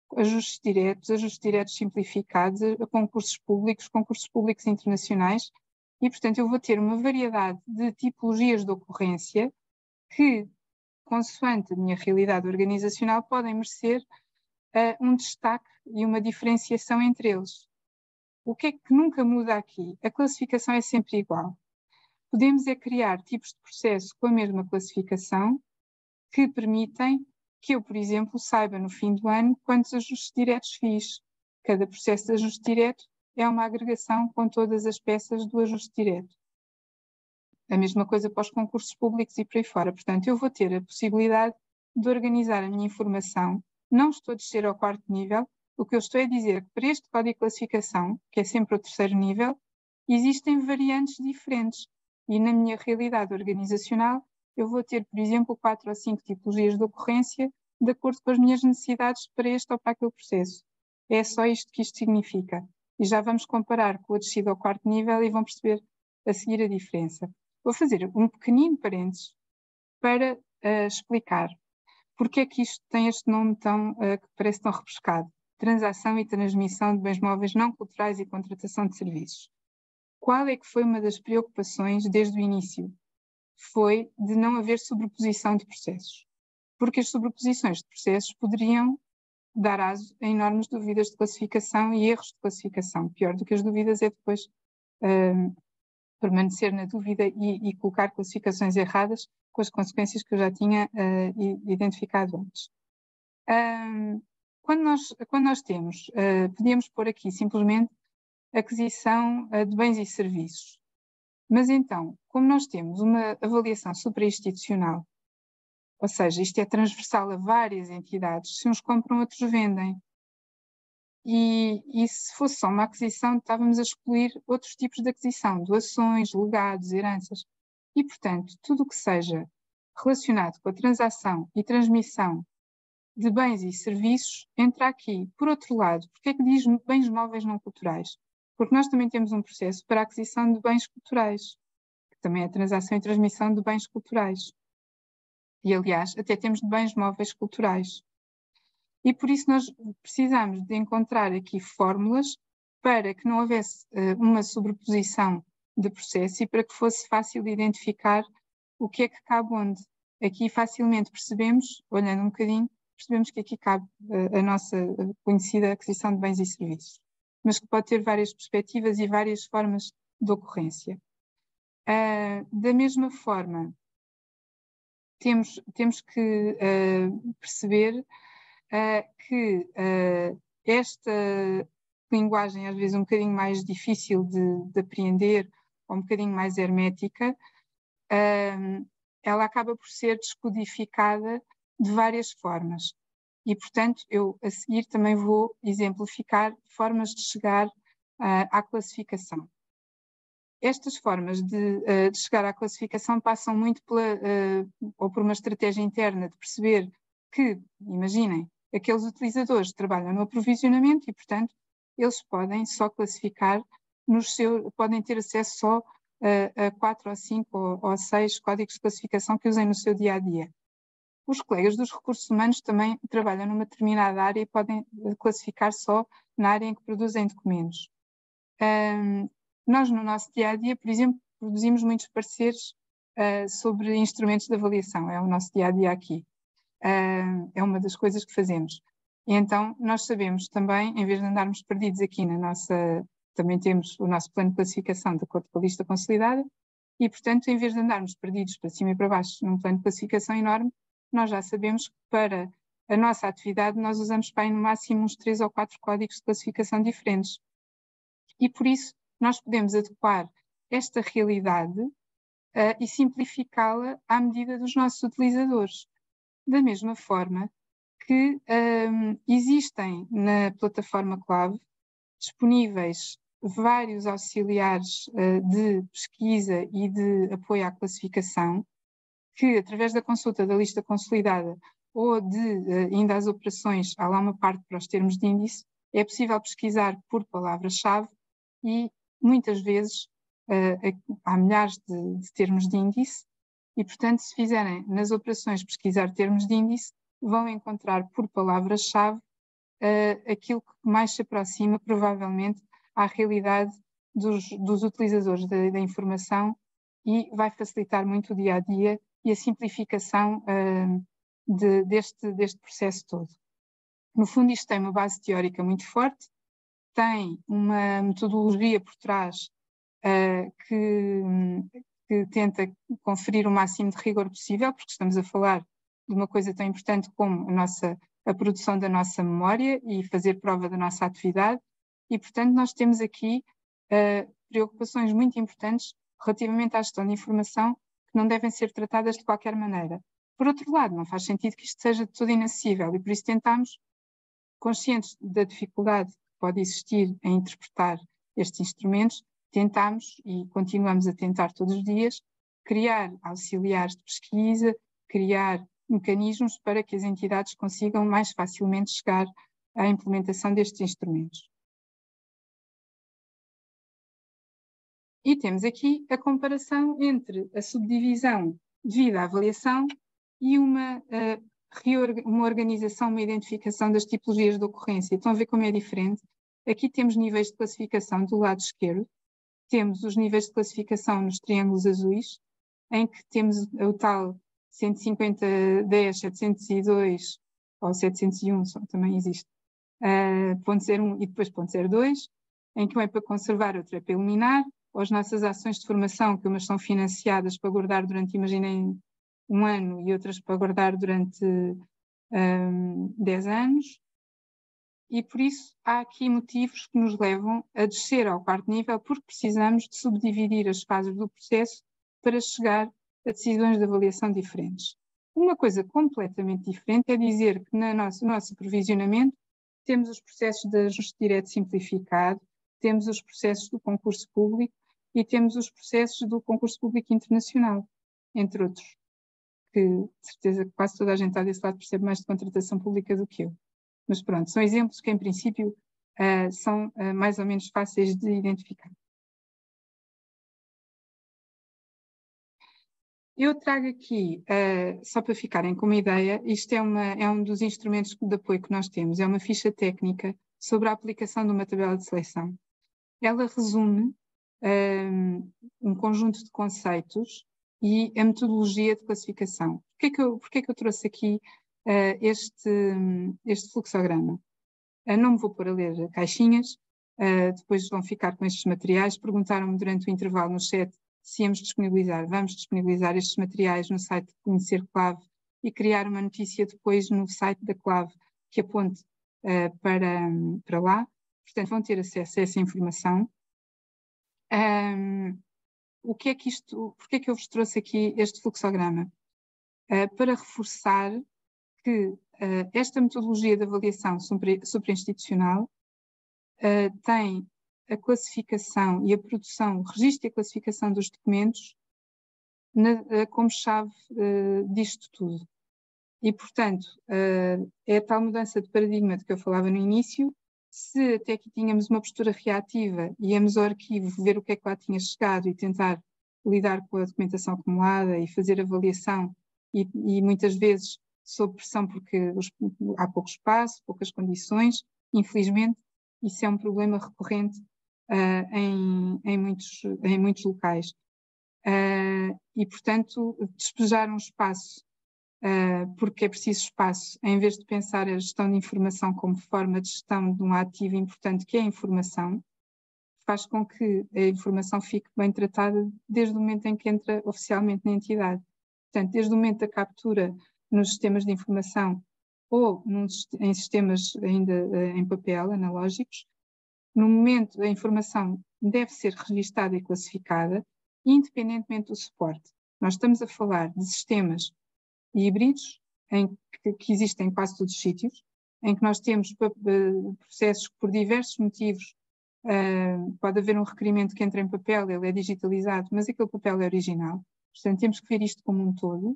B: ajustes diretos simplificados, a concursos públicos internacionais, e, portanto, eu vou ter uma variedade de tipologias de ocorrência que, consoante a minha realidade organizacional, podem merecer um destaque e uma diferenciação entre eles. O que é que nunca muda aqui? A classificação é sempre igual. Podemos criar tipos de processo com a mesma classificação que permitem que eu, por exemplo, saiba no fim do ano quantos ajustes diretos fiz. Cada processo de ajuste direto é uma agregação com todas as peças do ajuste direto. A mesma coisa para os concursos públicos e por aí fora. Portanto, eu vou ter a possibilidade de organizar a minha informação. Não estou a descer ao 4º nível. O que eu estou a dizer é que para este código de classificação, que é sempre o 3º nível, existem variantes diferentes. E na minha realidade organizacional, eu vou ter, por exemplo, 4 ou 5 tipologias de ocorrência de acordo com as minhas necessidades para este ou para aquele processo. É só isto que isto significa. E já vamos comparar com a descida ao 4º nível e vão perceber a seguir a diferença. Vou fazer um pequenino parênteses para explicar porque é que isto tem este nome que parece tão rebuscado. Transação e transmissão de bens móveis não culturais e contratação de serviços. Qual é que foi uma das preocupações desde o início? Foi de não haver sobreposição de processos. Porque as sobreposições de processos poderiam dar aso a enormes dúvidas de classificação e erros de classificação. Pior do que as dúvidas é depois permanecer na dúvida e colocar classificações erradas com as consequências que eu já tinha identificado antes. Quando nós temos, podíamos pôr aqui simplesmente aquisição de bens e serviços. Mas então, como nós temos uma avaliação superinstitucional, ou seja, isto é transversal a várias entidades, se uns compram, outros vendem. E se fosse só uma aquisição, estávamos a excluir outros tipos de aquisição, doações, legados, heranças. E, portanto, tudo o que seja relacionado com a transação e transmissão de bens e serviços entra aqui. Por outro lado, porque é que diz bens móveis não culturais? Porque nós também temos um processo para a aquisição de bens culturais, que também é a transação e transmissão de bens culturais. E, aliás, até temos de bens móveis culturais. E por isso nós precisamos de encontrar aqui fórmulas para que não houvesse uma sobreposição de processo e para que fosse fácil de identificar o que é que cabe onde. Aqui facilmente percebemos, olhando um bocadinho, percebemos que aqui cabe a nossa conhecida aquisição de bens e serviços, mas que pode ter várias perspectivas e várias formas de ocorrência. Da mesma forma, temos que perceber que esta linguagem, às vezes um bocadinho mais difícil de apreender, ou um bocadinho mais hermética, ela acaba por ser descodificada de várias formas. E, portanto, eu a seguir também vou exemplificar formas de chegar à classificação. Estas formas de chegar à classificação passam muito ou por uma estratégia interna de perceber que, imaginem, aqueles utilizadores trabalham no aprovisionamento e, portanto, eles podem só classificar podem ter acesso só a 4 ou 5 ou 6 códigos de classificação que usem no seu dia-a-dia. Os colegas dos recursos humanos também trabalham numa determinada área e podem classificar só na área em que produzem documentos. Nós, no nosso dia-a-dia, por exemplo, produzimos muitos pareceres sobre instrumentos de avaliação. É o nosso dia-a-dia aqui. É uma das coisas que fazemos. E então, nós sabemos também, em vez de andarmos perdidos aqui também temos o nosso plano de classificação de acordo com a lista consolidada, e, portanto, em vez de andarmos perdidos para cima e para baixo num plano de classificação enorme, nós já sabemos que para a nossa atividade nós usamos para aí no máximo uns 3 ou 4 códigos de classificação diferentes. E por isso nós podemos adequar esta realidade e simplificá-la à medida dos nossos utilizadores. Da mesma forma que existem na plataforma Clave disponíveis vários auxiliares de pesquisa e de apoio à classificação que, através da consulta da lista consolidada ou ainda as operações, há lá uma parte para os termos de índice, é possível pesquisar por palavra-chave e, muitas vezes, há milhares de termos de índice e, portanto, se fizerem nas operações pesquisar termos de índice, vão encontrar por palavra-chave aquilo que mais se aproxima, provavelmente, à realidade dos utilizadores da informação e vai facilitar muito o dia-a-dia e a simplificação deste processo todo. No fundo, isto tem uma base teórica muito forte, tem uma metodologia por trás que tenta conferir o máximo de rigor possível, porque estamos a falar de uma coisa tão importante como a produção da nossa memória e fazer prova da nossa atividade, e, portanto, nós temos aqui preocupações muito importantes relativamente à gestão de informação que não devem ser tratadas de qualquer maneira. Por outro lado, não faz sentido que isto seja de todo inacessível e por isso tentamos, conscientes da dificuldade que pode existir em interpretar estes instrumentos, tentamos e continuamos a tentar todos os dias criar auxiliares de pesquisa, criar mecanismos para que as entidades consigam mais facilmente chegar à implementação destes instrumentos. E temos aqui a comparação entre a subdivisão devido à avaliação e uma organização, uma identificação das tipologias de ocorrência. Estão a ver como é diferente? Aqui temos níveis de classificação do lado esquerdo, temos os níveis de classificação nos triângulos azuis, em que temos o tal 150-10, 702 ou 701, também existe, ponto 01 e depois ponto 02, em que um é para conservar, outro é para eliminar, ou as nossas ações de formação, que umas são financiadas para guardar durante, imaginem, um ano e outras para guardar durante 10 anos. E por isso há aqui motivos que nos levam a descer ao quarto nível, porque precisamos de subdividir as fases do processo para chegar a decisões de avaliação diferentes. Uma coisa completamente diferente é dizer que no nosso aprovisionamento temos os processos de ajuste direto simplificado, temos os processos do concurso público e temos os processos do concurso público internacional, entre outros, que de certeza que quase toda a gente está desse lado percebe mais de contratação pública do que eu. Mas pronto, são exemplos que em princípio são mais ou menos fáceis de identificar. Eu trago aqui, só para ficarem com uma ideia, isto é um dos instrumentos de apoio que nós temos, é uma ficha técnica sobre a aplicação de uma tabela de seleção. Ela resume um conjunto de conceitos e a metodologia de classificação. Porquê que eu trouxe aqui este fluxograma? Não me vou pôr a ler caixinhas, depois vão ficar com estes materiais. Perguntaram-me durante o intervalo no chat se íamos disponibilizar. Vamos disponibilizar estes materiais no site de Conhecer Clave e criar uma notícia depois no site da Clave que aponte para lá. Portanto, vão ter acesso a essa informação. Porquê é que eu vos trouxe aqui este fluxograma? Para reforçar que esta metodologia de avaliação superinstitucional tem a classificação e a produção, o registro e a classificação dos documentos como chave disto tudo. E, portanto, é a tal mudança de paradigma de que eu falava no início. Se até aqui tínhamos uma postura reativa, íamos ao arquivo ver o que é que lá tinha chegado e tentar lidar com a documentação acumulada e fazer avaliação e muitas vezes sob pressão porque há pouco espaço, poucas condições, infelizmente isso é um problema recorrente em muitos locais. E, portanto, despejar um espaço porque é preciso espaço, em vez de pensar a gestão de informação como forma de gestão de um ativo importante que é a informação, faz com que a informação fique bem tratada desde o momento em que entra oficialmente na entidade. Portanto, desde o momento da captura nos sistemas de informação ou em sistemas ainda em papel, analógicos, no momento a informação deve ser registada e classificada, independentemente do suporte. Nós estamos a falar de sistemas híbridos, que existem em quase todos os sítios, em que nós temos processos que por diversos motivos pode haver um requerimento que entra em papel, ele é digitalizado, mas aquele papel é original. Portanto, temos que ver isto como um todo.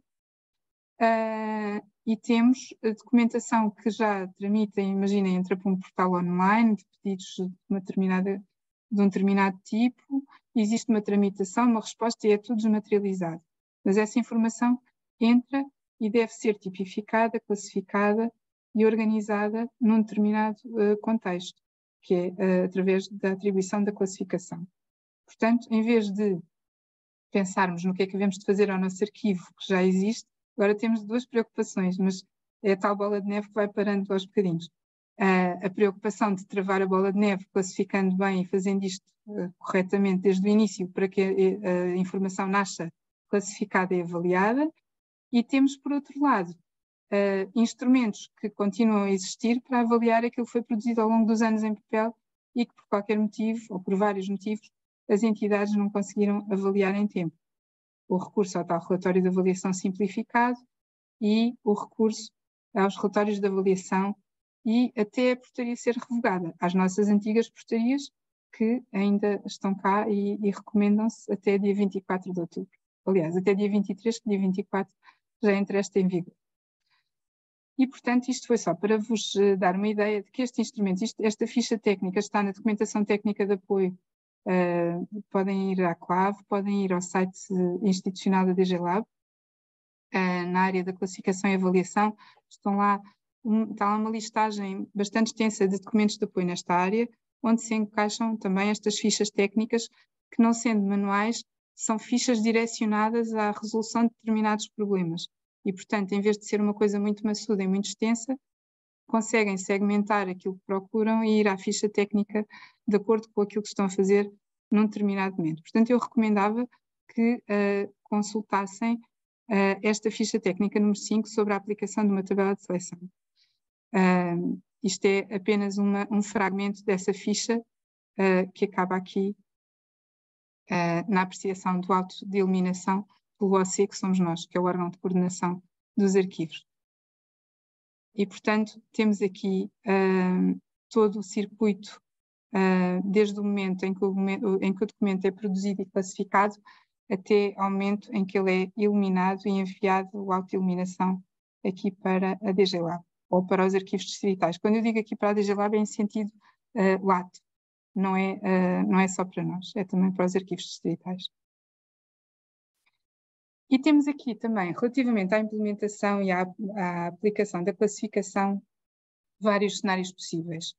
B: E temos a documentação que já tramita, imaginem, entra para um portal online de pedidos de um determinado tipo, existe uma tramitação, uma resposta e é tudo desmaterializado. Mas essa informação entra e deve ser tipificada, classificada e organizada num determinado contexto, que é através da atribuição da classificação. Portanto, em vez de pensarmos no que é que devemos de fazer ao nosso arquivo, que já existe, agora temos duas preocupações, mas é a tal bola de neve que vai parando aos bocadinhos. A preocupação de travar a bola de neve, classificando bem e fazendo isto corretamente desde o início, para que a informação nasça classificada e avaliada, e temos, por outro lado, instrumentos que continuam a existir para avaliar aquilo que foi produzido ao longo dos anos em papel e que, por qualquer motivo, ou por vários motivos, as entidades não conseguiram avaliar em tempo. O recurso ao tal relatório de avaliação simplificado e o recurso aos relatórios de avaliação e até a portaria ser revogada, às nossas antigas portarias que ainda estão cá e recomendam-se até dia 24 de outubro. Aliás, até dia 23, que dia 24 já entra esta em vigor. E, portanto, isto foi só para vos dar uma ideia de que este instrumento, esta ficha técnica está na documentação técnica de apoio. Podem ir à CLAV, podem ir ao site institucional da DG Lab, na área da classificação e avaliação, está lá uma listagem bastante extensa de documentos de apoio nesta área, onde se encaixam também estas fichas técnicas, que não sendo manuais, são fichas direcionadas à resolução de determinados problemas. E, portanto, em vez de ser uma coisa muito maçuda e muito extensa, conseguem segmentar aquilo que procuram e ir à ficha técnica de acordo com aquilo que estão a fazer num determinado momento. Portanto, eu recomendava que consultassem esta ficha técnica número 5 sobre a aplicação de uma tabela de seleção. Isto é apenas um fragmento dessa ficha que acaba aqui na apreciação do auto de eliminação pelo OC, que somos nós, que é o órgão de coordenação dos arquivos. E, portanto, temos aqui todo o circuito, desde o momento em que o documento é produzido e classificado, até ao momento em que ele é eliminado e enviado o auto de eliminação aqui para a DG Lab, ou para os arquivos distritais. Quando eu digo aqui para a DG Lab é em sentido lato, não é só para nós, é também para os arquivos distritais. E temos aqui também, relativamente à implementação e à aplicação da classificação, vários cenários possíveis.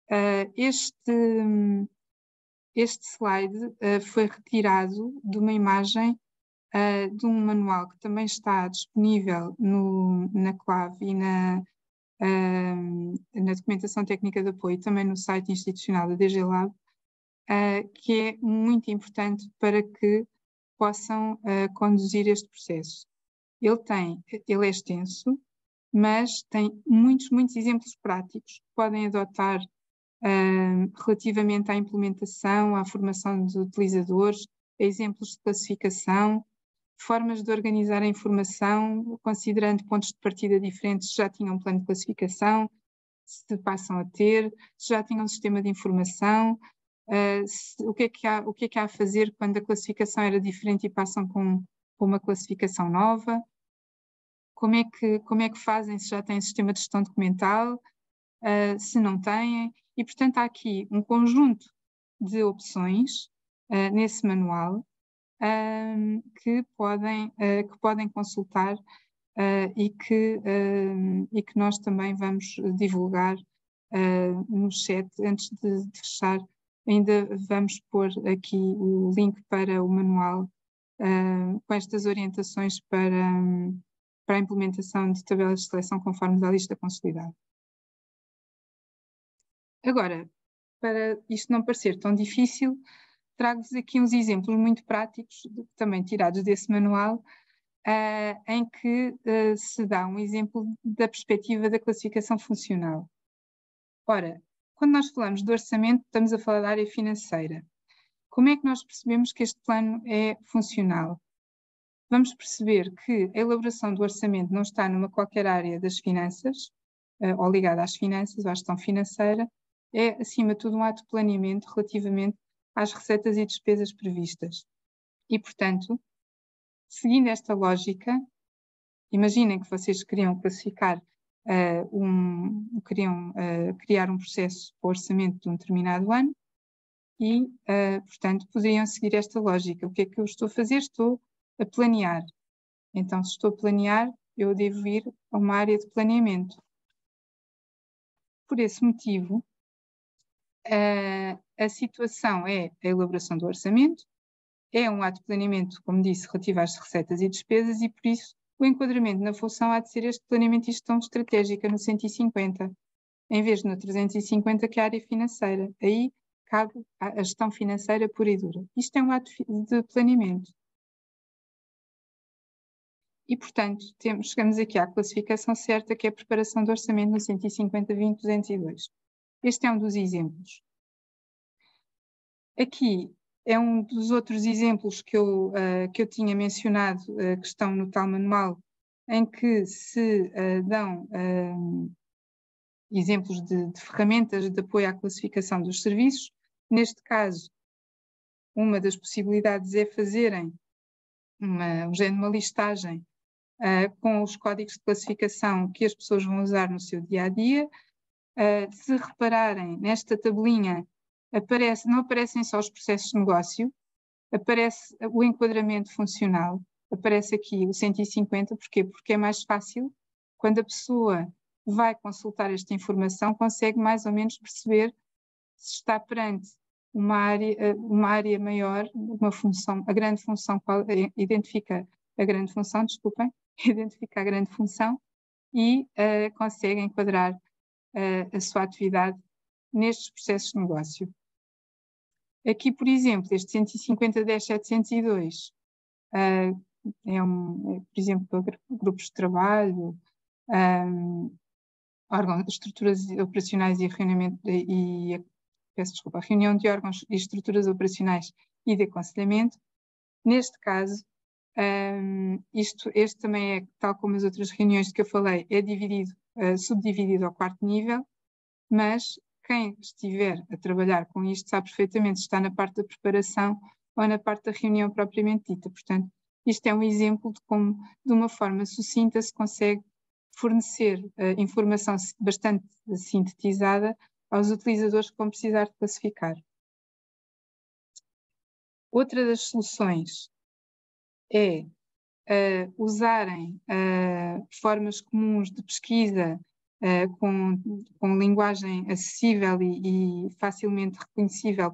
B: Este slide foi retirado de uma imagem de um manual que também está disponível na CLAV e na documentação técnica de apoio, também no site institucional da DG Lab, que é muito importante para que possam conduzir este processo. Ele é extenso, mas tem muitos exemplos práticos que podem adotar relativamente à implementação, à formação de utilizadores, a exemplos de classificação, formas de organizar a informação, considerando pontos de partida diferentes, se já tinham um plano de classificação, se passam a ter, se já tinham um sistema de informação, o que é que há a fazer quando a classificação era diferente e passam com uma classificação nova, como é que fazem se já têm sistema de gestão documental, se não têm, e portanto há aqui um conjunto de opções nesse manual que podem consultar e que nós também vamos divulgar no chat. Antes de fechar, ainda vamos pôr aqui o link para o manual com estas orientações para a implementação de tabelas de seleção conforme da lista consolidada. Agora, para isto não parecer tão difícil, trago-vos aqui uns exemplos muito práticos, também tirados desse manual, em que se dá um exemplo da perspectiva da classificação funcional. Ora, quando nós falamos de orçamento, estamos a falar da área financeira. Como é que nós percebemos que este plano é funcional? Vamos perceber que a elaboração do orçamento não está numa qualquer área das finanças, ou ligada às finanças, ou à gestão financeira, é, acima de tudo, um ato de planeamento relativamente às receitas e despesas previstas. E, portanto, seguindo esta lógica, imaginem que vocês queriam classificar, criar um processo para o orçamento de um determinado ano e, portanto, poderiam seguir esta lógica. O que é que eu estou a fazer? Estou a planear. Então, se estou a planear, eu devo ir a uma área de planeamento. por esse motivo, a situação é a elaboração do orçamento, é um ato de planeamento, como disse, relativo às receitas e despesas, e por isso o enquadramento na função há de ser este planeamento e gestão estratégica no 150, em vez de no 350, que é a área financeira. Aí cabe a gestão financeira pura e dura. Isto é um ato de planeamento. E, portanto, chegamos aqui à classificação certa, que é a preparação do orçamento no 150-20-202. Este é um dos exemplos. Aqui é um dos outros exemplos que eu tinha mencionado, que estão no tal manual, em que se dão exemplos de ferramentas de apoio à classificação dos serviços. Neste caso, uma das possibilidades é fazerem um género de uma listagem com os códigos de classificação que as pessoas vão usar no seu dia-a-dia. Se repararem, nesta tabelinha não aparecem só os processos de negócio, aparece o enquadramento funcional, aparece aqui o 150, porquê? Porque é mais fácil, quando a pessoa vai consultar esta informação, consegue mais ou menos perceber se está perante uma área maior, uma função, a grande função, identifica a grande função, desculpem, identifica a grande função e consegue enquadrar a sua atividade nestes processos de negócio. Aqui, por exemplo, este 150-10-702 por exemplo, para grupos de trabalho, estruturas operacionais e reunião de órgãos e estruturas operacionais e de aconselhamento. Neste caso, este também é, tal como as outras reuniões de que eu falei, é subdividido ao quarto nível, mas quem estiver a trabalhar com isto sabe perfeitamente se está na parte da preparação ou na parte da reunião propriamente dita. Portanto, isto é um exemplo de como, de uma forma sucinta, se consegue fornecer informação bastante sintetizada aos utilizadores que vão precisar de classificar. Outra das soluções é usarem formas comuns de pesquisa com linguagem acessível e facilmente reconhecível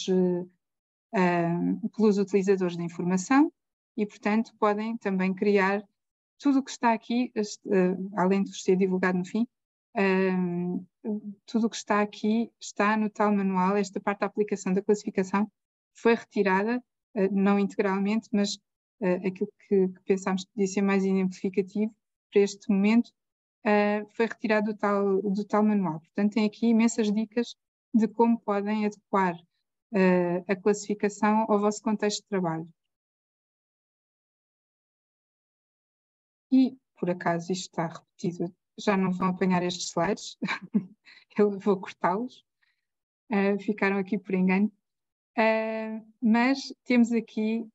B: pelos utilizadores da informação e, portanto, podem também criar tudo o que está aqui, além de ser divulgado no fim, tudo o que está aqui está no tal manual. Esta parte da aplicação da classificação foi retirada, não integralmente, mas aquilo que pensámos que podia ser mais exemplificativo para este momento foi retirado do tal manual. Portanto, tem aqui imensas dicas de como podem adequar a classificação ao vosso contexto de trabalho. E, por acaso, isto está repetido, já não vão apanhar estes slides, eu vou cortá-los, ficaram aqui por engano. Mas temos aqui,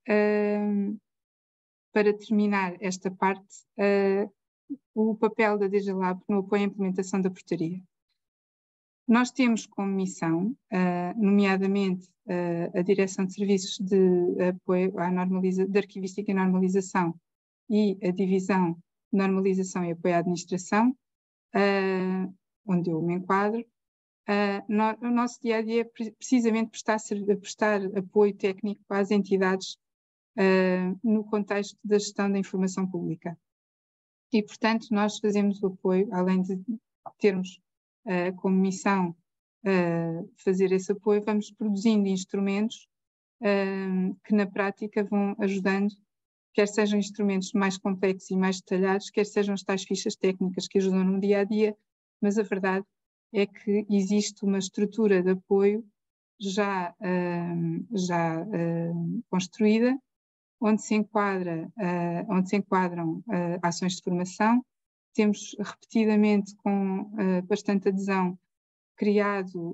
B: para terminar esta parte, o papel da DigiLab no apoio à implementação da portaria. Nós temos como missão, nomeadamente, a Direção de Serviços de Apoio de Arquivística e Normalização e a Divisão de Normalização e Apoio à Administração, onde eu me enquadro. O nosso dia-a-dia é precisamente prestar apoio técnico às entidades no contexto da gestão da informação pública. E, portanto, nós fazemos o apoio, além de termos como missão fazer esse apoio, vamos produzindo instrumentos que na prática vão ajudando, quer sejam instrumentos mais complexos e mais detalhados, quer sejam as tais fichas técnicas que ajudam no dia-a-dia, mas a verdade é que existe uma estrutura de apoio já construída, onde se enquadram ações de formação. Temos repetidamente, com bastante adesão, criado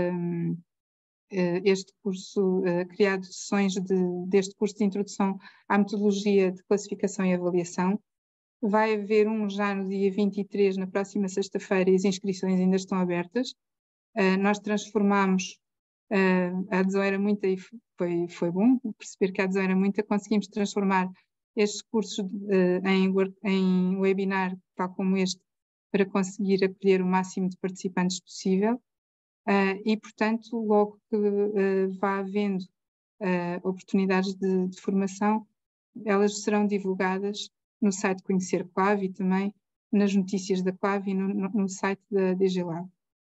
B: este curso, criado sessões deste curso de introdução à metodologia de classificação e avaliação. Vai haver já no dia 23, na próxima sexta-feira, e as inscrições ainda estão abertas. Nós transformámos, a adesão era muita e foi bom perceber que a adesão era muita, conseguimos transformar estes cursos em webinar, tal como este, para conseguir acolher o máximo de participantes possível e, portanto, logo que vá havendo oportunidades de formação, elas serão divulgadas no site Conhecer Clav e também nas notícias da Clav e no site da DG Lab.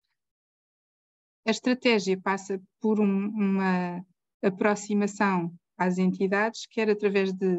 B: A estratégia passa por uma aproximação às entidades, quer através de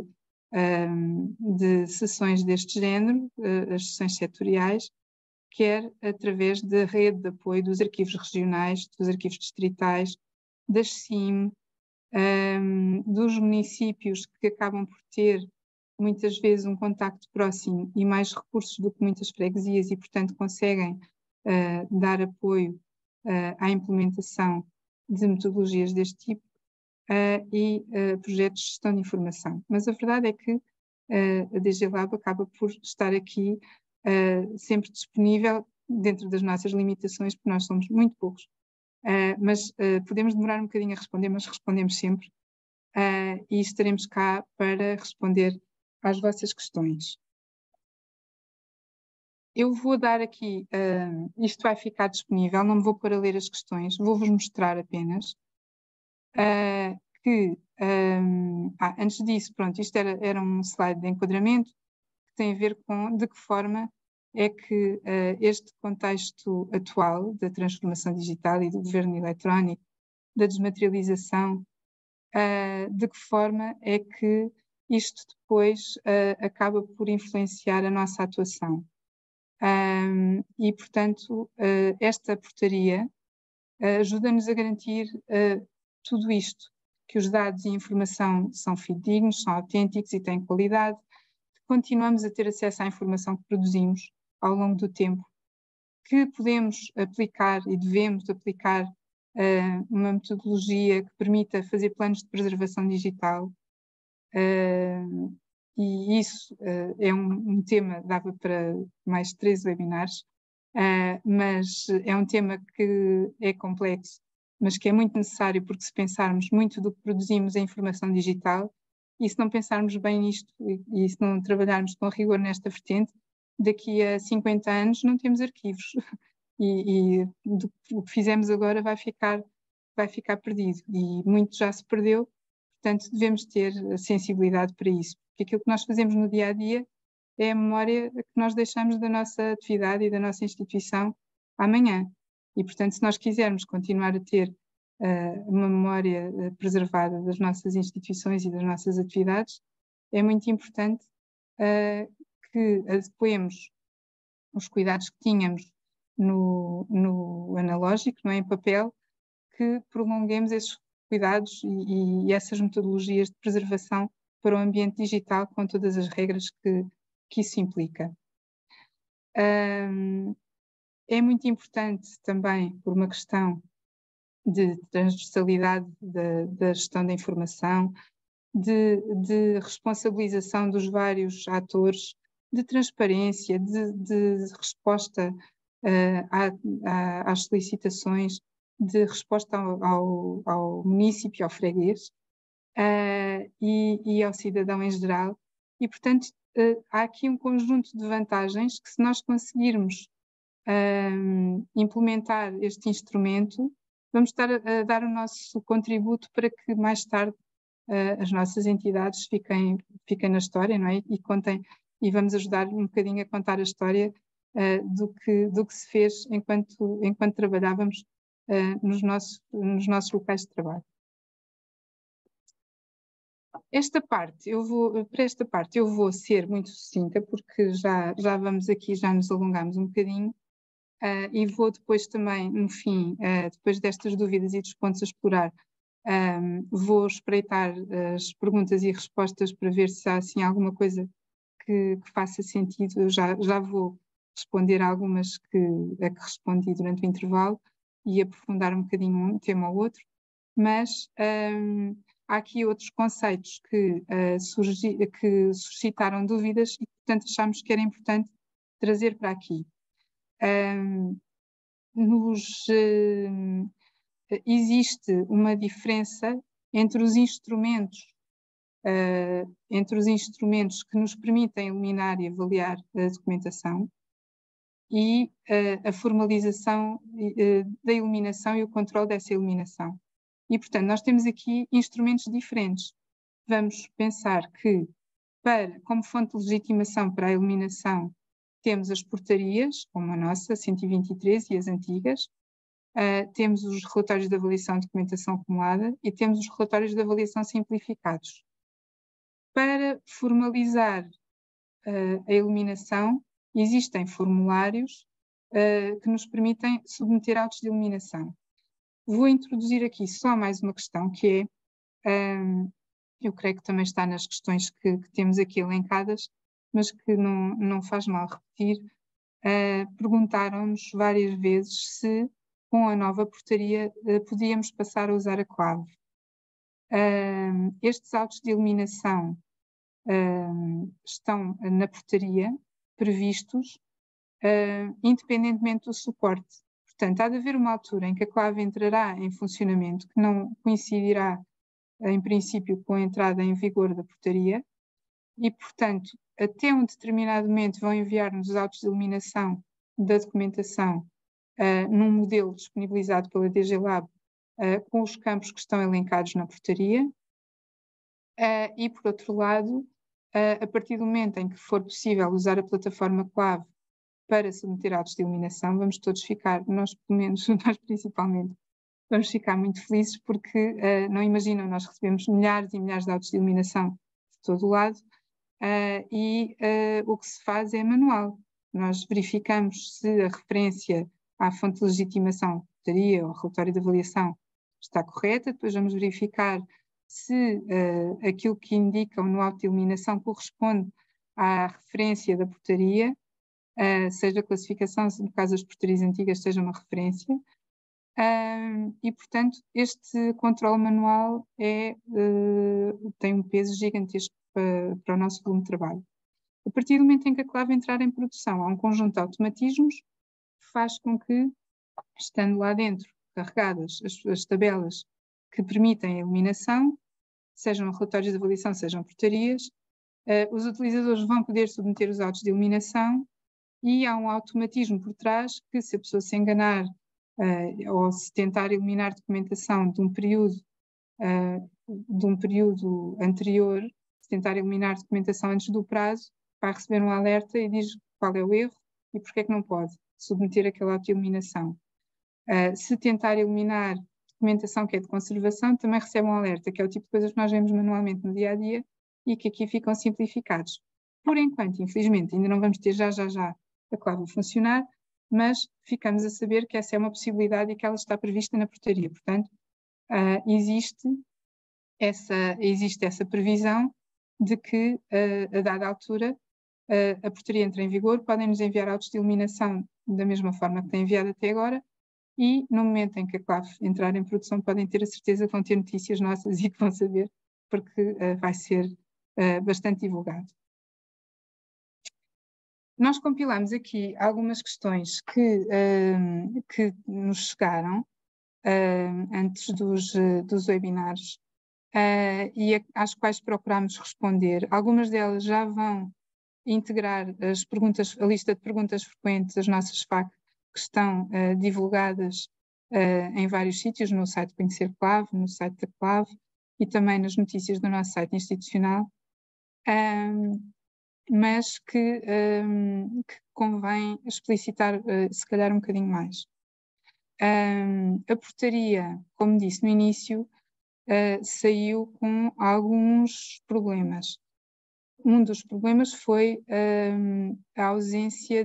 B: sessões deste género, as sessões setoriais, quer através da rede de apoio dos arquivos regionais, dos arquivos distritais, das SIM, dos municípios que acabam por ter muitas vezes um contacto próximo e mais recursos do que muitas freguesias e, portanto, conseguem dar apoio à implementação de metodologias deste tipo e projetos de gestão de informação. Mas a verdade é que a DG Lab acaba por estar aqui sempre disponível dentro das nossas limitações, porque nós somos muito poucos. Mas podemos demorar um bocadinho a responder, mas respondemos sempre e estaremos cá para responder às vossas questões. Eu vou dar aqui, isto vai ficar disponível, não me vou pôr a ler as questões, vou-vos mostrar apenas que, antes disso, pronto, isto era um slide de enquadramento que tem a ver com de que forma é que este contexto atual da transformação digital e do governo eletrónico, da desmaterialização, de que forma é que isto depois acaba por influenciar a nossa atuação. E, portanto, esta portaria ajuda-nos a garantir tudo isto, que os dados e a informação são fidedignos, são autênticos e têm qualidade, que continuamos a ter acesso à informação que produzimos ao longo do tempo, que podemos aplicar e devemos aplicar uma metodologia que permita fazer planos de preservação digital, e isso é um tema, dava para mais 13 webinars, mas é um tema que é complexo, mas que é muito necessário, porque se pensarmos muito do que produzimos em informação digital, e se não pensarmos bem nisto, e se não trabalharmos com rigor nesta vertente, daqui a 50 anos não temos arquivos, e o que fizemos agora vai ficar perdido, e muito já se perdeu. Portanto, devemos ter sensibilidade para isso, porque aquilo que nós fazemos no dia a dia é a memória que nós deixamos da nossa atividade e da nossa instituição amanhã. E, portanto, se nós quisermos continuar a ter uma memória preservada das nossas instituições e das nossas atividades, é muito importante que adequemos os cuidados que tínhamos no analógico, não é, em papel, que prolonguemos esses cuidados e essas metodologias de preservação para o ambiente digital com todas as regras que isso implica. É muito importante também por uma questão de transversalidade da gestão da informação, de responsabilização dos vários atores, de transparência, de resposta às solicitações, de resposta ao município, ao freguês e ao cidadão em geral. E, portanto, há aqui um conjunto de vantagens que, se nós conseguirmos implementar este instrumento, vamos estar a dar o nosso contributo para que mais tarde as nossas entidades fiquem na história, não é? E contem, e vamos ajudar um bocadinho a contar a história do que se fez enquanto trabalhávamos nos nossos locais de trabalho. Para esta parte eu vou ser muito sucinta, porque já vamos aqui, já nos alongamos um bocadinho, e vou depois também, no fim, depois destas dúvidas e dos pontos a explorar, vou espreitar as perguntas e respostas para ver se há assim alguma coisa que faça sentido. Eu já vou responder a algumas que respondi durante o intervalo e aprofundar um bocadinho um tema ou outro, mas há aqui outros conceitos que suscitaram dúvidas e, portanto, achámos que era importante trazer para aqui. Existe uma diferença entre os instrumentos que nos permitem eliminar e avaliar a documentação e a formalização da eliminação e o controle dessa eliminação. E, portanto, nós temos aqui instrumentos diferentes. Vamos pensar que, como fonte de legitimação para a eliminação, temos as portarias, como a nossa, 123 e as antigas, temos os relatórios de avaliação de documentação acumulada e temos os relatórios de avaliação simplificados. Para formalizar a eliminação, existem formulários que nos permitem submeter autos de eliminação. Vou introduzir aqui só mais uma questão, que é, eu creio que também está nas questões que temos aqui elencadas, mas que não faz mal repetir. Perguntaram-nos várias vezes se, com a nova portaria, podíamos passar a usar a clave. Estes autos de eliminação estão na portaria previstos, independentemente do suporte. Portanto, há de haver uma altura em que a clave entrará em funcionamento, que não coincidirá, em princípio, com a entrada em vigor da portaria, e, portanto, até um determinado momento vão enviar-nos os autos de eliminação da documentação num modelo disponibilizado pela DG Lab, com os campos que estão elencados na portaria, e, por outro lado, a partir do momento em que for possível usar a plataforma clave para submeter autos de eliminação, vamos todos ficar, nós pelo menos, nós principalmente, vamos ficar muito felizes, porque não imaginam, nós recebemos milhares e milhares de autos de eliminação de todo o lado, e o que se faz é manual. Nós verificamos se a referência à fonte de legitimação, portaria ou relatório de avaliação, está correta, depois vamos verificar se aquilo que indicam no auto de eliminação corresponde à referência da portaria, seja a classificação, se no caso das portarias antigas seja uma referência, e, portanto, este controle manual tem um peso gigantesco para o nosso volume de trabalho. A partir do momento em que a clave entrar em produção, há um conjunto de automatismos que faz com que, estando lá dentro carregadas as tabelas que permitem a eliminação, sejam relatórios de avaliação, sejam portarias, os utilizadores vão poder submeter os autos de eliminação e há um automatismo por trás que, se a pessoa se enganar ou se tentar eliminar documentação de um período anterior, se tentar eliminar documentação antes do prazo, vai receber um alerta e diz qual é o erro e porque é que não pode submeter aquele auto de eliminação. Se tentar eliminar documentação que é de conservação, também recebe um alerta, que é o tipo de coisas que nós vemos manualmente no dia-a-dia e que aqui ficam simplificados. Por enquanto, infelizmente, ainda não vamos ter já a clave a funcionar, mas ficamos a saber que essa é uma possibilidade e que ela está prevista na portaria. Portanto, existe essa previsão de que, a dada altura, a portaria entra em vigor, podem nos enviar autos de eliminação da mesma forma que têm enviado até agora, e no momento em que a clave entrar em produção podem ter a certeza que vão ter notícias nossas e que vão saber, porque vai ser bastante divulgado. Nós compilamos aqui algumas questões que nos chegaram antes dos webinars e às quais procuramos responder. Algumas delas já vão integrar a lista de perguntas frequentes das nossas FAQ, que estão divulgadas em vários sítios, no site Conhecer Clave, no site da Clave e também nas notícias do nosso site institucional, mas que convém explicitar se calhar um bocadinho mais. A portaria, como disse no início, saiu com alguns problemas. Um dos problemas foi a ausência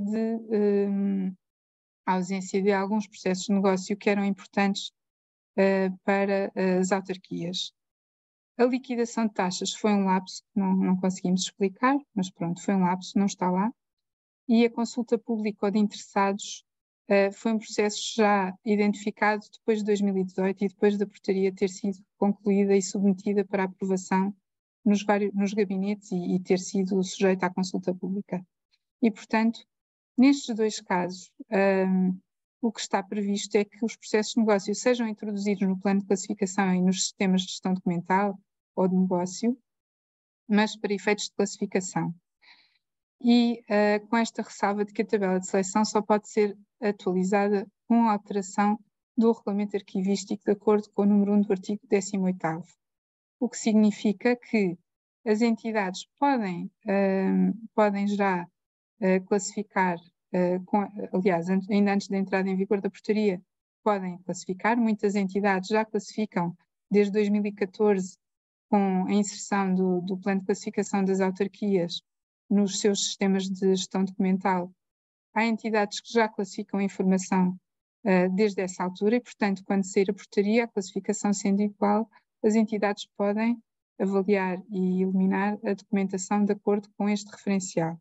B: de alguns processos de negócio que eram importantes para as autarquias. A liquidação de taxas foi um lapso que não conseguimos explicar, mas pronto, foi um lapso, não está lá. E a consulta pública ou de interessados foi um processo já identificado depois de 2018 e depois da portaria ter sido concluída e submetida para aprovação nos gabinetes e ter sido sujeita à consulta pública. E, portanto, nestes dois casos, o que está previsto é que os processos de negócio sejam introduzidos no plano de classificação e nos sistemas de gestão documental ou de negócio, mas para efeitos de classificação. e com esta ressalva de que a tabela de seleção só pode ser atualizada com a alteração do regulamento arquivístico de acordo com o número 1 do artigo 18º, o que significa que as entidades podem já classificar, aliás, ainda antes da entrada em vigor da portaria, podem classificar. Muitas entidades já classificam desde 2014 com a inserção do plano de classificação das autarquias nos seus sistemas de gestão documental. Há entidades que já classificam a informação desde essa altura e, portanto, quando sair a portaria, a classificação sendo igual, as entidades podem avaliar e eliminar a documentação de acordo com este referencial.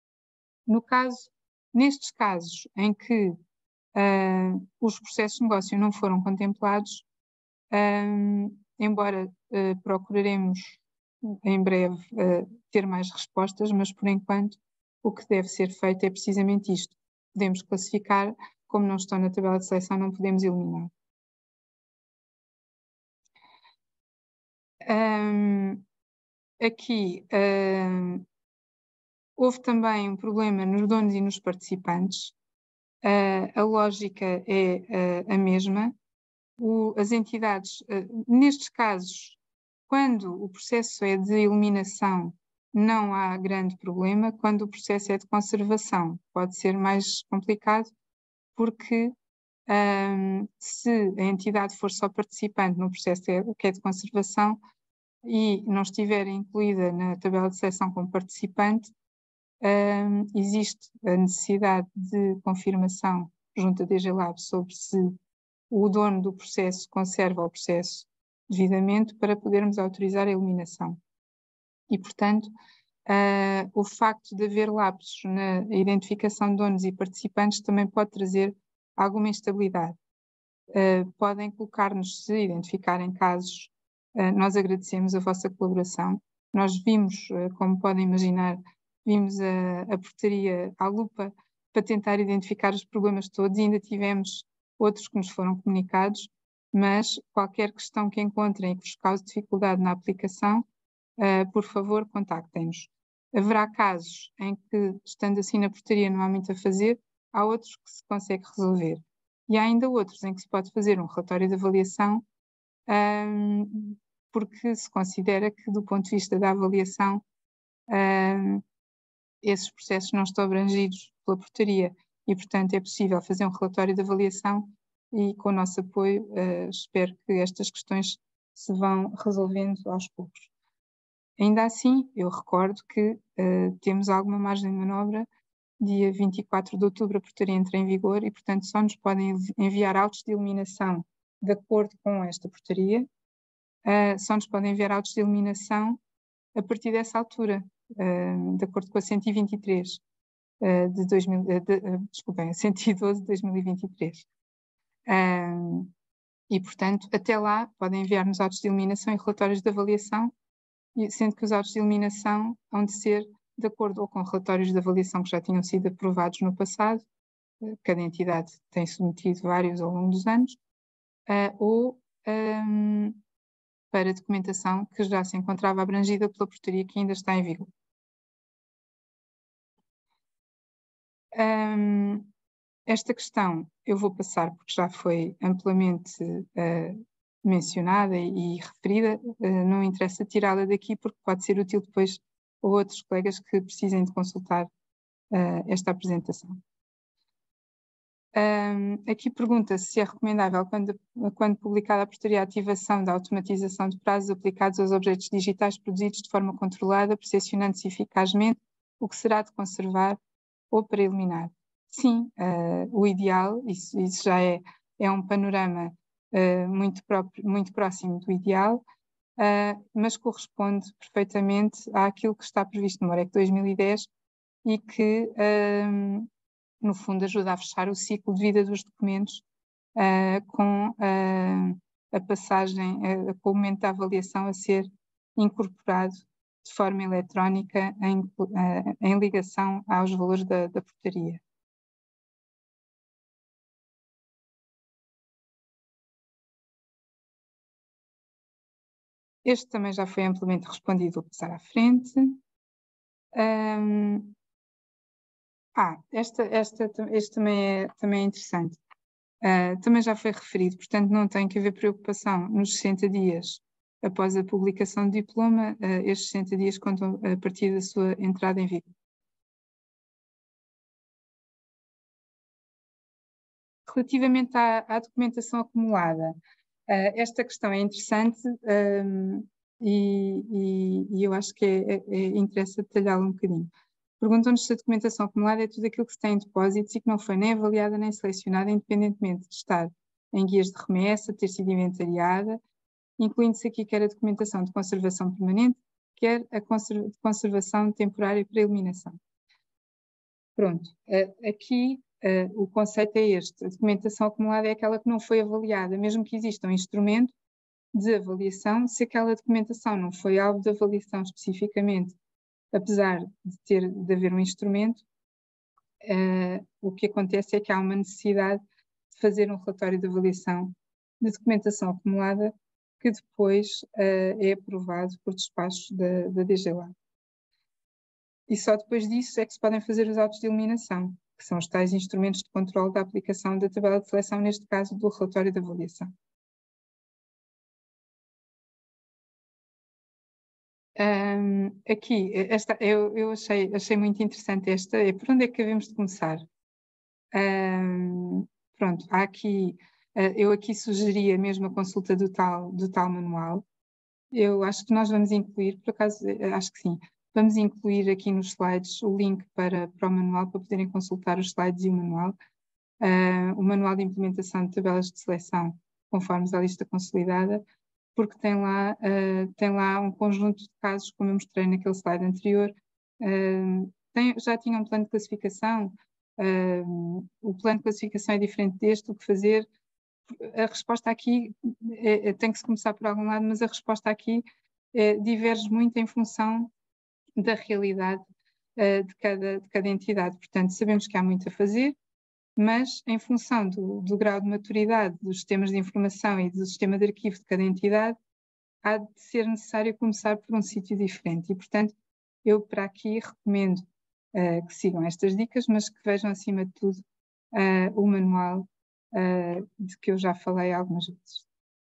B: Nestes casos em que os processos de negócio não foram contemplados, embora procuraremos em breve ter mais respostas, mas por enquanto o que deve ser feito é precisamente isto. Podemos classificar, como não estão na tabela de seleção, não podemos eliminar. Aqui houve também um problema nos donos e nos participantes. A lógica é a mesma. As entidades, nestes casos, quando o processo é de eliminação, não há grande problema. Quando o processo é de conservação, pode ser mais complicado, porque se a entidade for só participante no processo que é de conservação e não estiver incluída na tabela de seleção como participante, existe a necessidade de confirmação junto à DG Lab sobre se o dono do processo conserva o processo devidamente para podermos autorizar a eliminação. E, portanto, o facto de haver lapsos na identificação de donos e participantes também pode trazer alguma instabilidade. Podem colocar-nos, se identificarem casos, nós agradecemos a vossa colaboração. Nós vimos, como podem imaginar, vimos a portaria à lupa para tentar identificar os problemas todos e ainda tivemos outros que nos foram comunicados, mas qualquer questão que encontrem e que vos cause dificuldade na aplicação, por favor, contactem-nos. Haverá casos em que, estando assim na portaria, não há muito a fazer, há outros que se consegue resolver. E há ainda outros em que se pode fazer um relatório de avaliação, porque se considera que, do ponto de vista da avaliação, esses processos não estão abrangidos pela portaria e, portanto, é possível fazer um relatório de avaliação e, com o nosso apoio, espero que estas questões se vão resolvendo aos poucos. Ainda assim, eu recordo que temos alguma margem de manobra. Dia 24 de outubro a portaria entra em vigor e, portanto, só nos podem enviar autos de eliminação de acordo com esta portaria. Só nos podem enviar autos de eliminação a partir dessa altura, de acordo com a 123 de 112 de 2023. E, portanto, até lá podem enviar-nos autos de eliminação e relatórios de avaliação, sendo que os autos de eliminação hão de ser de acordo ou com relatórios de avaliação que já tinham sido aprovados no passado, cada entidade tem submetido vários ao longo dos anos, ou para documentação que já se encontrava abrangida pela portaria que ainda está em vigor. Esta questão eu vou passar porque já foi amplamente mencionada e referida, não interessa tirá-la daqui porque pode ser útil depois a outros colegas que precisem de consultar esta apresentação. Aqui pergunta-se se é recomendável, quando publicada a portaria, a ativação da automatização de prazos aplicados aos objetos digitais produzidos de forma controlada, percepcionando-se eficazmente o que será de conservar ou para eliminar. Sim, o ideal, isso já é um panorama muito próximo do ideal, mas corresponde perfeitamente àquilo que está previsto no MOREC 2010 e que, no fundo, ajuda a fechar o ciclo de vida dos documentos com a passagem, com o momento da avaliação a ser incorporado de forma eletrónica em ligação aos valores da portaria. Este também já foi amplamente respondido, vou passar à frente. Este também é interessante. Também já foi referido, portanto não tem que haver preocupação nos 60 dias após a publicação do diploma, estes 60 dias contam a partir da sua entrada em vigor. Relativamente à documentação acumulada, esta questão é interessante e eu acho que interessa detalhá-la um bocadinho. Perguntam-nos se a documentação acumulada é tudo aquilo que se tem em depósitos e que não foi nem avaliada nem selecionada, independentemente de estar em guias de remessa, ter sido inventariada, incluindo-se aqui quer a documentação de conservação permanente, quer a de conservação temporária para eliminação. Pronto, aqui o conceito é este: a documentação acumulada é aquela que não foi avaliada, mesmo que exista um instrumento de avaliação, se aquela documentação não foi alvo de avaliação especificamente, apesar de haver um instrumento, o que acontece é que há uma necessidade de fazer um relatório de avaliação de documentação acumulada que depois é aprovado por despacho da DGLA. E só depois disso é que se podem fazer os autos de eliminação, que são os tais instrumentos de controle da aplicação da tabela de seleção, neste caso do relatório de avaliação. Aqui, eu achei muito interessante esta, por onde é que devemos de começar? Pronto, há aqui, eu aqui sugeria mesmo a consulta do tal manual. Eu acho que nós vamos incluir, por acaso, acho que sim, vamos incluir aqui nos slides o link para o manual, para poderem consultar os slides e o manual de implementação de tabelas de seleção conforme a lista consolidada, porque tem lá um conjunto de casos, como eu mostrei naquele slide anterior. Já tinha um plano de classificação, o plano de classificação é diferente deste, o que fazer? A resposta aqui tem que se começar por algum lado, mas a resposta aqui diverge muito em função da realidade de cada entidade. Portanto, sabemos que há muito a fazer, mas em função do grau de maturidade dos sistemas de informação e do sistema de arquivo de cada entidade, há de ser necessário começar por um sítio diferente. E, portanto, eu para aqui recomendo que sigam estas dicas, mas que vejam, acima de tudo, o manual de que eu já falei algumas vezes.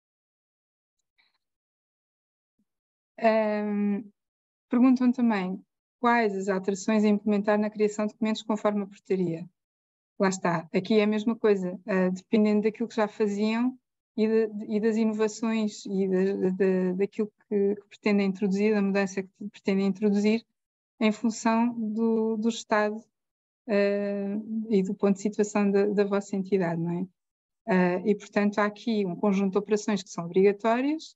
B: Perguntam também quais as alterações a implementar na criação de documentos conforme a portaria. Lá está, aqui é a mesma coisa, dependendo daquilo que já faziam e das inovações e daquilo que pretendem introduzir, da mudança que pretendem introduzir, em função do estado e do ponto de situação da vossa entidade, não é? E, portanto, há aqui um conjunto de operações que são obrigatórias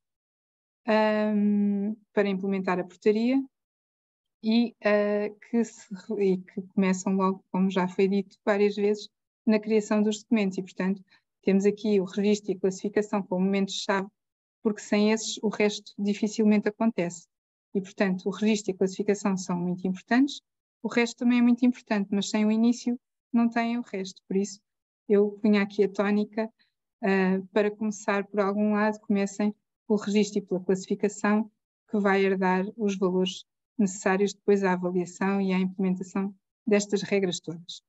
B: para implementar a portaria e que começam logo, como já foi dito várias vezes, na criação dos documentos. E, portanto, temos aqui o registro e a classificação como momentos-chave, porque sem esses o resto dificilmente acontece. E, portanto, o registro e a classificação são muito importantes, o resto também é muito importante, mas sem o início não tem o resto. Por isso, eu punha aqui a tónica para começar por algum lado, comecem pelo registro e pela classificação, que vai herdar os valores necessários depois à avaliação e à implementação destas regras todas.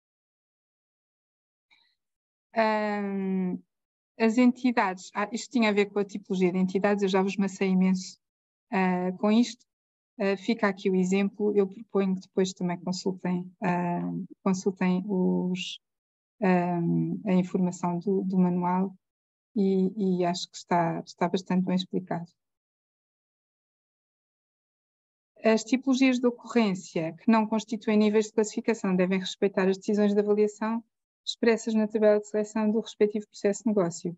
B: As entidades, isto tinha a ver com a tipologia de entidades, eu já vos macei imenso com isto. Fica aqui o exemplo, eu proponho que depois também consultem a informação do manual e acho que está bastante bem explicado. As tipologias de ocorrência que não constituem níveis de classificação devem respeitar as decisões de avaliação expressas na tabela de seleção do respectivo processo de negócio.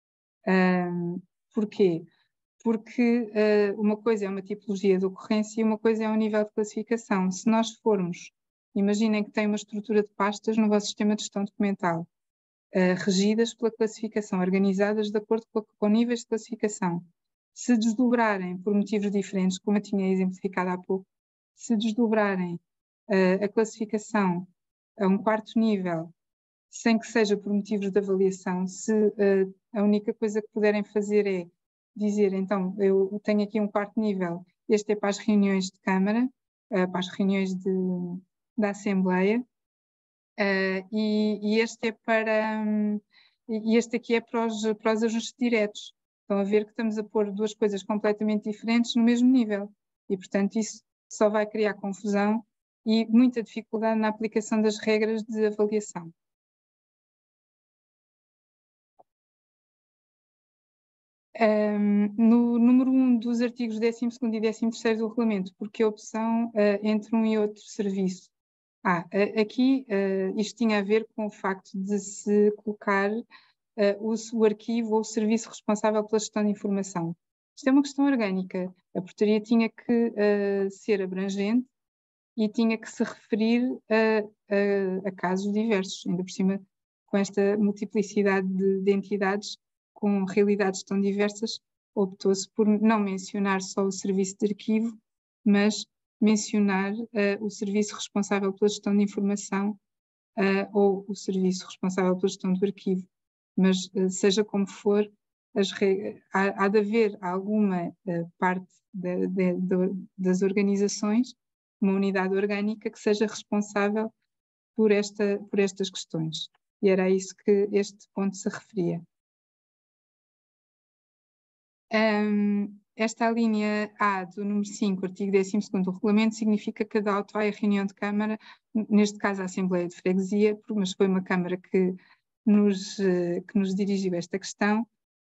B: Porquê? Porque uma coisa é uma tipologia de ocorrência e uma coisa é um nível de classificação. Se nós formos, imaginem que tem uma estrutura de pastas no vosso sistema de gestão documental, regidas pela classificação, organizadas de acordo com níveis de classificação. Se desdobrarem por motivos diferentes, como eu tinha exemplificado há pouco, se desdobrarem a classificação a um quarto nível, sem que seja por motivos de avaliação, se a única coisa que puderem fazer é dizer, então, eu tenho aqui um quarto nível, este é para as reuniões de Câmara, para as reuniões da Assembleia, E este é este aqui é para os ajustes diretos. Estão a ver que estamos a pôr duas coisas completamente diferentes no mesmo nível. E, portanto, isso só vai criar confusão e muita dificuldade na aplicação das regras de avaliação. No número 1 dos artigos 12º e 13º do regulamento, porque a opção entre um e outro serviço? Aqui isto tinha a ver com o facto de se colocar o arquivo ou o serviço responsável pela gestão de informação. Isto é uma questão orgânica. A portaria tinha que ser abrangente e tinha que se referir a casos diversos, ainda por cima com esta multiplicidade de entidades com realidades tão diversas, optou-se por não mencionar só o serviço de arquivo, mas mencionar o serviço responsável pela gestão de informação ou o serviço responsável pela gestão do arquivo. Mas, seja como for, há de haver alguma parte das organizações, uma unidade orgânica que seja responsável por estas questões. E era a isso que este ponto se referia. Esta linha A do número 5, artigo 12º do regulamento, significa que cada auto vai à reunião de Câmara, neste caso a Assembleia de Freguesia, mas foi uma Câmara que nos dirigiu esta questão.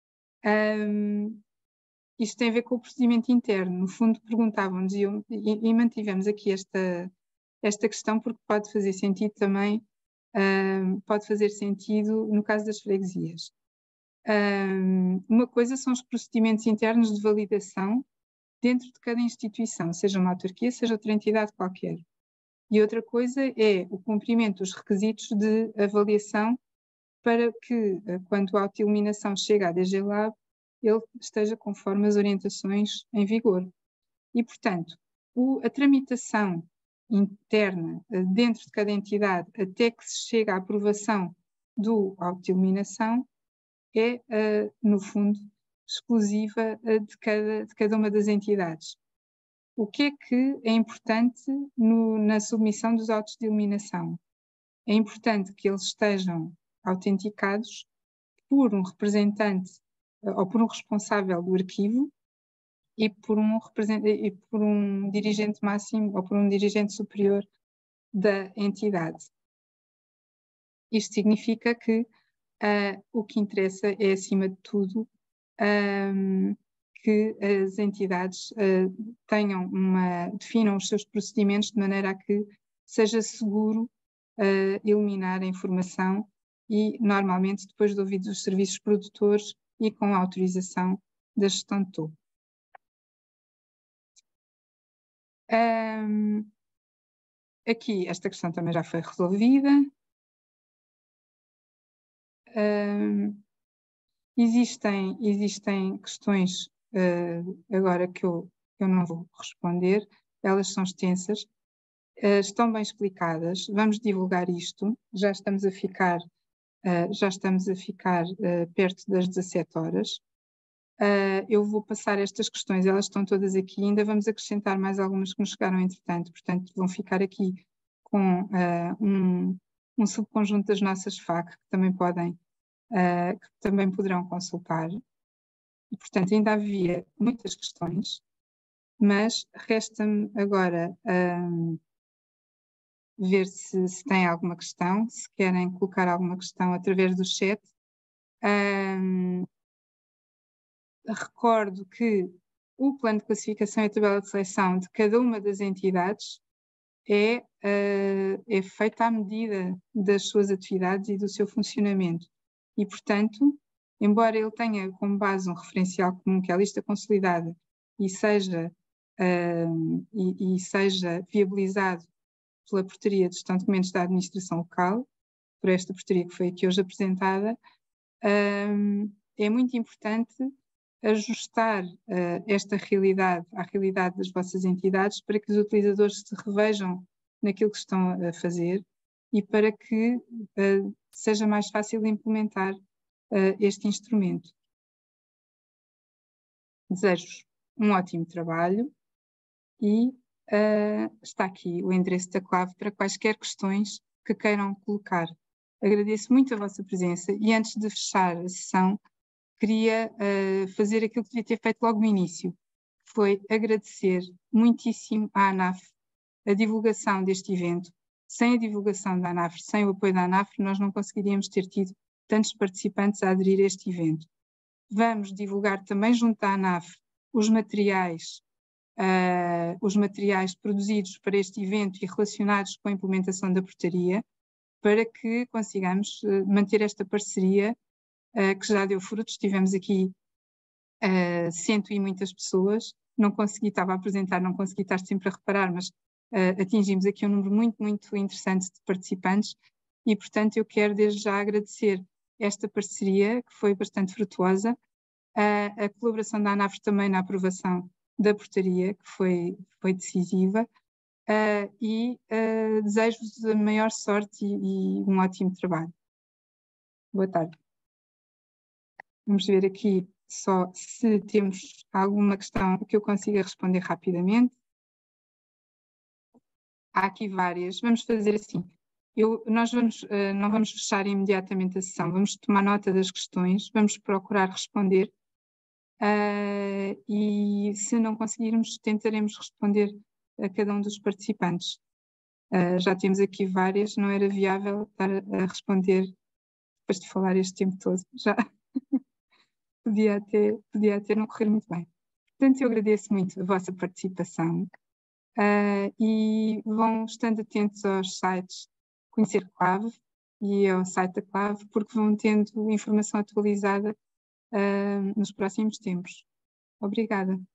B: Isto tem a ver com o procedimento interno. No fundo, perguntavam-nos e mantivemos aqui esta questão porque pode fazer sentido também, pode fazer sentido no caso das freguesias. Uma coisa são os procedimentos internos de validação dentro de cada instituição, seja uma autarquia, seja outra entidade qualquer. E outra coisa é o cumprimento dos requisitos de avaliação para que, quando a autoiluminação chega à DG Lab, ele esteja conforme as orientações em vigor. E, portanto, a tramitação interna dentro de cada entidade até que se chega à aprovação do autoiluminação é, no fundo, exclusiva de cada uma das entidades. O que é importante na submissão dos autos de iluminação? É importante que eles estejam autenticados por um representante ou por um responsável do arquivo e por um dirigente máximo ou por um dirigente superior da entidade. Isto significa que o que interessa é, acima de tudo, que as entidades definam os seus procedimentos de maneira a que seja seguro eliminar a informação e, normalmente, depois de ouvidos os serviços produtores e com a autorização da gestão de topo. Aqui, esta questão também já foi resolvida. Existem questões agora que eu não vou responder, elas são extensas, estão bem explicadas, vamos divulgar isto, já estamos a ficar perto das 17 horas. Eu vou passar estas questões, elas estão todas aqui, ainda vamos acrescentar mais algumas que nos chegaram entretanto, portanto vão ficar aqui com um subconjunto das nossas FAQ que também poderão consultar. E, portanto, ainda havia muitas questões, mas resta-me agora ver se tem alguma questão, se querem colocar alguma questão através do chat. Recordo que o plano de classificação e a tabela de seleção de cada uma das entidades é feita à medida das suas atividades e do seu funcionamento. E, portanto, embora ele tenha como base um referencial comum, que é a lista consolidada, e seja viabilizado pela portaria de gestão de documentos da administração local, por esta portaria que foi aqui hoje apresentada, é muito importante ajustar esta realidade à realidade das vossas entidades para que os utilizadores se revejam naquilo que estão a fazer e para que seja mais fácil implementar este instrumento. Desejo um ótimo trabalho e está aqui o endereço da clave para quaisquer questões que queiram colocar. Agradeço muito a vossa presença e antes de fechar a sessão, queria fazer aquilo que devia ter feito logo no início, foi agradecer muitíssimo à ANAF a divulgação deste evento. Sem a divulgação da ANAF, sem o apoio da ANAF, nós não conseguiríamos ter tido tantos participantes a aderir a este evento. Vamos divulgar também junto à ANAF os materiais produzidos para este evento e relacionados com a implementação da portaria, para que consigamos manter esta parceria que já deu frutos. Tivemos aqui 100 e muitas pessoas, estava a apresentar, não consegui estar sempre a reparar, mas atingimos aqui um número muito, muito interessante de participantes e, portanto, eu quero desde já agradecer esta parceria, que foi bastante frutuosa, a colaboração da ANAF também na aprovação da portaria, que foi decisiva, e desejo-vos a maior sorte e um ótimo trabalho. Boa tarde. Vamos ver aqui só se temos alguma questão que eu consiga responder rapidamente. Há aqui várias. Vamos fazer assim. Nós não vamos fechar imediatamente a sessão, vamos tomar nota das questões, vamos procurar responder e se não conseguirmos, tentaremos responder a cada um dos participantes. Já temos aqui várias, não era viável estar a responder depois de falar este tempo todo. Já podia até não correr muito bem. Portanto, eu agradeço muito a vossa participação e vão estando atentos aos sites Conhecer Clave e ao site da Clave, porque vão tendo informação atualizada nos próximos tempos. Obrigada.